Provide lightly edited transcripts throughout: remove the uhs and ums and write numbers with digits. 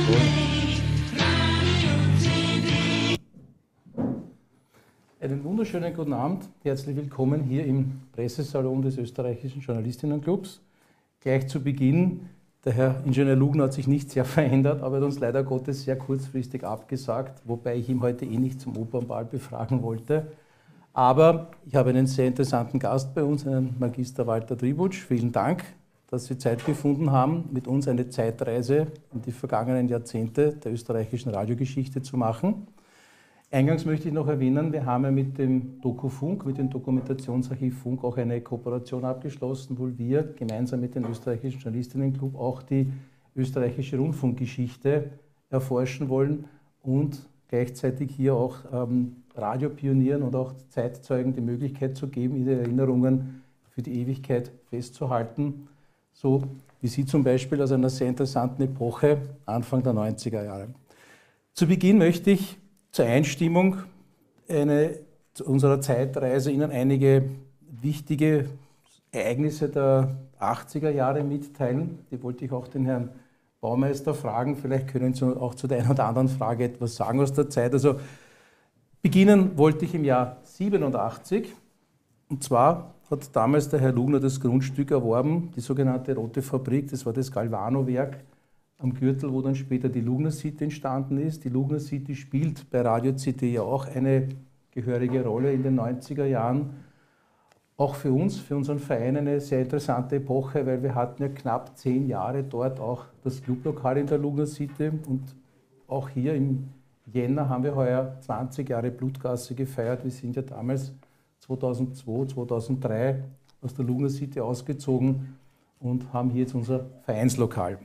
Einen wunderschönen guten Abend. Herzlich willkommen hier im Pressesalon des Österreichischen Journalistinnenclubs. Gleich zu Beginn, der Herr Ingenieur Lugner hat sich nicht sehr verändert, aber er hat uns leider Gottes sehr kurzfristig abgesagt, wobei ich ihn heute nicht zum Opernball befragen wollte. Aber ich habe einen sehr interessanten Gast bei uns, einen Magister Walter Tributsch. Vielen Dank, dass Sie Zeit gefunden haben, mit uns eine Zeitreise in die vergangenen Jahrzehnte der österreichischen Radiogeschichte zu machen. Eingangs möchte ich noch erwähnen, wir haben ja mit dem Dokufunk, mit dem Dokumentationsarchiv Funk auch eine Kooperation abgeschlossen, wo wir gemeinsam mit dem Österreichischen Journalistinnenclub auch die österreichische Rundfunkgeschichte erforschen wollen und gleichzeitig hier auch Radiopionieren und auch Zeitzeugen die Möglichkeit zu geben, ihre Erinnerungen für die Ewigkeit festzuhalten, so wie Sie zum Beispiel aus einer sehr interessanten Epoche, Anfang der 90er Jahre. Zu Beginn möchte ich zur Einstimmung unserer Zeitreise Ihnen einige wichtige Ereignisse der 80er Jahre mitteilen. Die wollte ich auch den Herrn Baumeister fragen. Vielleicht können Sie auch zu der einen oder anderen Frage etwas sagen aus der Zeit. Also beginnen wollte ich im Jahr 87. Und zwar hat damals der Herr Lugner das Grundstück erworben, die sogenannte Rote Fabrik, das war das Galvano-Werk am Gürtel, wo dann später die Lugner City entstanden ist. Die Lugner City spielt bei Radio CD ja auch eine gehörige Rolle in den 90er Jahren. Auch für uns, für unseren Verein eine sehr interessante Epoche, weil wir hatten ja knapp 10 Jahre dort auch das Clublokal in der Lugner City und auch hier im Jänner haben wir heuer 20 Jahre Blutgasse gefeiert. Wir sind ja damals 2002, 2003 aus der Lugner City ausgezogen und haben hier jetzt unser Vereinslokal.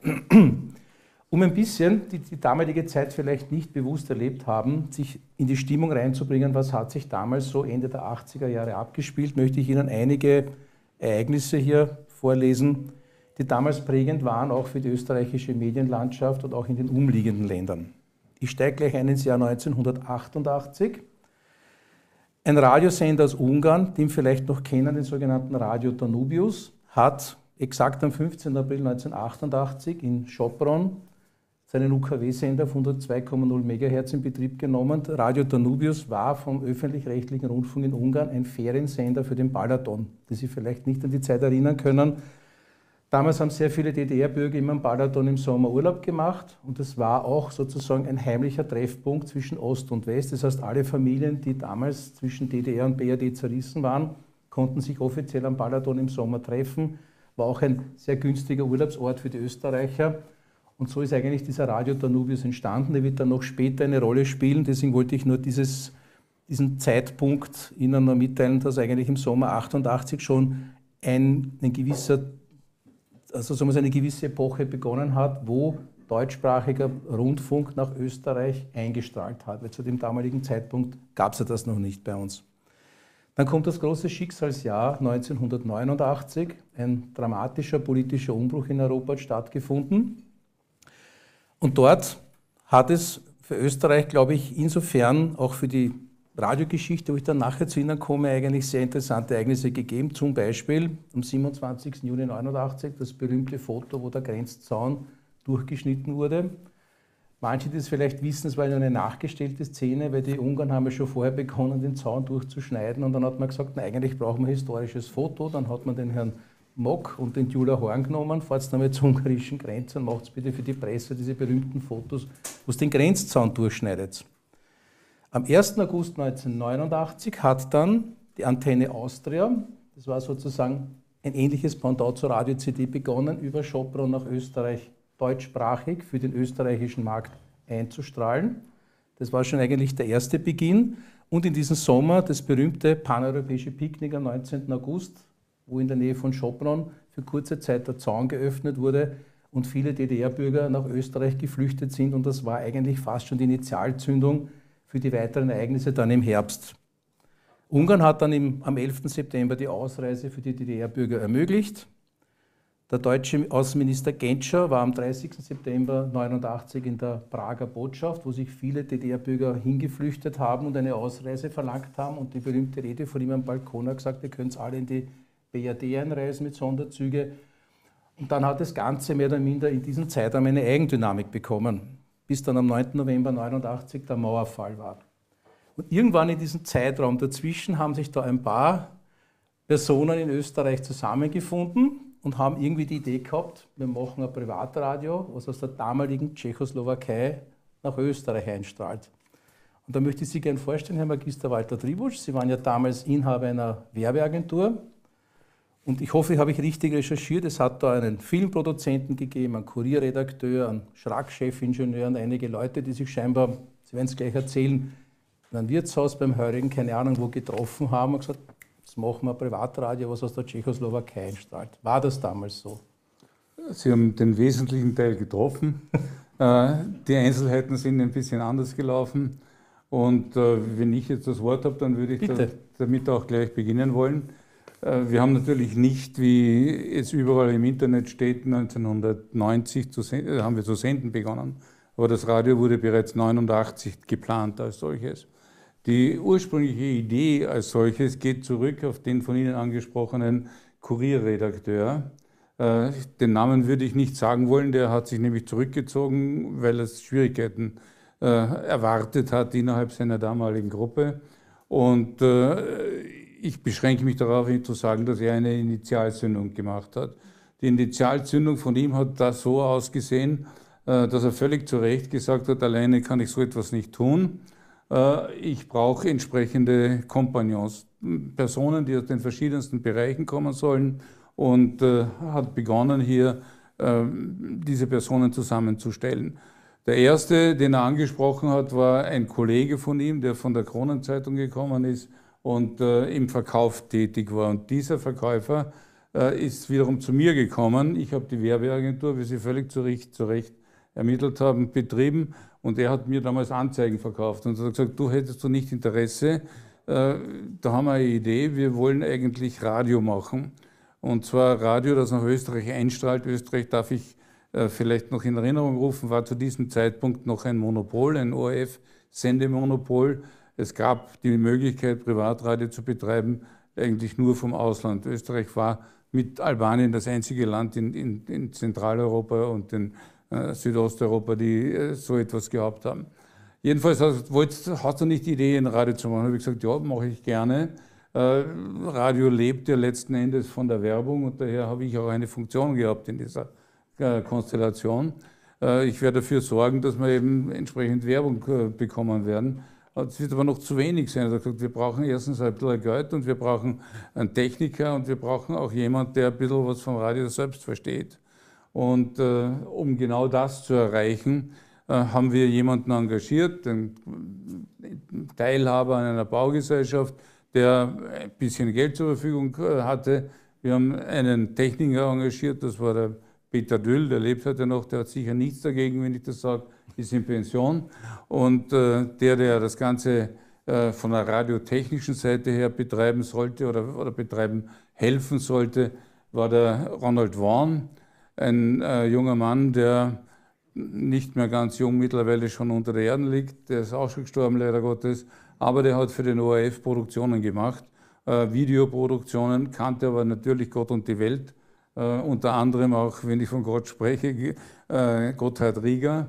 Um ein bisschen die damalige Zeit vielleicht nicht bewusst erlebt haben, sich in die Stimmung reinzubringen, was hat sich damals so Ende der 80er Jahre abgespielt, möchte ich Ihnen einige Ereignisse hier vorlesen, die damals prägend waren, auch für die österreichische Medienlandschaft und auch in den umliegenden Ländern. Ich steige gleich ein ins Jahr 1988. Ein Radiosender aus Ungarn, den vielleicht noch kennen, den sogenannten Radio Danubius, hat exakt am 15. April 1988 in Sopron seinen UKW-Sender auf 102,0 MHz in Betrieb genommen. Radio Danubius war vom öffentlich-rechtlichen Rundfunk in Ungarn ein Feriensender für den Balaton, die Sie vielleicht nicht an die Zeit erinnern können. Damals haben sehr viele DDR-Bürger immer im Balaton im Sommer Urlaub gemacht und es war auch sozusagen ein heimlicher Treffpunkt zwischen Ost und West. Das heißt, alle Familien, die damals zwischen DDR und BRD zerrissen waren, konnten sich offiziell am Balaton im Sommer treffen. War auch ein sehr günstiger Urlaubsort für die Österreicher. Und so ist eigentlich dieser Radio Danubius entstanden. Der wird dann noch später eine Rolle spielen. Deswegen wollte ich nur diesen Zeitpunkt Ihnen noch mitteilen, dass eigentlich im Sommer 88 schon eine gewisse Epoche begonnen hat, wo deutschsprachiger Rundfunk nach Österreich eingestrahlt hat. Weil zu dem damaligen Zeitpunkt gab es ja das noch nicht bei uns. Dann kommt das große Schicksalsjahr 1989. Ein dramatischer politischer Umbruch in Europa hat stattgefunden. Und dort hat es für Österreich, glaube ich, insofern auch für die Radiogeschichte, wo ich dann nachher zu Ihnen komme, eigentlich sehr interessante Ereignisse gegeben. Zum Beispiel am 27. Juni 1989 das berühmte Foto, wo der Grenzzaun durchgeschnitten wurde. Manche, die es vielleicht wissen, es war eine nachgestellte Szene, weil die Ungarn haben ja schon vorher begonnen, den Zaun durchzuschneiden. Und dann hat man gesagt, na, eigentlich brauchen wir ein historisches Foto. Dann hat man den Herrn Mock und den Gyula Horn genommen, fahrt einmal zur ungarischen Grenze und macht bitte für die Presse diese berühmten Fotos, wo es den Grenzzaun durchschneidet. Am 1. August 1989 hat dann die Antenne Austria, das war sozusagen ein ähnliches Pendant zur Radio CD, begonnen, über Sopron nach Österreich deutschsprachig für den österreichischen Markt einzustrahlen. Das war schon eigentlich der erste Beginn. Und in diesem Sommer das berühmte paneuropäische Picknick am 19. August, wo in der Nähe von Sopron für kurze Zeit der Zaun geöffnet wurde und viele DDR-Bürger nach Österreich geflüchtet sind. Und das war eigentlich fast schon die Initialzündung für die weiteren Ereignisse dann im Herbst. Ungarn hat dann am 11. September die Ausreise für die DDR-Bürger ermöglicht. Der deutsche Außenminister Genscher war am 30. September 1989 in der Prager Botschaft, wo sich viele DDR-Bürger hingeflüchtet haben und eine Ausreise verlangt haben. Und die berühmte Rede von ihm am Balkon hat gesagt, ihr könnt alle in die BRD einreisen mit Sonderzüge. Und dann hat das Ganze mehr oder minder in diesem Zeitraum eine Eigendynamik bekommen. bis dann am 9. November 1989 der Mauerfall war. Und irgendwann in diesem Zeitraum dazwischen haben sich da ein paar Personen in Österreich zusammengefunden und haben irgendwie die Idee gehabt, wir machen ein Privatradio, was aus der damaligen Tschechoslowakei nach Österreich einstrahlt. Und da möchte ich Sie gerne vorstellen, Herr Magister Walter Tributsch. Sie waren ja damals Inhaber einer Werbeagentur. Und ich hoffe, habe ich richtig recherchiert. Es hat da einen Filmproduzenten gegeben, einen Kurierredakteur, einen Schrack-Chefingenieur und einige Leute, die sich scheinbar, Sie werden es gleich erzählen, in einem Wirtshaus beim Heurigen, keine Ahnung wo, getroffen haben und gesagt, jetzt machen wir ein Privatradio, was aus der Tschechoslowakei einstrahlt. War das damals so? Sie haben den wesentlichen Teil getroffen. Die Einzelheiten sind ein bisschen anders gelaufen. Und wenn ich jetzt das Wort habe, dann würde ich damit auch gleich beginnen wollen. Wir haben natürlich nicht, wie es überall im Internet steht, 1990 haben wir zu senden begonnen. Aber das Radio wurde bereits 1989 geplant als solches. Die ursprüngliche Idee als solches geht zurück auf den von Ihnen angesprochenen Kurierredakteur. Den Namen würde ich nicht sagen wollen, der hat sich nämlich zurückgezogen, weil es Schwierigkeiten erwartet hat innerhalb seiner damaligen Gruppe. Und ich beschränke mich darauf, zu sagen, dass er eine Initialzündung gemacht hat. Die Initialzündung von ihm hat das so ausgesehen, dass er völlig zu Recht gesagt hat, alleine kann ich so etwas nicht tun. Ich brauche entsprechende Kompagnons, Personen, die aus den verschiedensten Bereichen kommen sollen, und hat begonnen, hier diese Personen zusammenzustellen. Der erste, den er angesprochen hat, war ein Kollege von ihm, der von der Kronenzeitung gekommen ist und im Verkauf tätig war. Und dieser Verkäufer ist wiederum zu mir gekommen. Ich habe die Werbeagentur, wie Sie völlig zu Recht ermittelt haben, betrieben, und er hat mir damals Anzeigen verkauft und hat gesagt, du hättest du nicht Interesse, da haben wir eine Idee, wir wollen eigentlich Radio machen. Und zwar Radio, das nach Österreich einstrahlt. Österreich, darf ich vielleicht noch in Erinnerung rufen, war zu diesem Zeitpunkt noch ein Monopol, ein ORF-Sendemonopol. Es gab die Möglichkeit, Privatradio zu betreiben, eigentlich nur vom Ausland. Österreich war mit Albanien das einzige Land in Zentraleuropa und in Südosteuropa, die so etwas gehabt haben. Jedenfalls hast du nicht die Idee, ein Radio zu machen. Da habe ich gesagt, ja, mache ich gerne. Radio lebt ja letzten Endes von der Werbung, und daher habe ich auch eine Funktion gehabt in dieser Konstellation. Ich werde dafür sorgen, dass wir eben entsprechend Werbung bekommen werden. Es wird aber noch zu wenig sein. Er hat gesagt, wir brauchen erstens ein bisschen Geld und wir brauchen einen Techniker und wir brauchen auch jemanden, der ein bisschen was vom Radio selbst versteht. Und um genau das zu erreichen, haben wir jemanden engagiert, einen Teilhaber an einer Baugesellschaft, der ein bisschen Geld zur Verfügung hatte. Wir haben einen Techniker engagiert, das war der Peter Düll, der lebt heute noch, der hat sicher nichts dagegen, wenn ich das sage, ist in Pension. Und der das Ganze von der radiotechnischen Seite her betreiben sollte oder betreiben helfen sollte, war der Ronald Vaughan, ein junger Mann, der nicht mehr ganz jung mittlerweile schon unter der Erde liegt. Der ist auch schon gestorben, leider Gottes. Aber der hat für den ORF Produktionen gemacht, Videoproduktionen, kannte aber natürlich Gott und die Welt. Unter anderem auch, wenn ich von Gott spreche, Gotthard Rieger,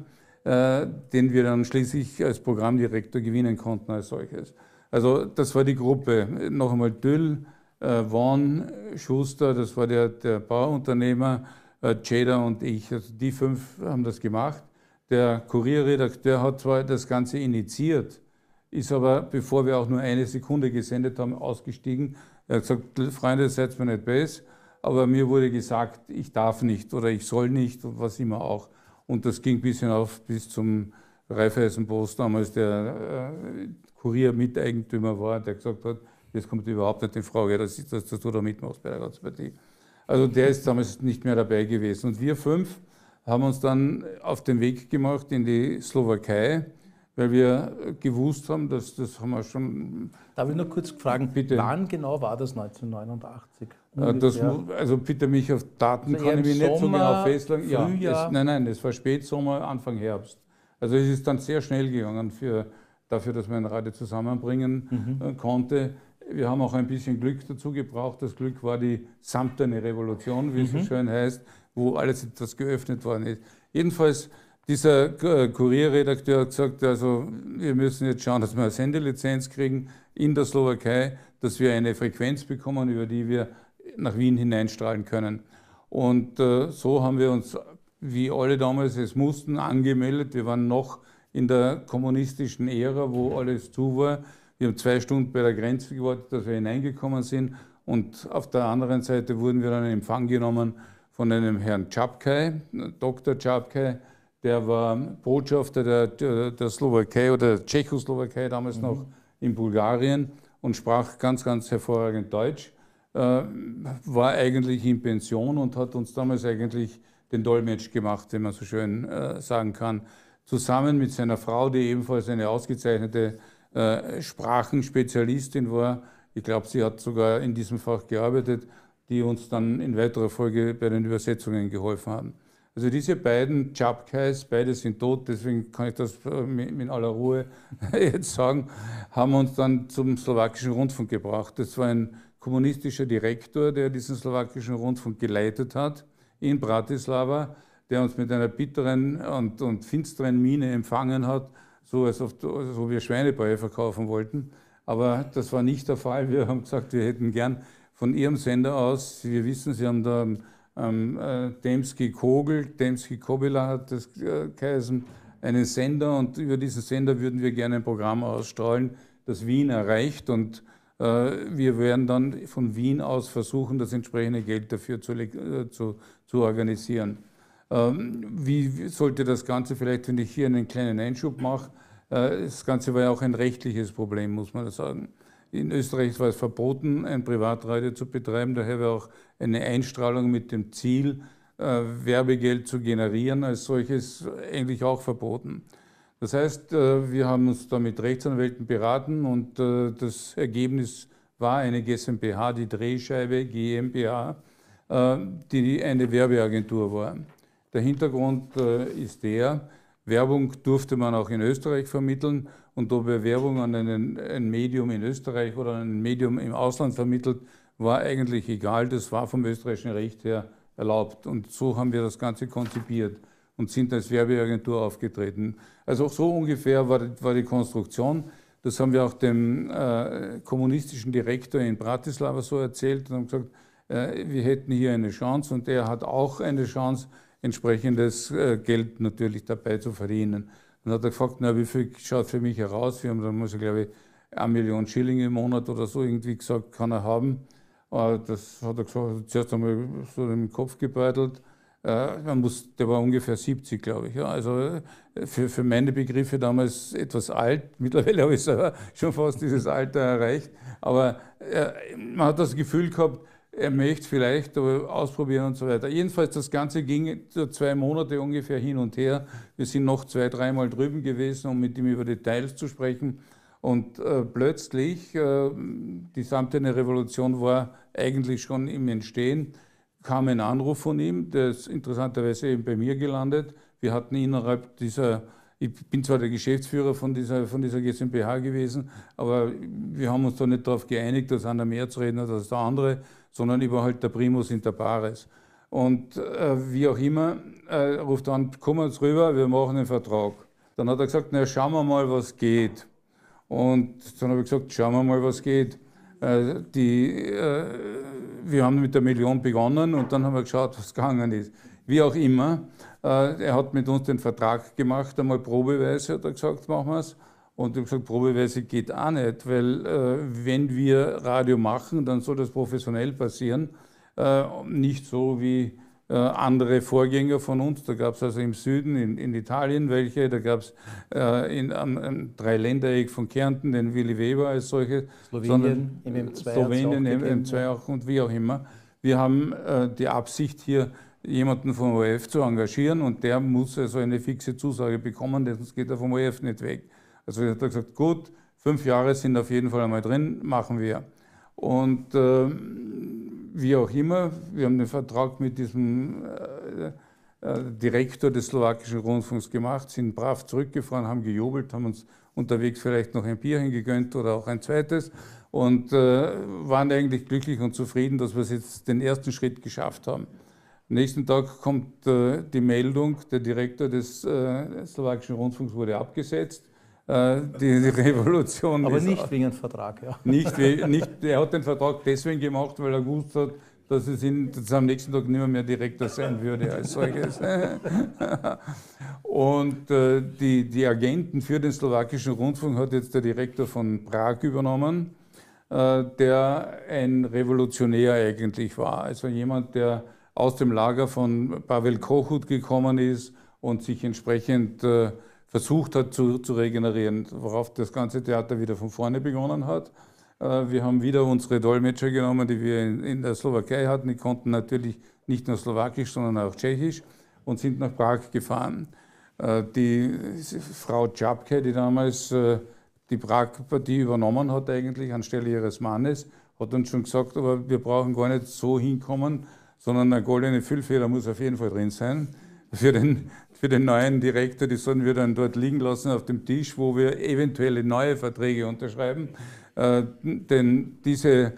den wir dann schließlich als Programmdirektor gewinnen konnten als solches. Also das war die Gruppe. Noch einmal Düll, Vaughan, Schuster, das war der Bauunternehmer, Tscheder und ich. Also die 5 haben das gemacht. Der Kurierredakteur hat zwar das Ganze initiiert, ist aber, bevor wir auch nur eine Sekunde gesendet haben, ausgestiegen. Er hat gesagt, Freunde, seid mir nicht böse, aber mir wurde gesagt, ich darf nicht oder ich soll nicht und was immer auch. Und das ging bis hinauf bis zum Raiffeisenpost damals, der Kurier-Miteigentümer war, der gesagt hat, das kommt überhaupt nicht in Frage, dass du da mitmachst bei der ganzen Partie. Also der ist damals nicht mehr dabei gewesen. Und wir 5 haben uns dann auf den Weg gemacht in die Slowakei, weil wir gewusst haben, das haben wir schon... Darf ich noch kurz fragen, bitte. Wann genau war das 1989? Also bitte mich auf Daten, kann ich mich nicht so genau festlegen. Frühjahr? Nein, es war Spätsommer, Anfang Herbst. Also es ist dann sehr schnell gegangen dafür, dass man ein Radio zusammenbringen konnte. Wir haben auch ein bisschen Glück dazu gebraucht. Das Glück war die samtene Revolution, wie es so schön heißt, wo alles etwas geöffnet worden ist. Jedenfalls, dieser Kurierredakteur hat gesagt, also wir müssen jetzt schauen, dass wir eine Sendelizenz kriegen in der Slowakei, dass wir eine Frequenz bekommen, über die wir nach Wien hineinstrahlen können. Und so haben wir uns, wie alle damals es mussten, angemeldet. Wir waren noch in der kommunistischen Ära, wo alles zu war. Wir haben 2 Stunden bei der Grenze gewartet, dass wir hineingekommen sind. Und auf der anderen Seite wurden wir dann in Empfang genommen von einem Herrn Čapkaj, Dr. Čapkaj, der war Botschafter der Slowakei oder der Tschechoslowakei damals noch in Bulgarien und sprach ganz, ganz hervorragend Deutsch, war eigentlich in Pension und hat uns damals eigentlich den Dolmetsch gemacht, wenn man so schön sagen kann, zusammen mit seiner Frau, die ebenfalls eine ausgezeichnete Sprachenspezialistin war. Ich glaube, sie hat sogar in diesem Fach gearbeitet, die uns dann in weiterer Folge bei den Übersetzungen geholfen haben. Also diese beiden Čapkajs, beide sind tot, deswegen kann ich das mit aller Ruhe jetzt sagen, haben uns dann zum slowakischen Rundfunk gebracht. Das war ein kommunistischer Direktor, der diesen slowakischen Rundfunk geleitet hat in Bratislava, der uns mit einer bitteren und finsteren Miene empfangen hat, so als ob wir Schweinebrei verkaufen wollten. Aber das war nicht der Fall. Wir haben gesagt, wir hätten gern von Ihrem Sender aus, wir wissen, Sie haben da Demski Kogel, Demski Kobila hat das geheißen, einen Sender, und über diesen Sender würden wir gerne ein Programm ausstrahlen, das Wien erreicht, und wir werden dann von Wien aus versuchen, das entsprechende Geld dafür zu organisieren. Wie sollte das Ganze, vielleicht wenn ich hier einen kleinen Einschub mache, das Ganze war ja auch ein rechtliches Problem, muss man sagen. In Österreich war es verboten, ein Privatradio zu betreiben, daher war auch eine Einstrahlung mit dem Ziel, Werbegeld zu generieren, als solches eigentlich auch verboten. Das heißt, wir haben uns da mit Rechtsanwälten beraten, und das Ergebnis war eine GmbH, die Drehscheibe GmbH, die eine Werbeagentur war. Der Hintergrund ist der, Werbung durfte man auch in Österreich vermitteln, und ob er Werbung an ein Medium in Österreich oder ein Medium im Ausland vermittelt, war eigentlich egal. Das war vom österreichischen Recht her erlaubt. Und so haben wir das Ganze konzipiert und sind als Werbeagentur aufgetreten. Also auch so ungefähr war die Konstruktion. Das haben wir auch dem kommunistischen Direktor in Bratislava so erzählt und haben gesagt, wir hätten hier eine Chance, und er hat auch eine Chance, entsprechendes Geld natürlich dabei zu verdienen. Dann hat er gefragt, na, wie viel schaut für mich heraus? Wir haben dann, glaube ich, 1 Million Schilling im Monat oder so irgendwie gesagt, kann er haben. Das hat er gesagt, zuerst einmal so im Kopf gebeutelt. Der war ungefähr 70, glaube ich. Ja. Also für meine Begriffe damals etwas alt. Mittlerweile habe ich schon fast dieses Alter erreicht. Aber man hat das Gefühl gehabt, er möchte vielleicht ausprobieren und so weiter. Jedenfalls, das Ganze ging 2 Monate ungefähr hin und her. Wir sind noch 2-, 3-mal drüben gewesen, um mit ihm über Details zu sprechen. Und plötzlich, die samtene Revolution war eigentlich schon im Entstehen, kam ein Anruf von ihm, der ist interessanterweise eben bei mir gelandet. Wir hatten innerhalb dieser, ich bin zwar der Geschäftsführer von dieser GmbH gewesen, aber wir haben uns da nicht darauf geeinigt, dass einer mehr zu reden hat als der andere, sondern ich war halt der Primus inter pares. Und wie auch immer, ruft an, komm jetzt rüber, wir machen einen Vertrag. Dann hat er gesagt, na, schauen wir mal, was geht. Und dann habe ich gesagt, schauen wir mal, was geht. Wir haben mit der Million begonnen, und dann haben wir geschaut, was gegangen ist. Wie auch immer, er hat mit uns den Vertrag gemacht, einmal probeweise, hat er gesagt, machen wir es. Und ich habe gesagt, probeweise geht auch nicht, weil wenn wir Radio machen, dann soll das professionell passieren. Nicht so wie andere Vorgänger von uns. Da gab es also im Süden, in Italien welche, da gab es am Dreiländereck von Kärnten den Willy Weber als solche. Slowenien, MM2 Slowenien, MM2 auch, und wie auch immer. Wir haben die Absicht, hier jemanden vom ORF zu engagieren, und der muss also eine fixe Zusage bekommen, sonst geht er vom ORF nicht weg. Also er hat gesagt, gut, 5 Jahre sind auf jeden Fall einmal drin, machen wir. Und wie auch immer, wir haben den Vertrag mit diesem Direktor des slowakischen Rundfunks gemacht, sind brav zurückgefahren, haben gejubelt, haben uns unterwegs vielleicht noch ein Bierchen gegönnt oder auch ein zweites, und waren eigentlich glücklich und zufrieden, dass wir jetzt den ersten Schritt geschafft haben. Am nächsten Tag kommt die Meldung, der Direktor des slowakischen Rundfunks wurde abgesetzt. Die Revolution aber nicht wegen einem Vertrag, ja. Er hat den Vertrag deswegen gemacht, weil er gewusst hat, dass es am nächsten Tag nicht mehr Direktor sein würde als solches. Und die Agenten für den slowakischen Rundfunk hat jetzt der Direktor von Prag übernommen, der ein Revolutionär eigentlich war. Also jemand, der aus dem Lager von Pavel Kochut gekommen ist und sich entsprechend versucht hat zu regenerieren, worauf das ganze Theater wieder von vorne begonnen hat. Wir haben wieder unsere Dolmetscher genommen, die wir in der Slowakei hatten. Die konnten natürlich nicht nur Slowakisch, sondern auch Tschechisch und sind nach Prag gefahren. Die Frau Czapke, die damals die Prag-Partie übernommen hat eigentlich anstelle ihres Mannes, hat uns schon gesagt, aber wir brauchen gar nicht so hinkommen, sondern eine goldene Füllfeder muss auf jeden Fall drin sein. Für den neuen Direktor, die sollen wir dann dort liegen lassen auf dem Tisch, wo wir eventuelle neue Verträge unterschreiben. Denn diese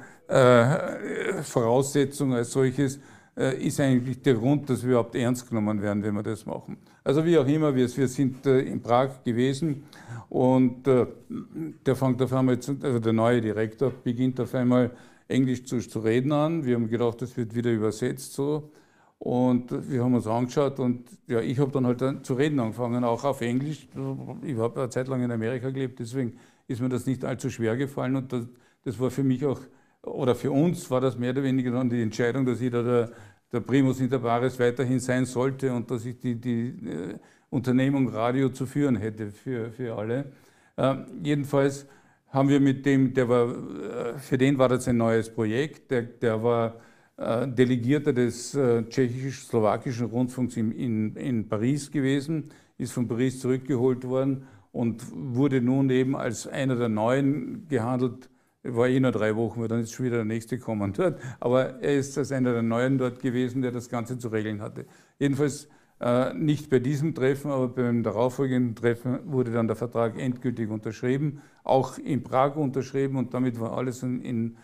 Voraussetzung als solches ist eigentlich der Grund, dass wir überhaupt ernst genommen werden, wenn wir das machen. Also wie auch immer, wir sind in Prag gewesen und der fängt auf einmal, also der neue Direktor beginnt auf einmal Englisch zu reden an. Wir haben gedacht, das wird wieder übersetzt so. Und wir haben uns angeschaut und ja, ich habe dann halt zu reden angefangen, auch auf Englisch. Ich habe eine Zeit lang in Amerika gelebt, deswegen ist mir das nicht allzu schwer gefallen. Und das war für mich auch, oder für uns war das mehr oder weniger dann die Entscheidung, dass ich da der Primus inter pares weiterhin sein sollte und dass ich die Unternehmung Radio zu führen hätte für alle. Jedenfalls haben wir mit dem, für den war das ein neues Projekt, der war Delegierter des tschechisch-slowakischen Rundfunks in Paris gewesen, ist von Paris zurückgeholt worden und wurde nun eben als einer der Neuen gehandelt. War nur 3 Wochen, weil dann ist schon wieder der Nächste gekommen dort. Aber er ist als einer der Neuen dort gewesen, der das Ganze zu regeln hatte. Jedenfalls nicht bei diesem Treffen, aber beim darauffolgenden Treffen wurde dann der Vertrag endgültig unterschrieben, auch in Prag unterschrieben und damit war alles in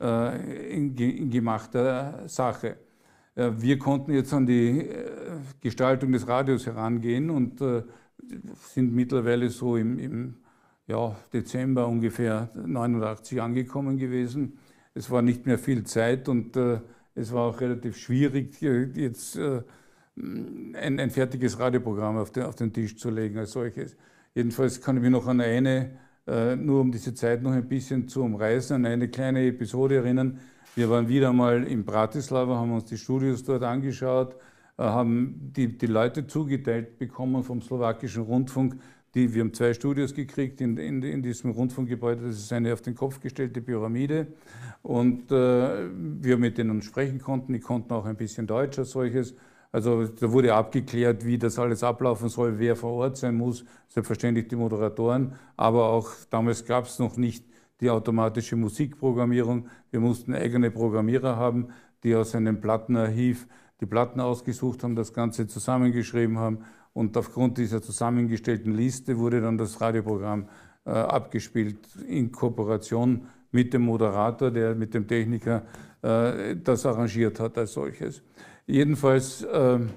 gemachter Sache. Wir konnten jetzt an die Gestaltung des Radios herangehen und sind mittlerweile so im Dezember ungefähr 89 angekommen gewesen. Es war nicht mehr viel Zeit und es war auch relativ schwierig, jetzt ein fertiges Radioprogramm auf den Tisch zu legen als solches. Jedenfalls kann ich mich noch an nur um diese Zeit noch ein bisschen zu umreißen, an eine kleine Episode erinnern. Wir waren wieder mal in Bratislava, haben uns die Studios dort angeschaut, haben die Leute zugeteilt bekommen vom slowakischen Rundfunk. Wir haben 2 Studios gekriegt in diesem Rundfunkgebäude. Das ist eine auf den Kopf gestellte Pyramide. Und wir mit denen sprechen konnten. Die konnten auch ein bisschen Deutsch als solches. Also da wurde abgeklärt, wie das alles ablaufen soll, wer vor Ort sein muss, selbstverständlich die Moderatoren, aber auch damals gab es noch nicht die automatische Musikprogrammierung. Wir mussten eigene Programmierer haben, die aus einem Plattenarchiv die Platten ausgesucht haben, das Ganze zusammengeschrieben haben und aufgrund dieser zusammengestellten Liste wurde dann das Radioprogramm abgespielt in Kooperation mit dem Moderator, der mit dem Techniker das arrangiert hat als solches. Jedenfalls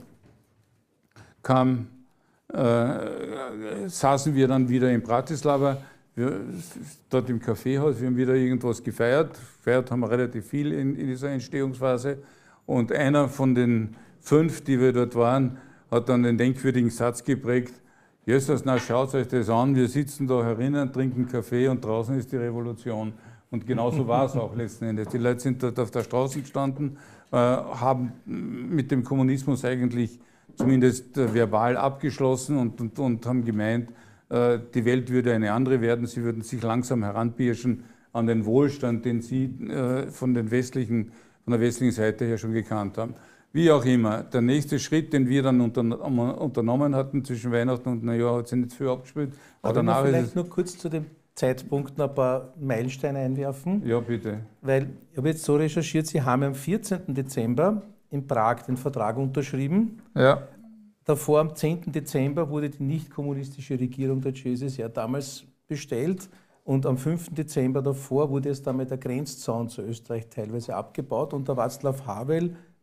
saßen wir dann wieder in Bratislava, dort im Kaffeehaus, wir haben wieder irgendwas gefeiert. Gefeiert haben wir relativ viel in dieser Entstehungsphase. Und einer von den 5, die wir dort waren, hat dann den denkwürdigen Satz geprägt: Jesus, na schaut euch das an, wir sitzen da herinnen, trinken Kaffee und draußen ist die Revolution. Und genauso war es auch letzten Endes. Die Leute sind dort auf der Straße gestanden, haben mit dem Kommunismus eigentlich zumindest verbal abgeschlossen und haben gemeint, die Welt würde eine andere werden, sie würden sich langsam heranpirschen an den Wohlstand, den sie von der westlichen Seite her schon gekannt haben. Wie auch immer, der nächste Schritt, den wir dann unternommen hatten zwischen Weihnachten und Neujahr, hat sich nicht viel abgespielt. Aber danach vielleicht nur kurz zu dem Zeitpunkt noch ein paar Meilensteine einwerfen. Ja, bitte. Weil ich habe jetzt so recherchiert, Sie haben am 14. Dezember in Prag den Vertrag unterschrieben. Ja. Davor, am 10. Dezember, wurde die nicht-kommunistische Regierung der CSSR damals bestellt. Und am 5. Dezember davor wurde es dann mit der Grenzzaun zu Österreich teilweise abgebaut. Und der Václav Havel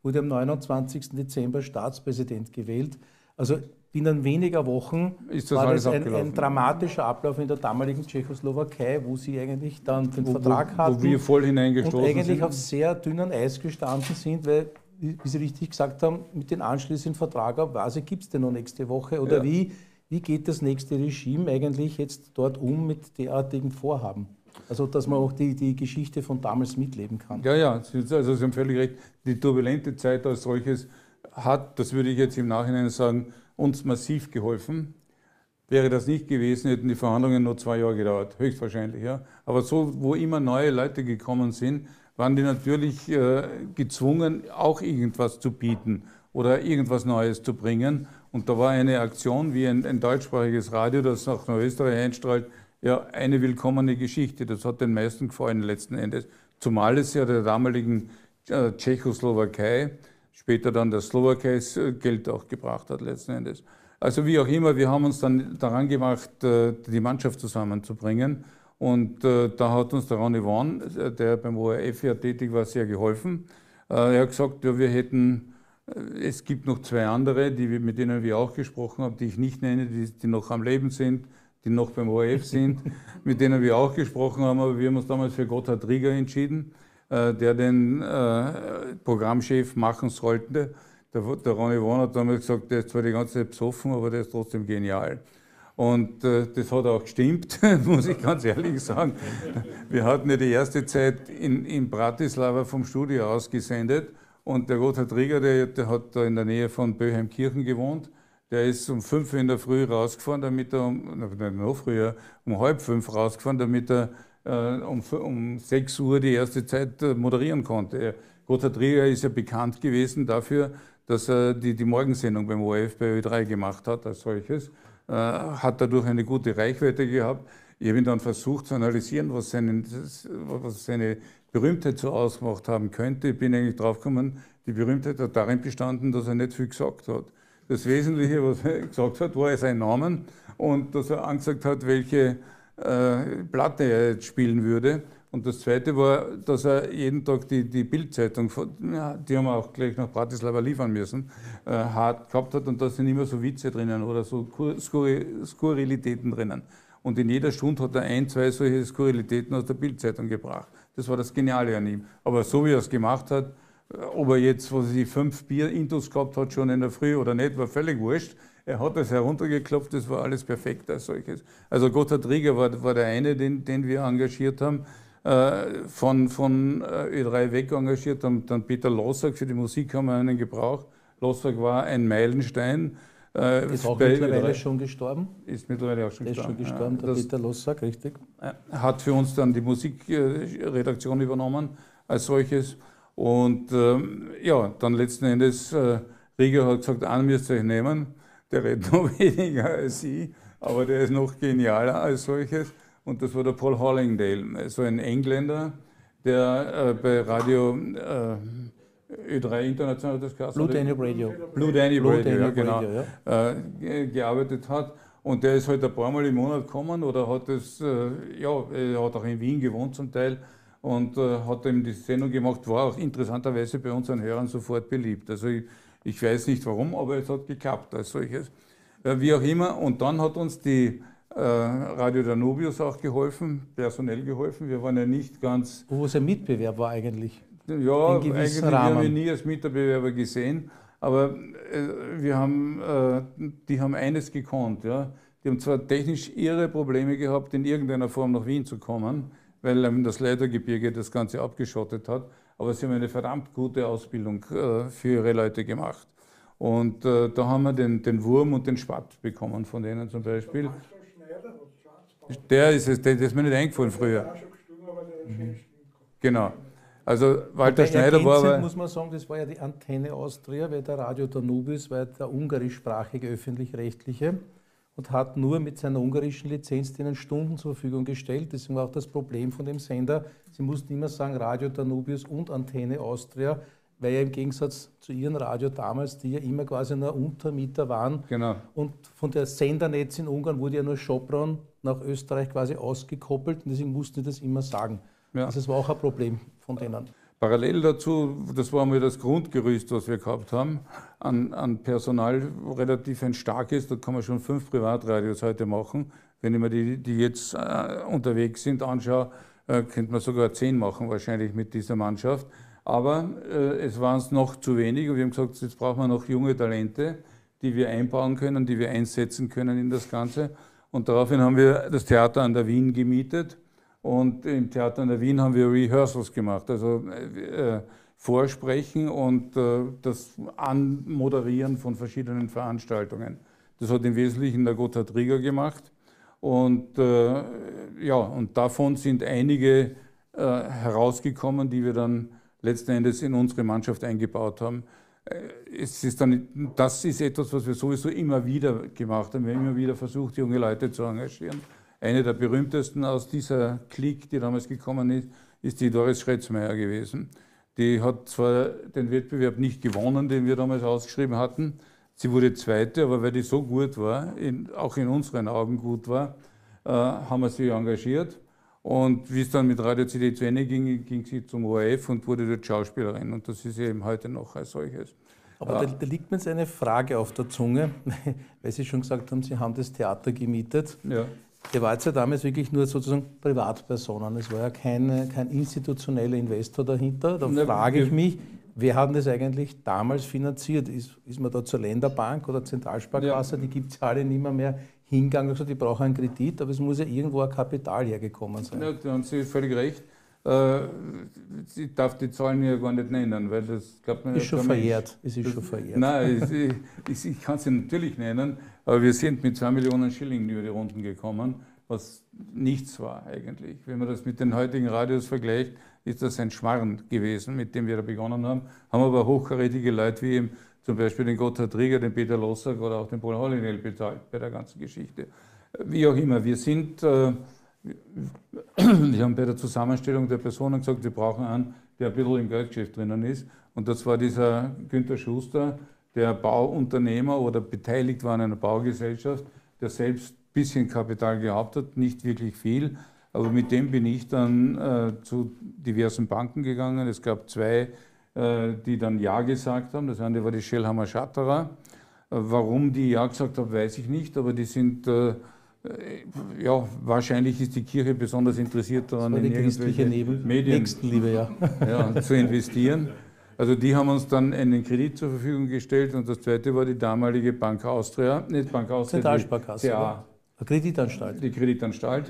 wurde am 29. Dezember Staatspräsident gewählt. Also binnen weniger Wochen war das ein dramatischer Ablauf in der damaligen Tschechoslowakei, wo sie eigentlich dann den Vertrag hatten, wo wir voll hineingestoßen und eigentlich sind. Auf sehr dünnen Eis gestanden sind, weil, wie Sie richtig gesagt haben, mit den anschließenden Vertragabweise gibt es denn noch nächste Woche? Oder wie geht das nächste Regime eigentlich jetzt dort um mit derartigen Vorhaben? Also, dass man auch die Geschichte von damals mitleben kann. Ja, also Sie haben völlig recht. Die turbulente Zeit als solches hat, das würde ich jetzt im Nachhinein sagen, uns massiv geholfen. Wäre das nicht gewesen, hätten die Verhandlungen nur 2 Jahre gedauert, höchstwahrscheinlich. Ja. Aber so, wo immer neue Leute gekommen sind, waren die natürlich gezwungen, auch irgendwas zu bieten oder irgendwas Neues zu bringen. Und da war eine Aktion wie ein deutschsprachiges Radio, das nach Österreich einstrahlt, ja, eine willkommene Geschichte. Das hat den meisten gefallen letzten Endes. Zumal es ja der damaligen Tschechoslowakei, später dann der Slowakei, Geld auch gebracht hat letzten Endes. Also wie auch immer, wir haben uns dann daran gemacht, die Mannschaft zusammenzubringen. Und da hat uns der Ronny Wahn, der beim ORF ja tätig war, sehr geholfen. Er hat gesagt, ja, es gibt noch 2 andere, mit denen wir auch gesprochen haben, die ich nicht nenne, die noch am Leben sind, die noch beim ORF sind, mit denen wir auch gesprochen haben. Aber wir haben uns damals für Gotthard Rieger entschieden, der den Programmchef machen sollte. Der Ronny Wahn hat damals gesagt, der ist zwar die ganze Zeit besoffen, aber der ist trotzdem genial. Und das hat auch gestimmt, muss ich ganz ehrlich sagen. Wir hatten ja die erste Zeit in Bratislava vom Studio aus gesendet und der Gotthard Rieger, der hat da in der Nähe von Böheimkirchen gewohnt. Der ist um 5 Uhr in der Früh rausgefahren, damit er noch früher, um 4:30 rausgefahren, damit er um 6 Uhr die erste Zeit moderieren konnte. Gotthard Rieger ist ja bekannt gewesen dafür, dass er die Morgensendung beim ORF bei Ö3 gemacht hat als solches. Hat dadurch eine gute Reichweite gehabt. Ich habe ihn dann versucht zu analysieren, was seine Berühmtheit so ausgemacht haben könnte. Ich bin eigentlich draufgekommen, die Berühmtheit hat darin bestanden, dass er nicht viel gesagt hat. Das Wesentliche, was er gesagt hat, war sein Name und dass er angesagt hat, welche Platte er jetzt spielen würde. Und das Zweite war, dass er jeden Tag die Bild-Zeitung, die haben wir auch gleich nach Bratislava liefern müssen, hart gehabt hat und da sind immer so Witze drinnen oder so Skurrilitäten drinnen. Und in jeder Stunde hat er 1, 2 solche Skurrilitäten aus der Bild-Zeitung gebracht. Das war das Geniale an ihm. Aber so wie er es gemacht hat, ob er jetzt 5 Bier-Intus gehabt hat, schon in der Früh oder nicht, war völlig wurscht. Er hat das heruntergeklopft, das war alles perfekt als solches. Also Gotthard Rieger war der eine, den wir engagiert haben. Von Ö3 weg engagiert haben dann Peter Lossack, für die Musik haben wir einen gebraucht. Lossack war ein Meilenstein. Ist auch mittlerweile schon gestorben? Ist mittlerweile auch schon gestorben. Ist schon gestorben, der Peter Lossack, richtig. Hat für uns dann die Musikredaktion übernommen als solches. Und ja, dann letzten Endes, Rieger hat gesagt, einen müsst ihr euch nehmen, der redet noch weniger als ich, aber der ist noch genialer als solches. Und das war der Paul Hollingdale, so ein Engländer, der bei Radio Ö3 International, das geheißen, Blue Danube Radio. Blue Danube Radio, ja, genau, Radio, ja. Gearbeitet hat. Und der ist halt ein paar Mal im Monat gekommen oder hat das, ja, er hat auch in Wien gewohnt zum Teil und hat eben die Sendung gemacht, war auch interessanterweise bei unseren Hörern sofort beliebt. Also ich weiß nicht warum, aber es hat geklappt als solches. Wie auch immer, und dann hat uns die Radio Danubius auch geholfen, personell geholfen. Wir waren ja nicht ganz... Wo es ein Mitbewerb war eigentlich? Ja, eigentlich haben wir nie als Mitbewerber gesehen, aber die haben eines gekonnt. Ja. Die haben zwar technisch ihre Probleme gehabt, in irgendeiner Form nach Wien zu kommen, weil das Leitergebirge das Ganze abgeschottet hat, aber sie haben eine verdammt gute Ausbildung für ihre Leute gemacht. Und da haben wir den Wurm und den Spatt bekommen von denen zum Beispiel. Der ist mir nicht eingefallen früher. Genau. Also Walter Schneider war aber... muss man sagen, das war ja die Antenne Austria, weil der Radio Danubius war der ungarischsprachige öffentlich-rechtliche und hat nur mit seiner ungarischen Lizenz denen Stunden zur Verfügung gestellt. Deswegen war auch das Problem von dem Sender. Sie mussten immer sagen Radio Danubius und Antenne Austria, weil ja im Gegensatz zu ihrem Radio damals, die ja immer quasi nur Untermieter waren. Genau. Und von der Sendernetz in Ungarn wurde ja nur Sopron nach Österreich quasi ausgekoppelt und deswegen mussten die das immer sagen. Ja. Also das war auch ein Problem von denen. Parallel dazu, das war mal das Grundgerüst, was wir gehabt haben, an Personal relativ ein starkes, da kann man schon 5 Privatradios heute machen. Wenn ich mir die jetzt unterwegs sind, anschaue, könnte man sogar 10 machen wahrscheinlich mit dieser Mannschaft. Aber es waren es noch zu wenig und wir haben gesagt, jetzt brauchen wir noch junge Talente, die wir einbauen können, die wir einsetzen können in das Ganze. Und daraufhin haben wir das Theater an der Wien gemietet. Und im Theater an der Wien haben wir Rehearsals gemacht, also Vorsprechen und das Anmoderieren von verschiedenen Veranstaltungen. Das hat im Wesentlichen der Gotthard Rieger gemacht. Und ja, und davon sind einige herausgekommen, die wir dann letzten Endes in unsere Mannschaft eingebaut haben. Das ist etwas, was wir sowieso immer wieder gemacht haben. Wir haben immer wieder versucht, junge Leute zu engagieren. Eine der berühmtesten aus dieser Clique, die damals gekommen ist, ist die Doris Schretzmeier gewesen. Die hat zwar den Wettbewerb nicht gewonnen, den wir damals ausgeschrieben hatten. Sie wurde Zweite, aber weil die so gut war, auch in unseren Augen gut war, haben wir sie engagiert. Und wie es dann mit Radio CD zu Ende ging, ging sie zum ORF und wurde dort Schauspielerin. Und das ist sie eben heute noch als solches. Aber da liegt mir jetzt eine Frage auf der Zunge, weil Sie schon gesagt haben, Sie haben das Theater gemietet. Ja. Ihr wart ja damals wirklich nur sozusagen Privatpersonen. Es war ja kein institutioneller Investor dahinter. Da frage ich mich, wer hat das eigentlich damals finanziert? Ist man da zur Länderbank oder Zentralsparkasse, die gibt es ja alle nicht mehr hingegangen und gesagt, die brauchen einen Kredit, aber es muss ja irgendwo ein Kapital hergekommen sein. Ja, da haben Sie völlig recht. Ich darf die Zahlen ja gar nicht nennen, weil das glaubt man ist schon verjährt. Es ist schon verjährt. Nein, ich kann sie natürlich nennen, aber wir sind mit 2 Millionen Schilling über die Runden gekommen, was nichts war eigentlich. Wenn man das mit den heutigen Radios vergleicht, ist das ein Schmarrn gewesen, mit dem wir da begonnen haben. Haben aber hochkarätige Leute wie eben zum Beispiel den Gotthard Rieger, den Peter Lossack oder auch den Paul Hollinell bezahlt bei der ganzen Geschichte. Wie auch immer, wir sind... Wir haben bei der Zusammenstellung der Personen gesagt, wir brauchen einen, der ein bisschen im Geldgeschäft drinnen ist. Und das war dieser Günther Schuster, der Bauunternehmer oder beteiligt war an einer Baugesellschaft, der selbst ein bisschen Kapital gehabt hat, nicht wirklich viel. Aber mit dem bin ich dann zu diversen Banken gegangen. Es gab 2, die dann Ja gesagt haben. Das eine war die Schellhammer Schatterer. Warum die Ja gesagt haben, weiß ich nicht, aber die sind... ja, wahrscheinlich ist die Kirche besonders interessiert daran, in irgendwelche Medien zu investieren. Also die haben uns dann einen Kredit zur Verfügung gestellt und das zweite war die damalige Bank Austria, nicht Bank Austria, Zentralsparkasse, die Kreditanstalt. Die Kreditanstalt.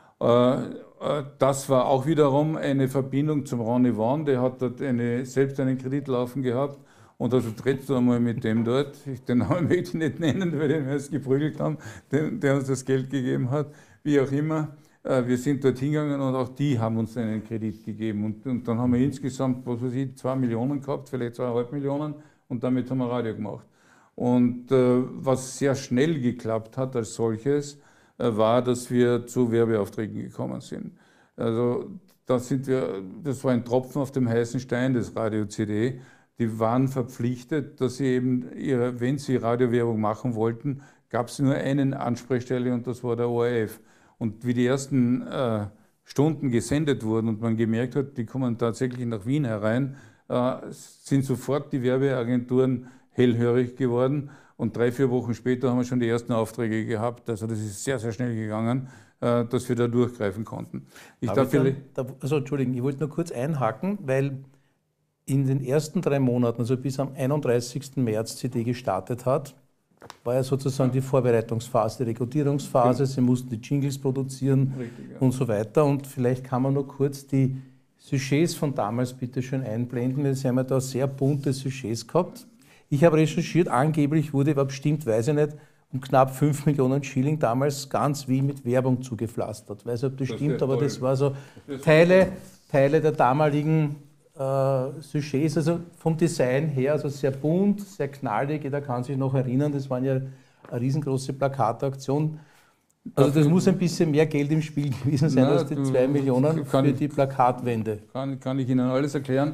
Das war auch wiederum eine Verbindung zum Ronny Vaughan, der hat dort selbst einen Kredit laufen gehabt. Und also trittst du einmal mit dem dort, den Namen möchte ich nicht nennen, weil wir es geprügelt haben, der uns das Geld gegeben hat, wie auch immer. Wir sind dort hingegangen und auch die haben uns einen Kredit gegeben. Und dann haben wir insgesamt, was weiß ich, 2 Millionen gehabt, vielleicht 2,5 Millionen und damit haben wir Radio gemacht. Und was sehr schnell geklappt hat als solches, war, dass wir zu Werbeaufträgen gekommen sind. Also das war ein Tropfen auf dem heißen Stein des Radio CD. Die waren verpflichtet, dass sie eben, wenn sie Radiowerbung machen wollten, gab es nur eine Ansprechstelle und das war der ORF. Und wie die ersten Stunden gesendet wurden und man gemerkt hat, die kommen tatsächlich nach Wien herein, sind sofort die Werbeagenturen hellhörig geworden. Und 3-4 Wochen später haben wir schon die ersten Aufträge gehabt. Also das ist sehr, sehr schnell gegangen, dass wir da durchgreifen konnten. Entschuldigung, ich wollte nur kurz einhaken, weil in den ersten 3 Monaten, also bis am 31. März CD gestartet hat, war ja sozusagen die Vorbereitungsphase, die Rekrutierungsphase. Sie mussten die Jingles produzieren. Richtig, ja. Und so weiter. Und vielleicht kann man nur kurz die Sujets von damals bitte schön einblenden, weil Sie haben ja da sehr bunte Sujets gehabt. Ich habe recherchiert, angeblich wurde, aber bestimmt, weiß ich nicht, um knapp 5 Millionen Schilling damals ganz wie mit Werbung zugepflastert. Ich weiß nicht, ob das stimmt, aber das war so Teile der damaligen Sujets, also vom Design her, also sehr bunt, sehr knallig, jeder kann sich noch erinnern, das waren ja eine riesengroße Plakataktion. Also das muss ein bisschen mehr Geld im Spiel gewesen sein als die 2 Millionen für die Plakatwände. Kann ich Ihnen alles erklären.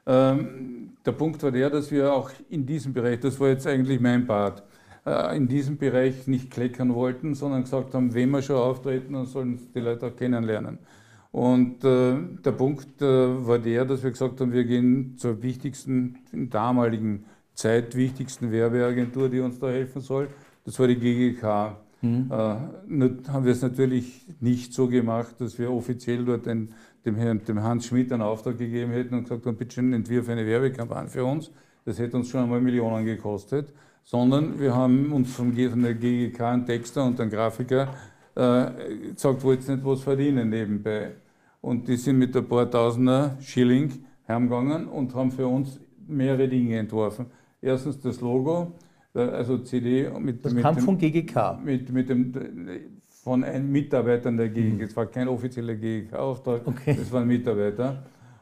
Der Punkt war der, dass wir auch in diesem Bereich, das war jetzt eigentlich mein Part, in diesem Bereich nicht kleckern wollten, sondern gesagt haben, wenn wir schon auftreten, dann sollen die Leute auch kennenlernen. Und der Punkt war der, dass wir gesagt haben, wir gehen zur wichtigsten, in damaligen Zeit wichtigsten Werbeagentur, die uns da helfen soll. Das war die GGK. Haben wir es natürlich nicht so gemacht, dass wir offiziell dort dem Hans Schmidt einen Auftrag gegeben hätten und gesagt haben, bitte schön, entwirf eine Werbekampagne für uns. Das hätte uns schon einmal Millionen gekostet. Sondern wir haben uns von der GGK einen Texter und einen Grafiker gesagt, wollt ihr nicht was verdienen nebenbei. Und die sind mit ein paar Tausender Schilling heimgegangen und haben für uns mehrere Dinge entworfen. Erstens das Logo, also CD das kam von GGK. Von einem Mitarbeiter der GGK. Es war kein offizieller GGK-Auftrag, das waren Mitarbeiter.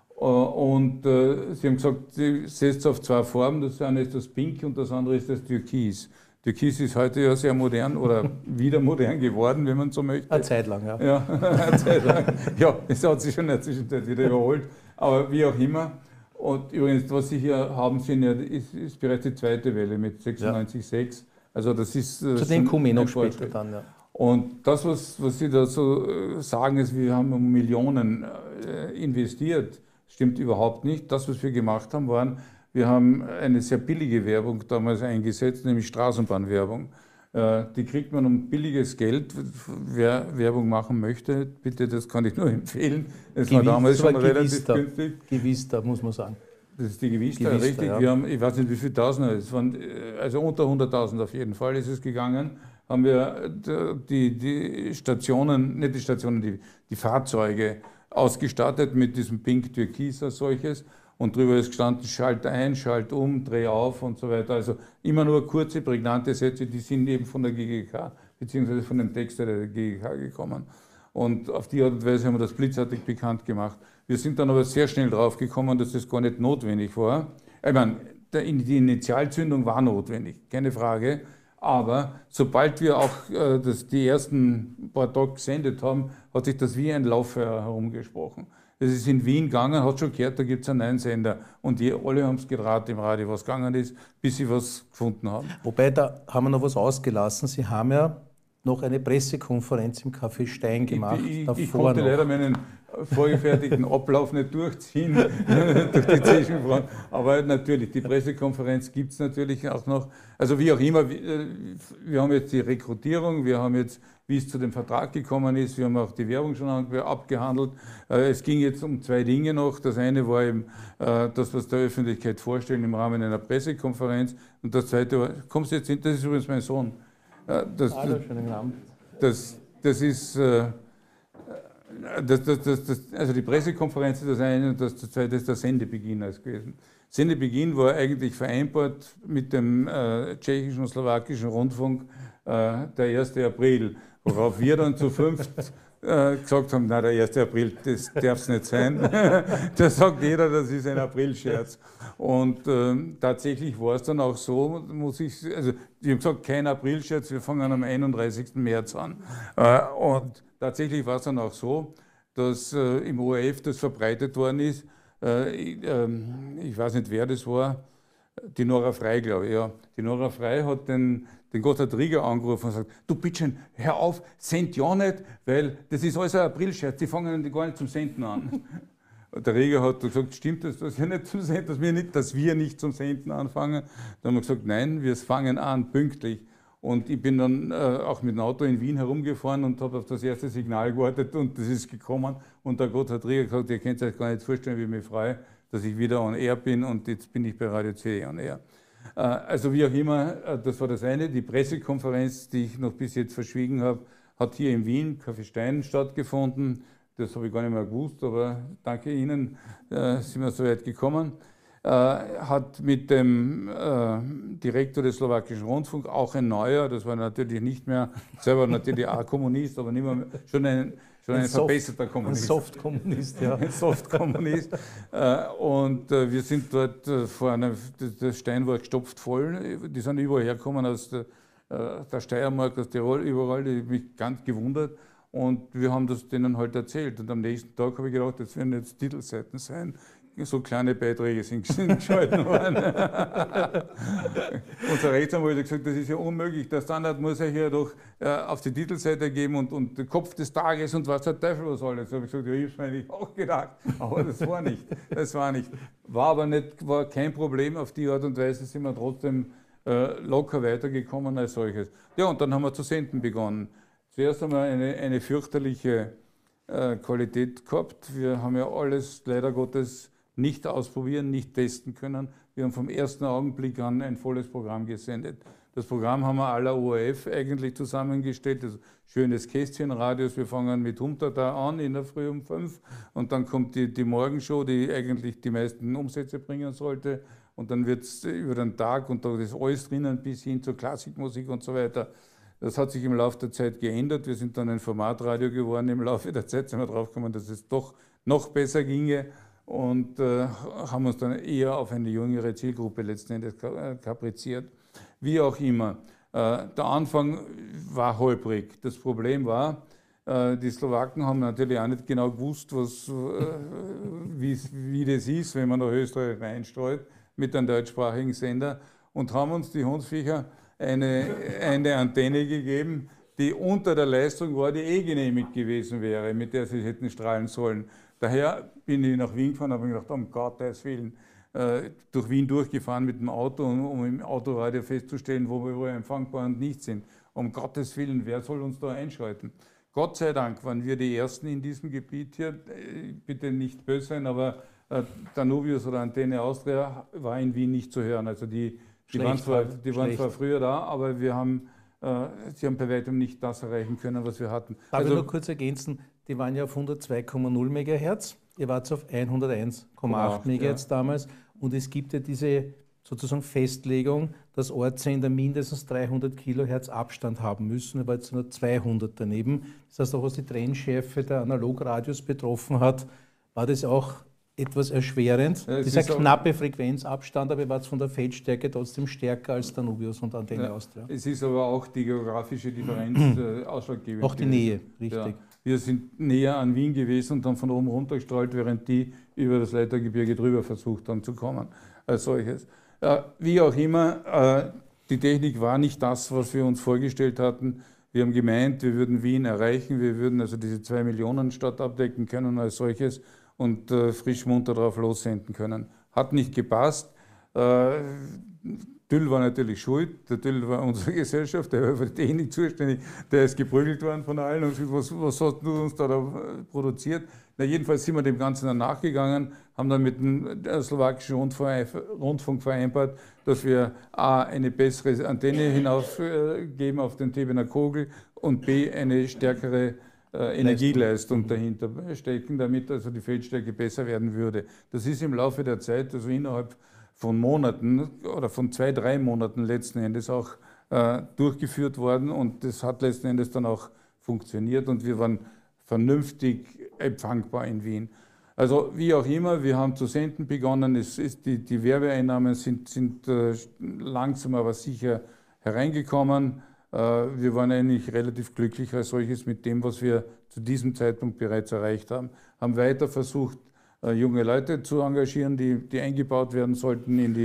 Und sie haben gesagt, sie setzt auf zwei Farben, das eine ist das Pink und das andere ist das Türkis. Türkis ist heute ja sehr modern oder wieder modern geworden, wenn man so möchte. Eine Zeit lang, ja. Ja, eine Zeit lang. Ja, es hat sich schon in der Zwischenzeit wieder überholt, aber wie auch immer. Und übrigens, was Sie hier haben, ist bereits die zweite Welle mit 96,6. Also das ist zu dem kommen wir noch später dann, ja. Und das, was Sie da so sagen, ist, wir haben Millionen investiert, stimmt überhaupt nicht. Das, was wir gemacht haben, wir haben eine sehr billige Werbung damals eingesetzt, nämlich Straßenbahnwerbung. Die kriegt man um billiges Geld. Wer Werbung machen möchte, bitte, das kann ich nur empfehlen. Es war damals schon relativ günstig. Gewista, muss man sagen. Das ist die Gewista, richtig. Ja. Wir haben, ich weiß nicht, wie viele Tausende, es waren, also unter 100.000 auf jeden Fall ist es gegangen. Haben wir die Stationen, nicht die Stationen, die Fahrzeuge ausgestattet mit diesem Pink Türkis als solches. Und drüber ist gestanden, schalt ein, schalt um, dreh auf und so weiter. Also immer nur kurze, prägnante Sätze, die sind eben von der GGK, beziehungsweise von dem Texter der GGK gekommen. Und auf die Art und Weise haben wir das blitzartig bekannt gemacht. Wir sind dann aber sehr schnell drauf gekommen, dass das gar nicht notwendig war. Ich meine, die Initialzündung war notwendig, keine Frage. Aber sobald wir auch die ersten paar Tage gesendet haben, hat sich das wie ein Lauffeuer herumgesprochen. Es ist in Wien gegangen, hat schon gehört, da gibt es einen neuen Sender. Und alle haben es gedraht im Radio, was gegangen ist, bis sie was gefunden haben. Wobei, da haben wir noch was ausgelassen. Sie haben ja noch eine Pressekonferenz im Café Stein gemacht. Ich konnte leider meinen vorgefertigten Ablauf nicht durchziehen durch die Zwischenfragen. Aber natürlich, die Pressekonferenz gibt es natürlich auch noch. Also wie auch immer, wir haben jetzt die Rekrutierung, wir haben jetzt, wie es zu dem Vertrag gekommen ist, wir haben auch die Werbung schon abgehandelt. Es ging jetzt um zwei Dinge noch. Das eine war eben das, was der Öffentlichkeit vorstellen im Rahmen einer Pressekonferenz. Und das zweite war, kommst du jetzt hin? Das ist übrigens mein Sohn. Das ist... also die Konferenz ist das eine und das zweite ist der Sendebeginn gewesen. Sendebeginn war eigentlich vereinbart mit dem tschechischen und slowakischen Rundfunk der 1. April, worauf wir dann zu fünft gesagt haben, na, der 1. April, das darf es nicht sein. Da sagt jeder, das ist ein Aprilscherz. Und tatsächlich war es dann auch so, also die haben gesagt, kein Aprilscherz, wir fangen am 31. März an. Und tatsächlich war es dann auch so, dass im ORF das verbreitet worden ist. Ich weiß nicht, wer das war, die Nora Frey, glaube ich. Ja. Die Nora Frey hat den Gotthard Rieger angerufen und gesagt, du bitte, hör auf, send ja nicht, weil das ist alles ein Aprilscherz, die fangen gar nicht zum Senden an. Und der Rieger hat gesagt, stimmt das ja nicht zum Senden, dass wir nicht zum Senden anfangen. Dann haben wir gesagt, nein, wir fangen an, pünktlich. Und ich bin dann auch mit dem Auto in Wien herumgefahren und habe auf das erste Signal gewartet und das ist gekommen. Und der Gotthard Rieger gesagt, ihr könnt euch gar nicht vorstellen, wie ich mich freue, dass ich wieder on air bin und jetzt bin ich bei Radio CD on air. Also wie auch immer, das war das eine. Die Pressekonferenz, die ich noch bis jetzt verschwiegen habe, hat hier in Wien, Café Stein, stattgefunden. Das habe ich gar nicht mehr gewusst, aber danke Ihnen, sind wir so weit gekommen. Hat mit dem Direktor des slowakischen Rundfunks, auch ein neuer, das war natürlich nicht mehr, selber natürlich auch Kommunist, aber nicht mehr, schon ein verbesserter Kommunist. Ein Soft-Kommunist, ja. Ein Soft-Kommunist. Und wir sind dort vor einer, der Stein war gestopft voll, die sind überall hergekommen aus der Steiermark, aus Tirol, überall, die haben mich ganz gewundert. Und wir haben das denen halt erzählt. Und am nächsten Tag habe ich gedacht, das werden jetzt Titelseiten sein. so kleine Beiträge sind geschalten worden. Unser Rechtsanwalt hat gesagt, das ist ja unmöglich. Der Standard muss ja hier doch auf die Titelseite geben und den Kopf des Tages und was der Teufel was alles. Da habe ich gesagt, ja, ich habe es mir eigentlich auch gedacht, aber das war nicht. Das war nicht. War kein Problem. Auf die Art und Weise sind wir trotzdem locker weitergekommen als solches. Ja, und dann haben wir zu senden begonnen. Zuerst einmal eine fürchterliche Qualität gehabt. Wir haben ja alles leider Gottes nicht ausprobieren, nicht testen können. Wir haben vom ersten Augenblick an ein volles Programm gesendet. Das Programm haben wir à la ORF eigentlich zusammengestellt. Das schönes Kästchenradios. Wir fangen mit Humtata an in der Früh um 5 und dann kommt die Morgenshow, die eigentlich die meisten Umsätze bringen sollte. Und dann wird es über den Tag und da ist alles drinnen bis hin zur Klassikmusik und so weiter. Das hat sich im Laufe der Zeit geändert. Wir sind dann ein Formatradio geworden. Im Laufe der Zeit sind wir drauf gekommen, dass es doch noch besser ginge und haben uns dann eher auf eine jüngere Zielgruppe letzten Endes kapriziert. Wie auch immer. Der Anfang war holprig. Das Problem war, die Slowaken haben natürlich auch nicht genau gewusst, wie das ist, wenn man nach Österreich reinstreut mit einem deutschsprachigen Sender und haben uns die Hundsviecher eine Antenne gegeben, die unter der Leistung war, die genehmigt gewesen wäre, mit der sie hätten strahlen sollen. Daher bin ich nach Wien gefahren und habe gedacht, um Gottes Willen, durch Wien durchgefahren mit dem Auto, um im Autoradio festzustellen, wo wir empfangbar und nicht sind. Um Gottes Willen, wer soll uns da einschalten? Gott sei Dank waren wir die Ersten in diesem Gebiet hier. Bitte nicht böse sein, aber Danubius oder Antenne Austria war in Wien nicht zu hören. Also die waren zwar früher da, aber sie haben bei weitem nicht das erreichen können, was wir hatten. Darf ich nur kurz ergänzen, die waren ja auf 102,0 MHz, ihr wart auf 101,8 MHz damals und es gibt ja diese sozusagen Festlegung, dass Ortssender mindestens 300 Kilohertz Abstand haben müssen, aber jetzt nur 200 daneben. Das heißt, auch was die Trennschärfe der Analogradios betroffen hat, war das auch etwas erschwerend. Ja, dieser knappe Frequenzabstand, aber war es von der Feldstärke trotzdem stärker als Danubius und Antenne Austria. Es ist aber auch die geografische Differenz ausschlaggebend. Auch die Nähe, richtig. Ja. Wir sind näher an Wien gewesen und haben von oben runtergestrahlt, während die über das Leitergebirge drüber versucht haben zu kommen als solches. Wie auch immer, die Technik war nicht das, was wir uns vorgestellt hatten. Wir haben gemeint, wir würden Wien erreichen, wir würden also diese 2 Millionen Stadt abdecken können als solches und frisch munter drauf lossenden können. Hat nicht gepasst. Düll war natürlich schuld. Der Düll war unsere Gesellschaft, der war für die Technik zuständig. Der ist geprügelt worden von allen und gesagt, was hast du uns da produziert? Na, jedenfalls sind wir dem Ganzen dann nachgegangen, haben dann mit dem slowakischen Rundfunk vereinbart, dass wir A, eine bessere Antenne hinaufgeben auf den Tebener Kogel und B, eine stärkere Energieleistung dahinter stecken, damit also die Feldstärke besser werden würde. Das ist im Laufe der Zeit, also innerhalb von Monaten oder von 2-3 Monaten letzten Endes auch durchgeführt worden und das hat letzten Endes dann auch funktioniert und wir waren vernünftig empfangbar in Wien. Also wie auch immer, wir haben zu senden begonnen, die Werbeeinnahmen sind langsam aber sicher hereingekommen. Wir waren eigentlich relativ glücklich als solches mit dem, was wir zu diesem Zeitpunkt bereits erreicht haben. Haben weiter versucht, junge Leute zu engagieren, die eingebaut werden sollten in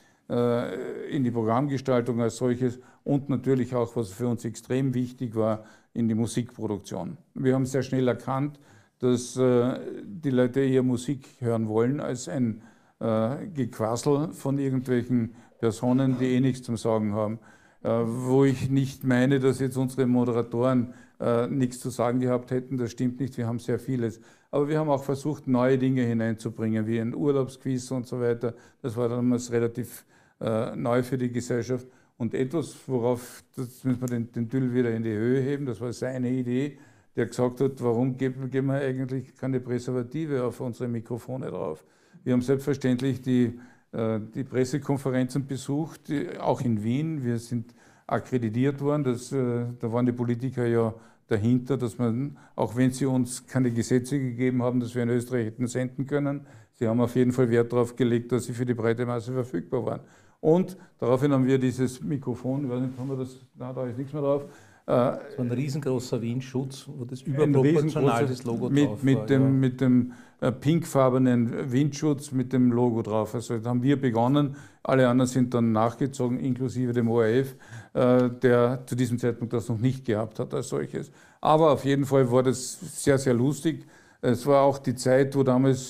die Programmgestaltung als solches und natürlich auch, was für uns extrem wichtig war, in die Musikproduktion. Wir haben sehr schnell erkannt, dass die Leute eher Musik hören wollen als ein Gequassel von irgendwelchen Personen, die nichts zum Sagen haben. Wo ich nicht meine, dass jetzt unsere Moderatoren nichts zu sagen gehabt hätten, das stimmt nicht, wir haben sehr vieles. Aber wir haben auch versucht, neue Dinge hineinzubringen, wie ein Urlaubsquiz und so weiter. Das war damals relativ neu für die Gesellschaft. Und etwas, worauf, das müssen wir den Düll wieder in die Höhe heben, das war seine Idee, der gesagt hat, warum geben wir eigentlich keine Präservative auf unsere Mikrofone drauf. Wir haben selbstverständlich die Pressekonferenzen besucht, auch in Wien. Wir sind akkreditiert worden. Da waren die Politiker ja dahinter, dass man, auch wenn sie uns keine Gesetze gegeben haben, dass wir in Österreich hätten senden können, sie haben auf jeden Fall Wert darauf gelegt, dass sie für die breite Masse verfügbar waren. Und daraufhin haben wir dieses Mikrofon, ich weiß nicht, haben wir das, da ist nichts mehr drauf, war ein riesengroßer Windschutz, wo das überproportional das Logo drauf war. Mit dem pinkfarbenen Windschutz mit dem Logo drauf. Also da haben wir begonnen, alle anderen sind dann nachgezogen, inklusive dem ORF, der zu diesem Zeitpunkt das noch nicht gehabt hat als solches. Aber auf jeden Fall war das sehr, sehr lustig. Es war auch die Zeit, wo damals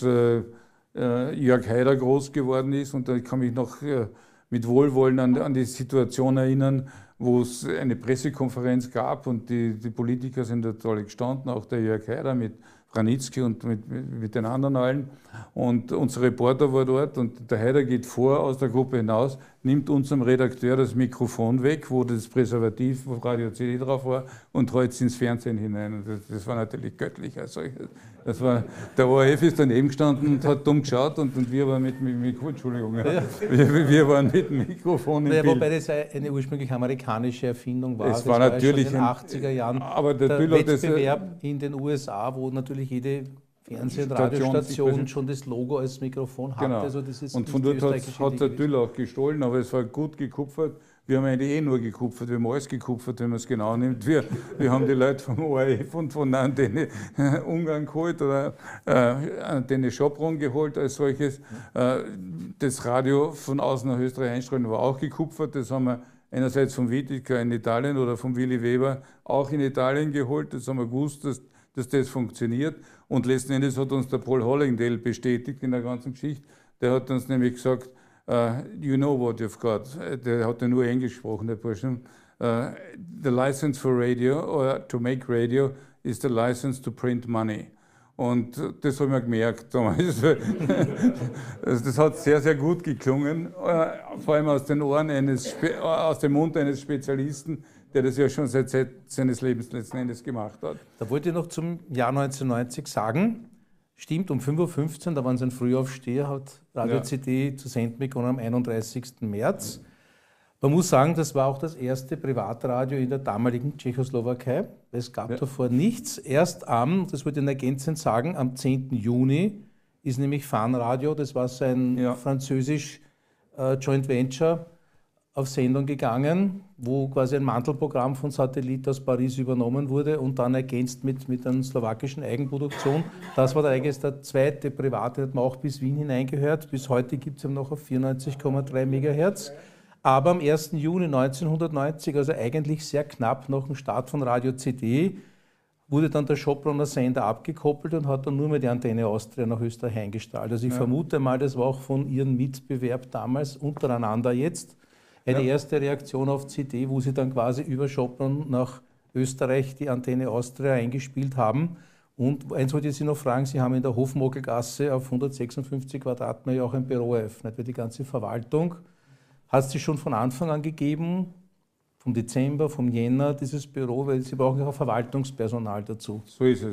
Jörg Haider groß geworden ist, und ich kann mich noch mit Wohlwollen an die Situation erinnern, wo es eine Pressekonferenz gab und die Politiker sind da toll gestanden, auch der Jörg Haider mit Branitzky und mit den anderen allen. Und unser Reporter war dort und der Haider geht vor aus der Gruppe hinaus, nimmt unserem Redakteur das Mikrofon weg, wo das Präservativ, wo Radio CD drauf war, und hält es ins Fernsehen hinein. Und das war natürlich göttlich. Also das war, der ORF ist daneben gestanden und hat dumm geschaut und wir waren mit Entschuldigung, ja. Wir waren mit dem Mikrofon im Bild. Wobei das eine ursprünglich amerikanische Erfindung war. Es war natürlich in den 80er Jahren aber der Wettbewerb in den USA, wo natürlich jede Fernseh- und Radiostation schon das Logo als Mikrofon hatte. Genau. Also das ist und von dort hat der Düll auch gestohlen, aber es war gut gekupfert. Wir haben eigentlich nur gekupfert, wir haben alles gekupfert, wenn man es genau nimmt. Wir haben die Leute vom ORF und von der Antenne Ungarn geholt oder Antenne Schopron geholt als solches. Das Radio von außen nach Österreich einstrahlen war auch gekupfert. Das haben wir einerseits vom Wietica in Italien oder vom Willy Weber auch in Italien geholt. Das haben wir gewusst, dass das funktioniert. Und letzten Endes hat uns der Paul Hollingdale bestätigt in der ganzen Geschichte. Der hat uns nämlich gesagt, you know what you've got. Der hat ja nur Englisch gesprochen, der Bursche. The license for radio or to make radio is the license to print money. Und das haben wir gemerkt damals. Das hat sehr, sehr gut geklungen, vor allem aus dem Mund eines Spezialisten, der das ja schon seit seines Lebens letzten Endes gemacht hat. Da wollte ich noch zum Jahr 1990 sagen, stimmt, um 5.15 Uhr, da waren Sie ein Frühaufsteher, hat Radio CD zu senden begonnen am 31. März. Man muss sagen, das war auch das erste Privatradio in der damaligen Tschechoslowakei. Es gab davor nichts. Erst das wollte ich ergänzend sagen, am 10. Juni ist nämlich Fanradio, das war so ein französisch Joint Venture, auf Sendung gegangen, wo quasi ein Mantelprogramm von Satellit aus Paris übernommen wurde und dann ergänzt mit einer slowakischen Eigenproduktion. Das war eigentlich der zweite private, hat man auch bis Wien hineingehört. Bis heute gibt es ihn noch auf 94,3 MHz. Aber am 1. Juni 1990, also eigentlich sehr knapp nach dem Start von Radio CD, wurde dann der Schoproner Sender abgekoppelt und hat dann nur mehr die Antenne Austria nach Österreich eingestrahlt. Also ich vermute mal, das war auch von Ihrem Mitbewerb damals untereinander jetzt eine erste Reaktion auf CD, wo Sie dann quasi über Schopron nach Österreich die Antenne Austria eingespielt haben. Und eins wollte ich Sie noch fragen, Sie haben in der Hofmogelgasse auf 156 Quadratmeter auch ein Büro eröffnet für die ganze Verwaltung. Hat es Sie schon von Anfang an gegeben, vom Dezember, vom Jänner, dieses Büro, weil Sie brauchen ja auch Verwaltungspersonal dazu? So ist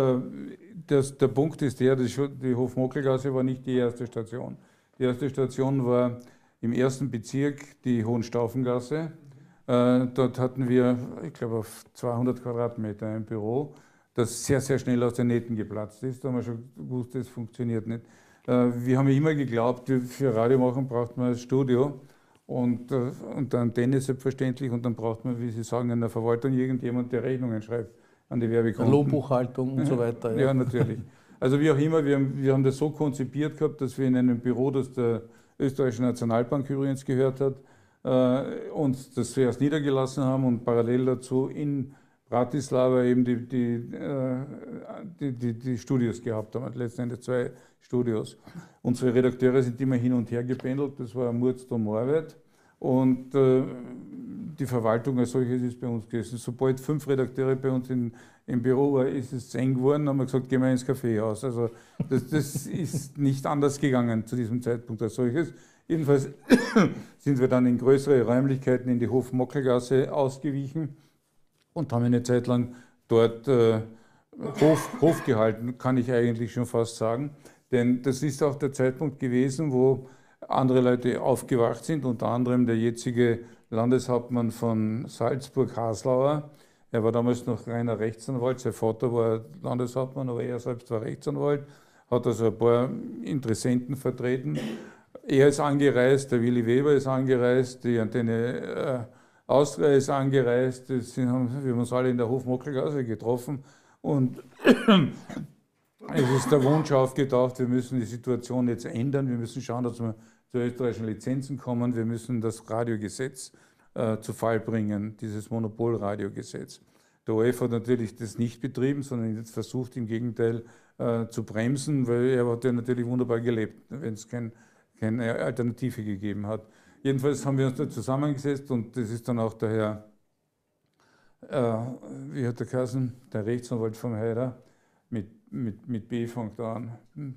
es. Der Punkt ist der, die Hofmogelgasse war nicht die erste Station. Die erste Station war im ersten Bezirk die Hohenstaufengasse. Dort hatten wir, ich glaube, auf 200 Quadratmeter ein Büro, das sehr, sehr schnell aus den Nähten geplatzt ist. Da haben wir schon gewusst, das funktioniert nicht. Wir haben immer geglaubt, für Radio machen braucht man ein Studio und eine Antenne selbstverständlich. Und dann braucht man, wie Sie sagen, in der Verwaltung irgendjemand, der Rechnungen schreibt an die Werbekunden. Lohnbuchhaltung und so weiter. Ja, natürlich. Also wie auch immer, wir haben das so konzipiert gehabt, dass wir in einem Büro, das der Österreichische Nationalbank übrigens gehört hat, uns das zuerst niedergelassen haben und parallel dazu in Bratislava eben die Studios gehabt haben, letzten Endes 2 Studios. Unsere Redakteure sind immer hin und her gependelt, das war Murz-Dom-Arbeit und die Verwaltung als solches ist bei uns gewesen. Sobald 5 Redakteure bei uns im Büro war, ist es eng geworden, haben wir gesagt, gehen wir ins Kaffeehaus. Also das ist nicht anders gegangen zu diesem Zeitpunkt als solches. Jedenfalls sind wir dann in größere Räumlichkeiten in die Hofmockelgasse ausgewichen und haben eine Zeit lang dort Hof gehalten, kann ich eigentlich schon fast sagen. Denn das ist auch der Zeitpunkt gewesen, wo andere Leute aufgewacht sind, unter anderem der jetzige Landeshauptmann von Salzburg, Haslauer. Er war damals noch reiner Rechtsanwalt, sein Vater war Landeshauptmann, aber er selbst war Rechtsanwalt, hat also ein paar Interessenten vertreten. Er ist angereist, der Willy Weber ist angereist, die Antenne Austria ist angereist, wir haben uns alle in der Hofmockelgasse getroffen und es ist der Wunsch aufgetaucht, wir müssen die Situation jetzt ändern, wir müssen schauen, dass wir zu österreichischen Lizenzen kommen, wir müssen das Radiogesetz zu Fall bringen, dieses Monopolradiogesetz. Der ORF hat natürlich das nicht betrieben, sondern jetzt versucht im Gegenteil zu bremsen, weil er hat ja natürlich wunderbar gelebt, wenn es keine Alternative gegeben hat. Jedenfalls haben wir uns da zusammengesetzt und das ist dann auch der Herr, wie hat der geheißen, der Rechtsanwalt vom Haider, mit B fängt an.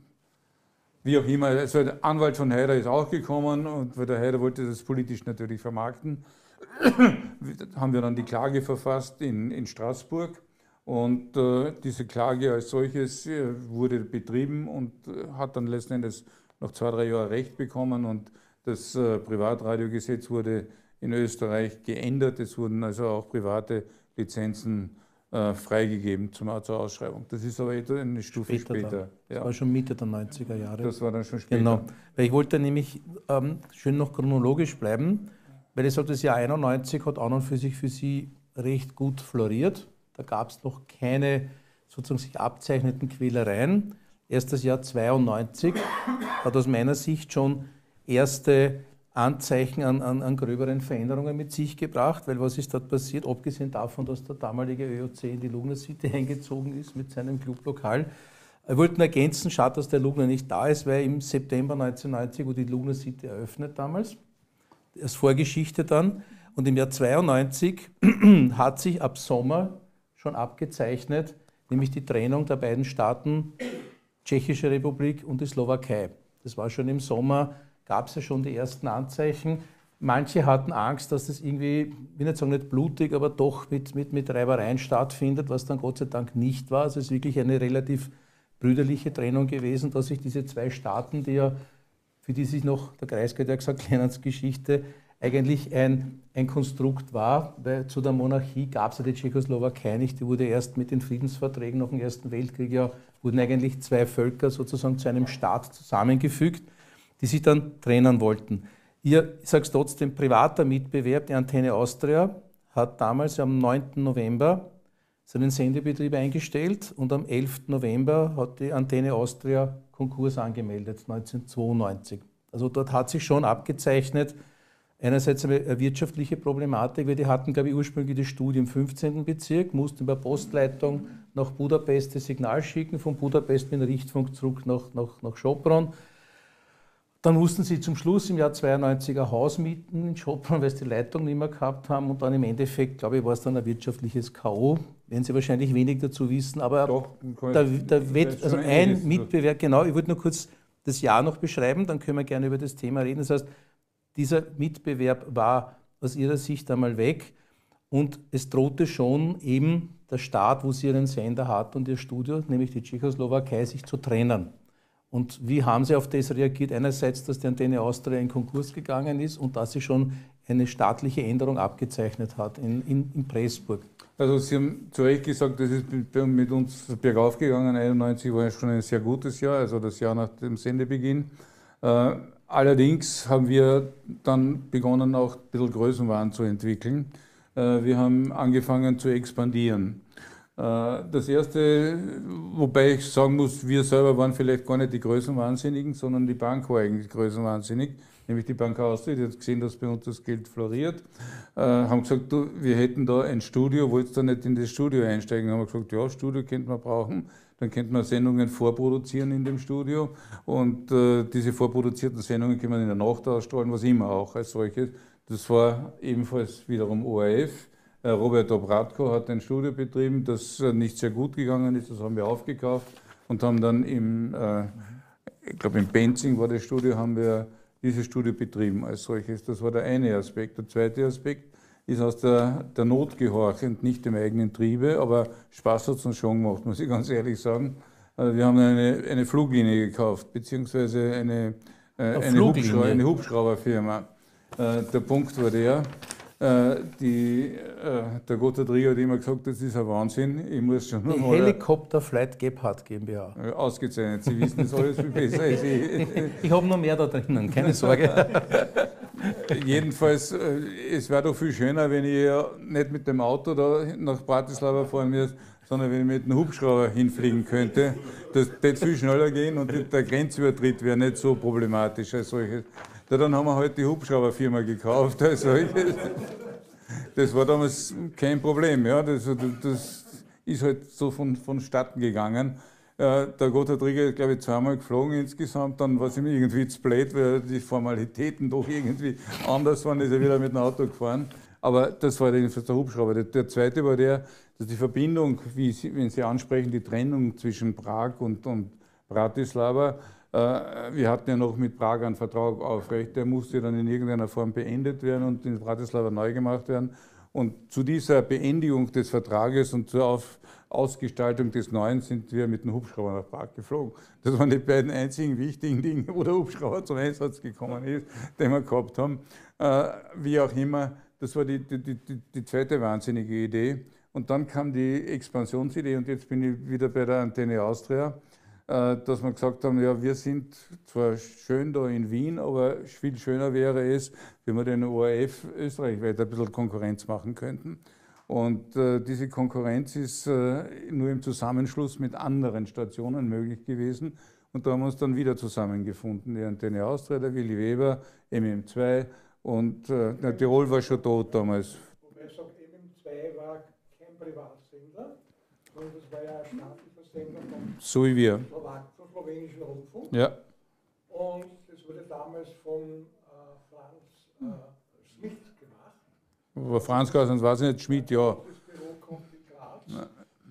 Wie auch immer, also der Anwalt von Haider ist auch gekommen und weil der Haider wollte das politisch natürlich vermarkten, haben wir dann die Klage verfasst in Straßburg und diese Klage als solches wurde betrieben und hat dann letzten Endes noch 2-3 Jahre Recht bekommen und das Privatradiogesetz wurde in Österreich geändert. Es wurden also auch private Lizenzen freigegeben zur Ausschreibung. Das ist aber eine Stufe später. Das war schon Mitte der 90er Jahre. Das war dann schon später. Genau, weil ich wollte nämlich schön noch chronologisch bleiben, weil ich sage, das Jahr 91 hat an und für sich für Sie recht gut floriert. Da gab es noch keine sozusagen sich abzeichneten Quälereien. Erst das Jahr 92 hat aus meiner Sicht schon erste Anzeichen an gröberen Veränderungen mit sich gebracht, weil was ist dort passiert, abgesehen davon, dass der damalige ÖOC in die Lugner City eingezogen ist mit seinem Clublokal. Wir wollten ergänzen, schade, dass der Lugner nicht da ist, weil im September 1990 wurde die Lugner City eröffnet damals, als Vorgeschichte dann. Und im Jahr 92 hat sich ab Sommer schon abgezeichnet, nämlich die Trennung der beiden Staaten, Tschechische Republik und die Slowakei. Das war schon im Sommer, gab es ja schon die ersten Anzeichen. Manche hatten Angst, dass das irgendwie, ich will nicht sagen nicht blutig, aber doch mit Reibereien stattfindet, was dann Gott sei Dank nicht war. Also es ist wirklich eine relativ brüderliche Trennung gewesen, dass sich diese zwei Staaten, die ja, für die sich noch, der Kreisky hat ja gesagt, Geschichte, eigentlich ein Konstrukt war, weil zu der Monarchie gab es ja die Tschechoslowakei nicht, die wurde erst mit den Friedensverträgen nach dem Ersten Weltkrieg, ja, wurden eigentlich zwei Völker sozusagen zu einem Staat zusammengefügt, die sich dann trennen wollten. Ihr, ich sage es trotzdem, privater Mitbewerb, die Antenne Austria, hat damals am 9. November seinen Sendebetrieb eingestellt und am 11. November hat die Antenne Austria Konkurs angemeldet, 1992. Also dort hat sich schon abgezeichnet, einerseits eine wirtschaftliche Problematik, weil die hatten, glaube ich, ursprünglich das Studio im 15. Bezirk, mussten per Postleitung nach Budapest das Signal schicken, von Budapest mit dem Richtfunk zurück nach Sopron. Dann mussten sie zum Schluss im Jahr 92 ein Haus mieten in Sopron, weil sie die Leitung nicht mehr gehabt haben. Und dann im Endeffekt, glaube ich, war es dann ein wirtschaftliches K.O. Werden Sie wahrscheinlich wenig dazu wissen. Aber doch, also ein Mitbewerb, genau, ich wollte nur kurz das Jahr noch beschreiben, dann können wir gerne über das Thema reden. Das heißt, dieser Mitbewerb war aus Ihrer Sicht einmal weg und es drohte schon eben der Staat, wo Sie Ihren Sender hat und Ihr Studio, nämlich die Tschechoslowakei, sich zu trennen. Und wie haben Sie auf das reagiert? Einerseits, dass die Antenne Austria in Konkurs gegangen ist und dass sich schon eine staatliche Änderung abgezeichnet hat in Pressburg. Also Sie haben zu Recht gesagt, das ist mit uns bergauf gegangen. 1991 war ja schon ein sehr gutes Jahr, also das Jahr nach dem Sendebeginn. Allerdings haben wir dann begonnen, auch ein bisschen Größenwahn zu entwickeln. Wir haben angefangen zu expandieren. Das erste, wobei ich sagen muss, wir selber waren vielleicht gar nicht die Größenwahnsinnigen, sondern die Bank war eigentlich größenwahnsinnig, nämlich die Bank Austria, die hat gesehen, dass bei uns das Geld floriert, haben gesagt, du, wir hätten da ein Studio, wolltest du nicht in das Studio einsteigen? Haben wir gesagt, ja, Studio könnte man brauchen, dann könnte man Sendungen vorproduzieren in dem Studio und diese vorproduzierten Sendungen können wir in der Nacht ausstrahlen, was immer auch als solches. Das war ebenfalls wiederum ORF. Robert Obratko hat ein Studio betrieben, das nicht sehr gut gegangen ist, das haben wir aufgekauft und haben dann ich glaube in Benzing war das Studio, haben wir dieses Studio betrieben als solches. Das war der eine Aspekt. Der zweite Aspekt ist aus der Not gehorchend, nicht im eigenen Triebe, aber Spaß hat es uns schon gemacht, muss ich ganz ehrlich sagen. Wir haben eine Fluglinie gekauft, beziehungsweise eine Hubschrauberfirma. Der Punkt war der, der Gotthard Rieger hat immer gesagt, das ist ein Wahnsinn. Ich muss schon die Helikopter Flight Gebhardt GmbH. Ausgezeichnet, Sie wissen das alles viel besser als ich. Ich habe noch mehr da drinnen, keine Sorge. Jedenfalls, es wäre doch viel schöner, wenn ich ja nicht mit dem Auto da nach Bratislava fahren müsste, sondern wenn ich mit einem Hubschrauber hinfliegen könnte. Das würde viel schneller gehen und der Grenzübertritt wäre nicht so problematisch als solches. Ja, dann haben wir halt die Hubschrauberfirma gekauft als solches. Das war damals kein Problem. Ja. Das ist halt so vonstatten gegangen. Der Gotthard Rieger ist, glaube ich, zweimal geflogen insgesamt. Dann war es ihm irgendwie zu blöd, weil die Formalitäten doch irgendwie anders waren, ist er wieder mit dem Auto gefahren. Aber das war jedenfalls der Hubschrauber. Der zweite war der, dass die Verbindung, wenn Sie ansprechen, die Trennung zwischen Prag und Bratislava, wir hatten ja noch mit Prag einen Vertrag aufrecht, der musste dann in irgendeiner Form beendet werden und in Bratislava neu gemacht werden. Und zu dieser Beendigung des Vertrages und zur Ausgestaltung des Neuen sind wir mit dem Hubschrauber nach Prag geflogen. Das waren die beiden einzigen wichtigen Dinge, wo der Hubschrauber zum Einsatz gekommen ist, den wir gehabt haben. Wie auch immer, das war die zweite wahnsinnige Idee. Und dann kam die Expansionsidee und jetzt bin ich wieder bei der Antenne Austria, dass wir gesagt haben, ja, wir sind zwar schön da in Wien, aber viel schöner wäre es, wenn wir den ORF österreichweit ein bisschen Konkurrenz machen könnten. Und diese Konkurrenz ist nur im Zusammenschluss mit anderen Stationen möglich gewesen. Und da haben wir uns dann wieder zusammengefunden. Die Antenne Austria, der Willi Weber, MM2 und Tirol war schon tot damals. Wobei ich sage, MM2 war kein Privatsender, sondern das war ja ein staatlicher Sender so wie wir. Vom slowenischen Rundfunk. Ja. Und das wurde damals von Franz Schmidt gemacht. Aber Franz Gassens weiß ich nicht, Schmidt, ja. Das Büro kommt in Graz. Ja.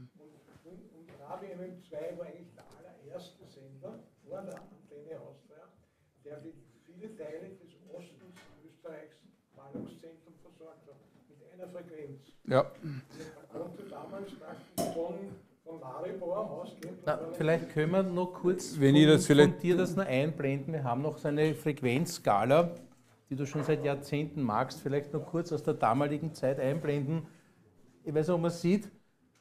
Und Radio MM2 war eigentlich der allererste Sender vor der Antenne Austria, der viele Teile des Ostens Österreichs Ballungszentrum versorgt hat, mit einer Frequenz. Ja. Man konnte damals praktisch von Maribor ausgehen. Vielleicht können wir noch kurz von dir das noch einblenden. Wir haben noch so eine Frequenzskala, die du schon seit Jahrzehnten magst, vielleicht noch kurz aus der damaligen Zeit einblenden. Ich weiß nicht, ob man sieht,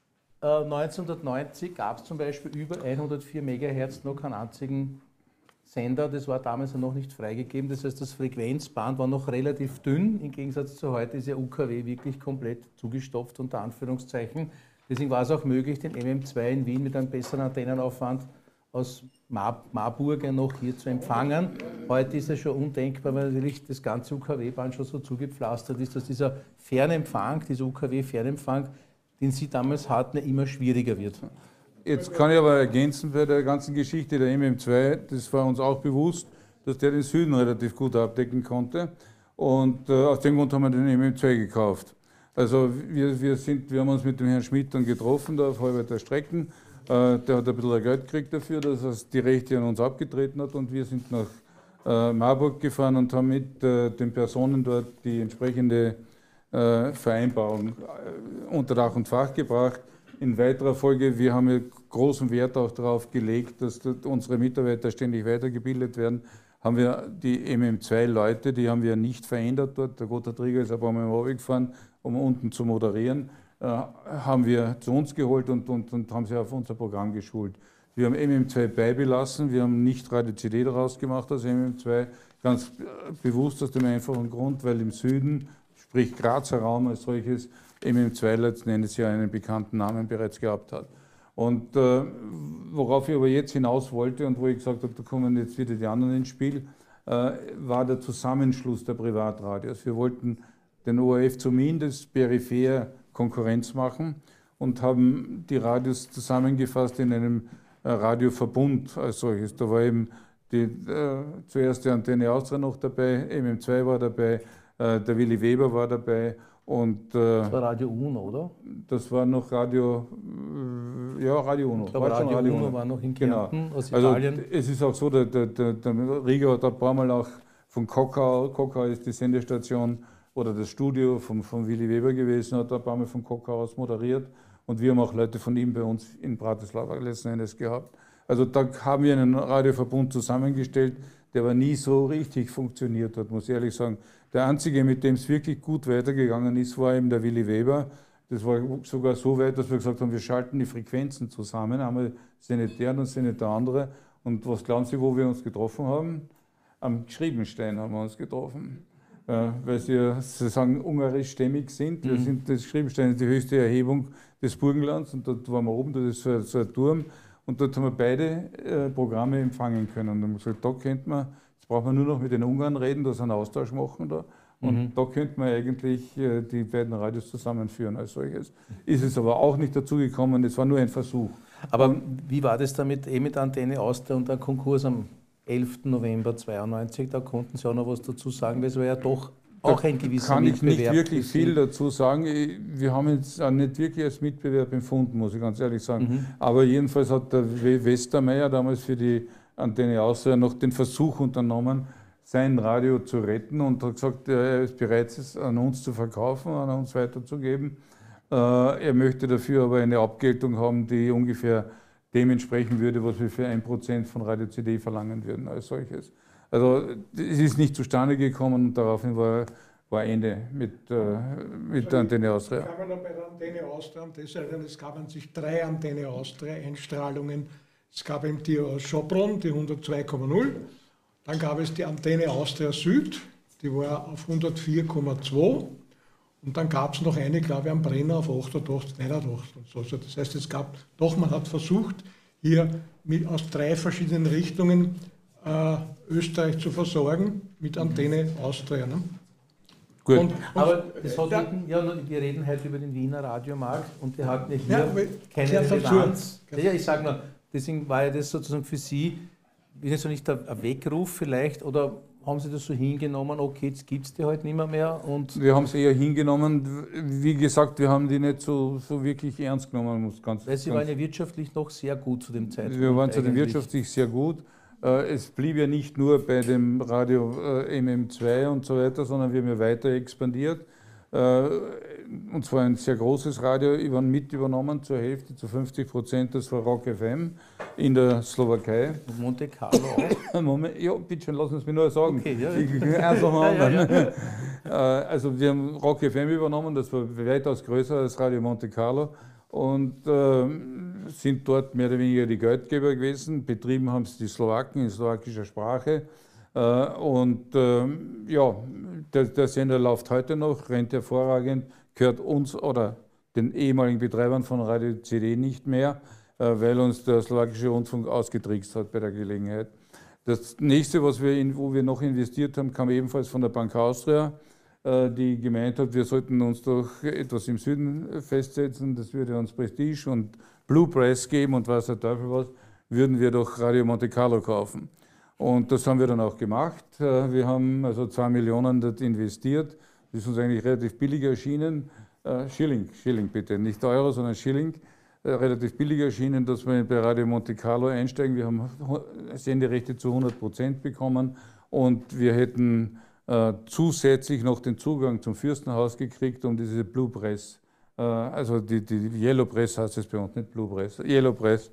1990 gab es zum Beispiel über 104 MHz noch keinen einzigen Sender. Das war damals noch nicht freigegeben. Das heißt, das Frequenzband war noch relativ dünn. Im Gegensatz zu heute ist ja UKW wirklich komplett zugestopft, unter Anführungszeichen. Deswegen war es auch möglich, den MM2 in Wien mit einem besseren Antennenaufwand aus Marburg noch hier zu empfangen. Heute ist es schon undenkbar, weil natürlich das ganze UKW-Band schon so zugepflastert ist, dass dieser Fernempfang, dieser UKW-Fernempfang, den Sie damals hatten, immer schwieriger wird. Jetzt kann ich aber ergänzen bei der ganzen Geschichte der MM2, das war uns auch bewusst, dass der den Süden relativ gut abdecken konnte. Und aus dem Grund haben wir den MM2 gekauft. Also wir haben uns mit dem Herrn Schmidt dann getroffen, da auf halber Strecken. Der hat ein bisschen Geld gekriegt dafür, dass er die Rechte an uns abgetreten hat. Und wir sind nach Marburg gefahren und haben mit den Personen dort die entsprechende Vereinbarung unter Dach und Fach gebracht. In weiterer Folge, wir haben ja großen Wert auch darauf gelegt, dass unsere Mitarbeiter ständig weitergebildet werden, haben wir die MM2-Leute, die haben wir nicht verändert dort. Der Gotthard Rieger ist ein paar Mal runtergefahren, um unten zu moderieren, haben wir zu uns geholt und haben sie auf unser Programm geschult. Wir haben MM2 beibelassen, wir haben nicht Radio CD daraus gemacht aus MM2, ganz bewusst aus dem einfachen Grund, weil im Süden, sprich Grazer Raum als solches, MM2 letzten Endes ja einen bekannten Namen bereits gehabt hat. Und worauf ich aber jetzt hinaus wollte und wo ich gesagt habe, da kommen jetzt wieder die anderen ins Spiel, war der Zusammenschluss der Privatradios. Wir wollten den ORF zumindest peripher Konkurrenz machen und haben die Radios zusammengefasst in einem Radioverbund als solches. Da war eben zuerst die Antenne Austria noch dabei, MM2 war dabei, der Willi Weber war dabei. Und, das war Radio Uno, oder? Das war noch Radio Uno. Aber Radio Uno war noch in Kärnten, aus Italien. Also es ist auch so, der Rieger hat ein paar Mal auch von Kockau ist die Sendestation oder das Studio von Willi Weber gewesen, hat ein paar Mal von Kockau aus moderiert. Und wir haben auch Leute von ihm bei uns in Bratislava letzten Endes gehabt. Also da haben wir einen Radioverbund zusammengestellt, der aber nie so richtig funktioniert hat, muss ich ehrlich sagen. Der einzige, mit dem es wirklich gut weitergegangen ist, war eben der Willi Weber. Das war sogar so weit, dass wir gesagt haben, wir schalten die Frequenzen zusammen. Einmal sind nicht der und sind nicht der andere. Und was glauben Sie, wo wir uns getroffen haben? Am Schreibenstein haben wir uns getroffen. weil sie ja sozusagen ungarischstämmig sind. Wir sind, das Schriebstein ist die höchste Erhebung des Burgenlands und dort waren wir oben, das ist so ein Turm und dort haben wir beide Programme empfangen können. Und dann haben wir gesagt, da könnte man, jetzt braucht man nur noch mit den Ungarn reden, da einen Austausch machen da. Und da könnte man eigentlich die beiden Radios zusammenführen als solches. Ist es aber auch nicht dazu gekommen, es war nur ein Versuch. Aber wie war das damit mit Antenne Austria und der Konkurs am 11. November 92? Da konnten Sie auch noch was dazu sagen, weil es war ja doch auch ein gewisser Mitbewerb. Kann ich nicht wirklich viel dazu sagen. Wir haben jetzt auch nicht wirklich als Mitbewerb empfunden, muss ich ganz ehrlich sagen. Aber jedenfalls hat der Westermeier damals für die Antenne Austria noch den Versuch unternommen, sein Radio zu retten und hat gesagt, er ist bereit, es an uns zu verkaufen, an uns weiterzugeben. Er möchte dafür aber eine Abgeltung haben, die ungefähr dem entsprechen würde, was wir für 1% von Radio CD verlangen würden als solches. Also es ist nicht zustande gekommen und daraufhin war Ende mit der Antenne Austria. Kann man noch bei der Antenne Austria und deshalb, es gab an sich 3 Antenne Austria Einstrahlungen. Es gab eben die aus Schopron, die 102,0. Dann gab es die Antenne Austria Süd, die war auf 104,2. Und dann gab es noch eine, glaube ich, am Brenner auf 88, 89 und so. Also das heißt, es gab doch, man hat versucht, hier aus 3 verschiedenen Richtungen Österreich zu versorgen mit Antenne Austria. Ne? Gut. Aber das hat wir reden heute über den Wiener Radiomarkt und wir hatten ja hier keine Relevanz. Ja, ich sage nur, deswegen war ja das sozusagen für Sie, ist das nicht ein Weckruf vielleicht, oder haben Sie das so hingenommen, okay, jetzt gibt es die heute nicht mehr? Und wir haben es eher hingenommen. Wie gesagt, wir haben die nicht so wirklich ernst genommen. Weil Sie waren ja wirtschaftlich noch sehr gut zu dem Zeitpunkt. Wir waren zu dem wirtschaftlich sehr gut. Es blieb ja nicht nur bei dem Radio MM2 und so weiter, sondern wir haben ja weiter expandiert. Und zwar ein sehr großes Radio mit übernommen, zur Hälfte, zu 50%, das war Rock FM in der Slowakei. Und Monte Carlo auch? Moment, ja, bitte schön, lassen Sie es mir nur sagen. Okay, ja. Einfach mal. Also wir haben Rock FM übernommen, das war weitaus größer als Radio Monte Carlo und sind dort mehr oder weniger die Geldgeber gewesen. Betrieben haben es die Slowaken in slowakischer Sprache. Und ja, der Sender läuft heute noch, rennt hervorragend, gehört uns oder den ehemaligen Betreibern von Radio CD nicht mehr, weil uns der slowakische Rundfunk ausgetrickst hat bei der Gelegenheit. Das nächste, wo wir noch investiert haben, kam ebenfalls von der Bank Austria, die gemeint hat, wir sollten uns doch etwas im Süden festsetzen, das würde uns Prestige und Blue Press geben und was der Teufel was, würden wir doch Radio Monte Carlo kaufen. Und das haben wir dann auch gemacht. Wir haben also 2 Millionen dort investiert. Das ist uns eigentlich relativ billig erschienen. Schilling bitte, nicht Euro, sondern Schilling. Relativ billig erschienen, dass wir bei Radio Monte Carlo einsteigen. Wir haben Senderechte zu 100% bekommen und wir hätten zusätzlich noch den Zugang zum Fürstenhaus gekriegt, um diese Blue Press, also die Yellow Press heißt es bei uns, nicht Blue Press, Yellow Press,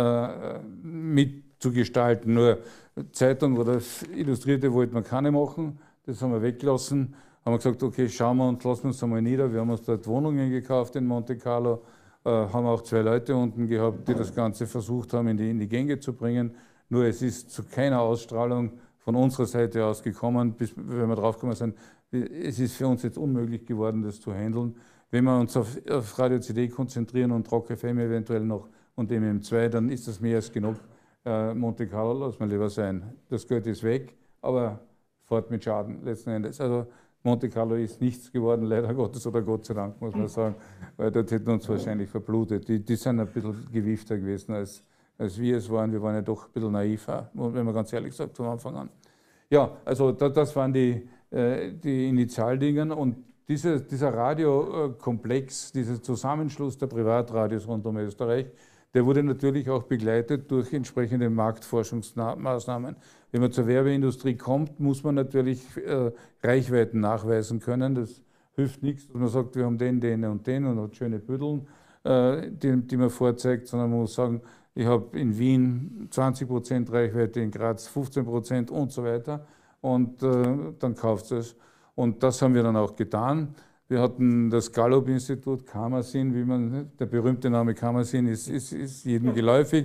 mitzugestalten. Nur Zeitung oder Illustrierte wollten wir keine machen, das haben wir weggelassen. Haben wir gesagt, okay, schauen wir uns, lassen wir uns einmal nieder. Wir haben uns dort Wohnungen gekauft in Monte Carlo, haben auch 2 Leute unten gehabt, die das Ganze versucht haben, in die Gänge zu bringen. Nur es ist zu keiner Ausstrahlung von unserer Seite aus gekommen, bis wenn wir draufgekommen sind, es ist für uns jetzt unmöglich geworden, das zu handeln. Wenn wir uns auf Radio CD konzentrieren und Rock FM eventuell noch und MM2, dann ist das mehr als genug. Monte Carlo lassen wir lieber sein. Das Geld ist weg, aber fort mit Schaden letzten Endes. Also Monte Carlo ist nichts geworden, leider Gottes oder Gott sei Dank, muss man sagen, weil dort hätten wir uns wahrscheinlich verblutet. Die sind ein bisschen gewiefter gewesen als wir es waren. Wir waren ja doch ein bisschen naiver, wenn man ganz ehrlich sagt, von Anfang an. Ja, also das waren die Initialdingen und dieser Radiokomplex, dieser Zusammenschluss der Privatradios rund um Österreich, der wurde natürlich auch begleitet durch entsprechende Marktforschungsmaßnahmen. Wenn man zur Werbeindustrie kommt, muss man natürlich Reichweiten nachweisen können. Das hilft nichts, dass man sagt, wir haben den und hat schöne Büdeln, die man vorzeigt, sondern man muss sagen, ich habe in Wien 20% Reichweite, in Graz 15% und so weiter. Und dann kauft es. Und das haben wir dann auch getan. Wir hatten das Gallup-Institut, Kamersin, der berühmte Name Kamersin ist jedem geläufig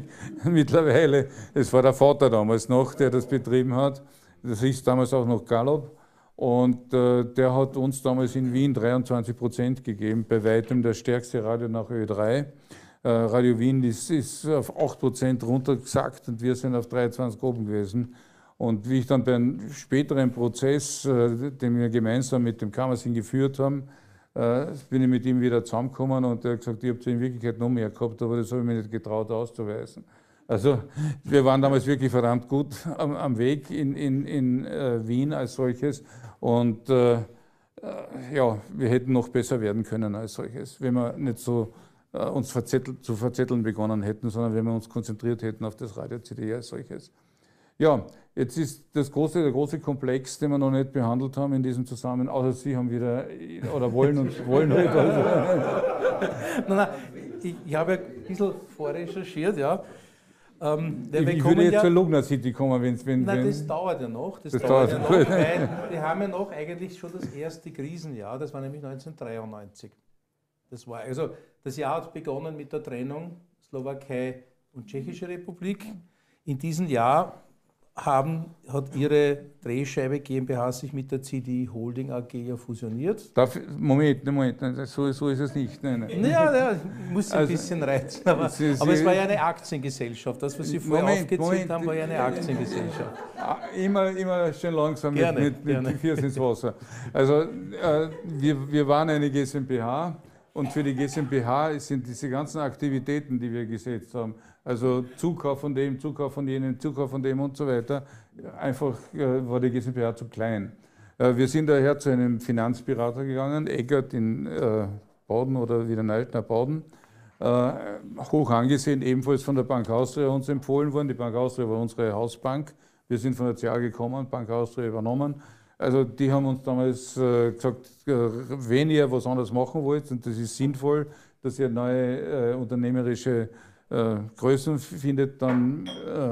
mittlerweile. Es war der Vater damals noch, der das betrieben hat. Das hieß damals auch noch Gallup. Und der hat uns damals in Wien 23% gegeben, bei weitem das stärkste Radio nach Ö3. Radio Wien ist auf 8% runtergesackt und wir sind auf 23 oben gewesen. Und wie ich dann bei einem späteren Prozess, den wir gemeinsam mit dem Kammersing geführt haben, bin ich mit ihm wieder zusammengekommen und er hat gesagt, ich habe in Wirklichkeit noch mehr gehabt, aber das habe ich mir nicht getraut auszuweisen. Also wir waren damals wirklich verdammt gut am Weg in Wien als solches und ja, wir hätten noch besser werden können als solches, wenn wir nicht so uns zu verzetteln begonnen hätten, sondern wenn wir uns konzentriert hätten auf das Radio-CD als solches. Ja, jetzt ist der große Komplex, den wir noch nicht behandelt haben in diesem Zusammenhang, außer Sie haben wieder, oder wollen etwas. Nein, ich habe ein bisschen vorrecherchiert, ja. Ich würde jetzt zur Lugner City kommen, wenn... Nein, das dauert ja noch. Das dauert ja noch, weil wir haben ja noch eigentlich schon das erste Krisenjahr, das war nämlich 1993. Also das Jahr hat begonnen mit der Trennung Slowakei und Tschechische Republik. In diesem Jahr hat Ihre Drehscheibe GmbH sich mit der CDI Holding AG ja fusioniert. Moment, so ist es nicht. Nein. Ja, ich muss ein bisschen reizen, aber es war ja eine Aktiengesellschaft. Das, was Sie vorher aufgezählt haben, war ja eine Aktiengesellschaft. Immer schön langsam gerne. mit Füßen ins Wasser. Also wir waren eine GmbH und für die GmbH sind diese ganzen Aktivitäten, die wir gesetzt haben, also Zukauf von dem, Zukauf von jenem, Zukauf von dem und so weiter, einfach war die GmbH zu klein. Wir sind daher zu einem Finanzberater gegangen, Eckert in Baden oder wieder Neiltner Baden, hoch angesehen, ebenfalls von der Bank Austria uns empfohlen worden. Die Bank Austria war unsere Hausbank. Wir sind von der CA gekommen, Bank Austria übernommen. Also die haben uns damals gesagt, wenn ihr was anderes machen wollt, und das ist sinnvoll, dass ihr neue unternehmerische Größen findet, dann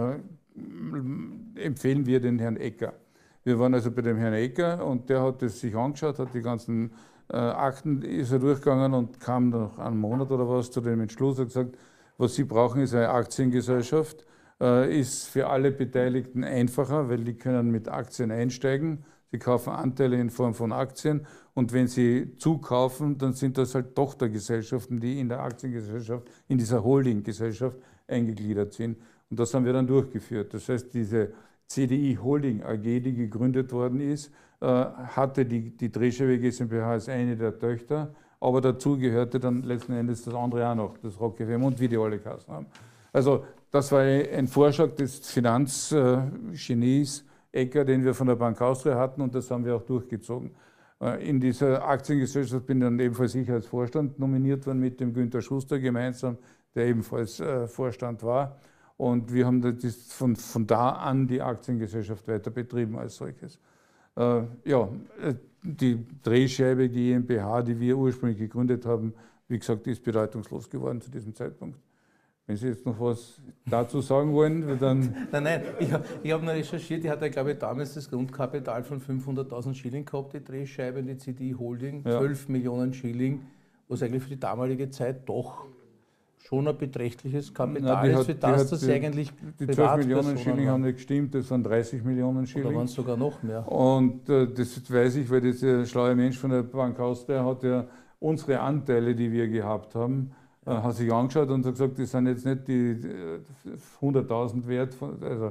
empfehlen wir den Herrn Ecker. Wir waren also bei dem Herrn Ecker und der hat es sich angeschaut, hat die ganzen Akten ist er durchgegangen und kam nach einem Monat oder was zu dem Entschluss und gesagt, was Sie brauchen ist eine Aktiengesellschaft, ist für alle Beteiligten einfacher, weil die können mit Aktien einsteigen. Sie kaufen Anteile in Form von Aktien und wenn Sie zukaufen, dann sind das halt Tochtergesellschaften, die in der Aktiengesellschaft, in dieser Holdinggesellschaft eingegliedert sind. Und das haben wir dann durchgeführt. Das heißt, diese CDI Holding AG, die gegründet worden ist, hatte die Drehscheibe GmbH als eine der Töchter, aber dazu gehörte dann letzten Endes das andere auch noch, das Rock FM und wie die alle Kassen haben. Also das war ein Vorschlag des Finanzgenies Ecker, den wir von der Bank Austria hatten und das haben wir auch durchgezogen. In dieser Aktiengesellschaft bin dann ebenfalls ich als Vorstand nominiert worden mit dem Günter Schuster gemeinsam, der ebenfalls Vorstand war. Und wir haben das von da an die Aktiengesellschaft weiter betrieben als solches. Ja, die Drehscheibe GmbH, die wir ursprünglich gegründet haben, wie gesagt, ist bedeutungslos geworden zu diesem Zeitpunkt. Wenn Sie jetzt noch was dazu sagen wollen, dann... Nein, ich habe noch recherchiert, die hat ja, glaube ich, damals das Grundkapital von 500.000 Schilling gehabt, die Drehscheibe und die CDI Holding, 12 Millionen Schilling, was eigentlich für die damalige Zeit doch schon ein beträchtliches Kapital ist, für das sie eigentlich die 12 Millionen Schilling haben nicht gestimmt, das waren 30 Millionen Schilling. Oder waren es sogar noch mehr. Und das weiß ich, weil dieser schlaue Mensch von der Bank Austria hat ja unsere Anteile, die wir gehabt haben, hat sich angeschaut und hat gesagt, das sind jetzt nicht die 100.000 wert, also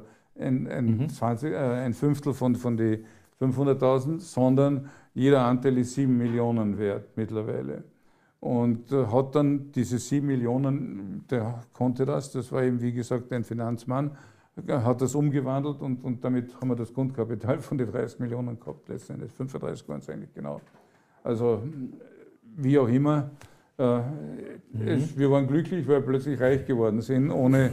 ein Fünftel von den 500.000, sondern jeder Anteil ist 7 Millionen wert mittlerweile. Und hat dann diese 7 Millionen, der konnte das war eben wie gesagt ein Finanzmann, hat das umgewandelt und damit haben wir das Grundkapital von den 30 Millionen gehabt, letztendlich 35 waren es eigentlich genau. Also wie auch immer, wir waren glücklich, weil wir plötzlich reich geworden sind, ohne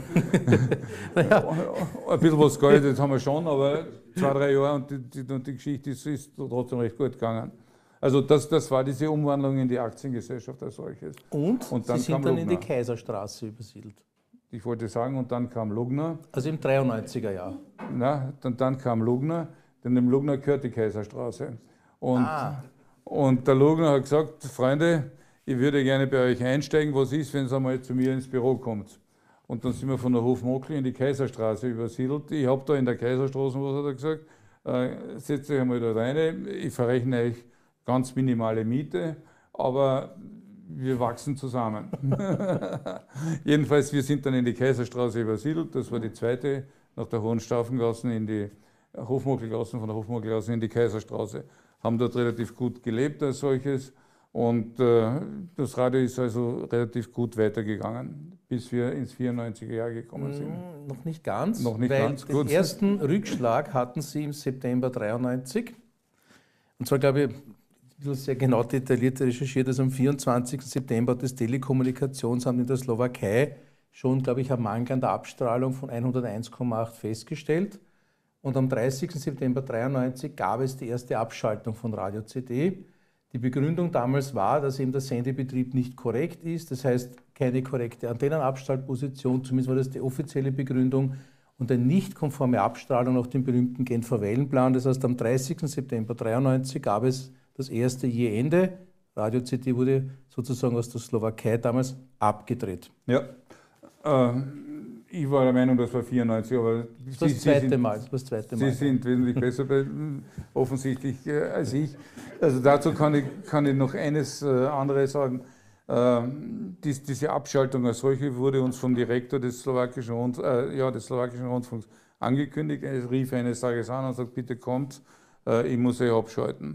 ein bisschen was Geld, das haben wir schon, aber 2-3 Jahre und die Geschichte ist trotzdem recht gut gegangen. Also das war diese Umwandlung in die Aktiengesellschaft als solches. Und dann Sie sind dann in die Kaiserstraße übersiedelt. Ich wollte sagen, und dann kam Lugner. Also im 93er Jahr. Na, dann kam Lugner, denn dem Lugner gehört die Kaiserstraße. Und der Lugner hat gesagt, Freunde, ich würde gerne bei euch einsteigen, was ist, wenn es einmal zu mir ins Büro kommt. Und dann sind wir von der Hofmokli in die Kaiserstraße übersiedelt. Ich habe da in der Kaiserstraße, was hat er gesagt, setzt euch einmal da rein, ich verrechne euch ganz minimale Miete, aber wir wachsen zusammen. Jedenfalls, wir sind dann in die Kaiserstraße übersiedelt, das war die zweite, nach der Hohenstaufengasse in die Hofmockelgasse, von der Hofmockelgasse in die Kaiserstraße. Haben dort relativ gut gelebt als solches und das Radio ist also relativ gut weitergegangen, bis wir ins 94er Jahr gekommen sind. Noch nicht ganz, noch nicht weil ganz den gut. ersten Rückschlag hatten Sie im September 93. Und zwar, glaube ich, sehr genau detailliert recherchiert, dass am 24. September hat das Telekommunikationsamt in der Slowakei schon, glaube ich, einen Mangel an der Abstrahlung von 101,8 festgestellt. Und am 30. September 93 gab es die erste Abschaltung von Radio CD. Die Begründung damals war, dass eben der Sendebetrieb nicht korrekt ist, das heißt keine korrekte Antennenabstrahlposition, zumindest war das die offizielle Begründung, und eine nicht konforme Abstrahlung nach dem berühmten Genfer Wellenplan. Das heißt, am 30. September 93 gab es das erste je Ende. Radio CD wurde sozusagen aus der Slowakei damals abgedreht. Ja, ich war der Meinung, das war 94, aber das war das zweite Mal. Sie sind wesentlich besser offensichtlich als ich. Also dazu kann ich noch eines anderes sagen. Diese Abschaltung als solche wurde uns vom Direktor des slowakischen Rundfunks angekündigt. Er rief eines Tages an und sagt, bitte kommt, ich muss euch abschalten.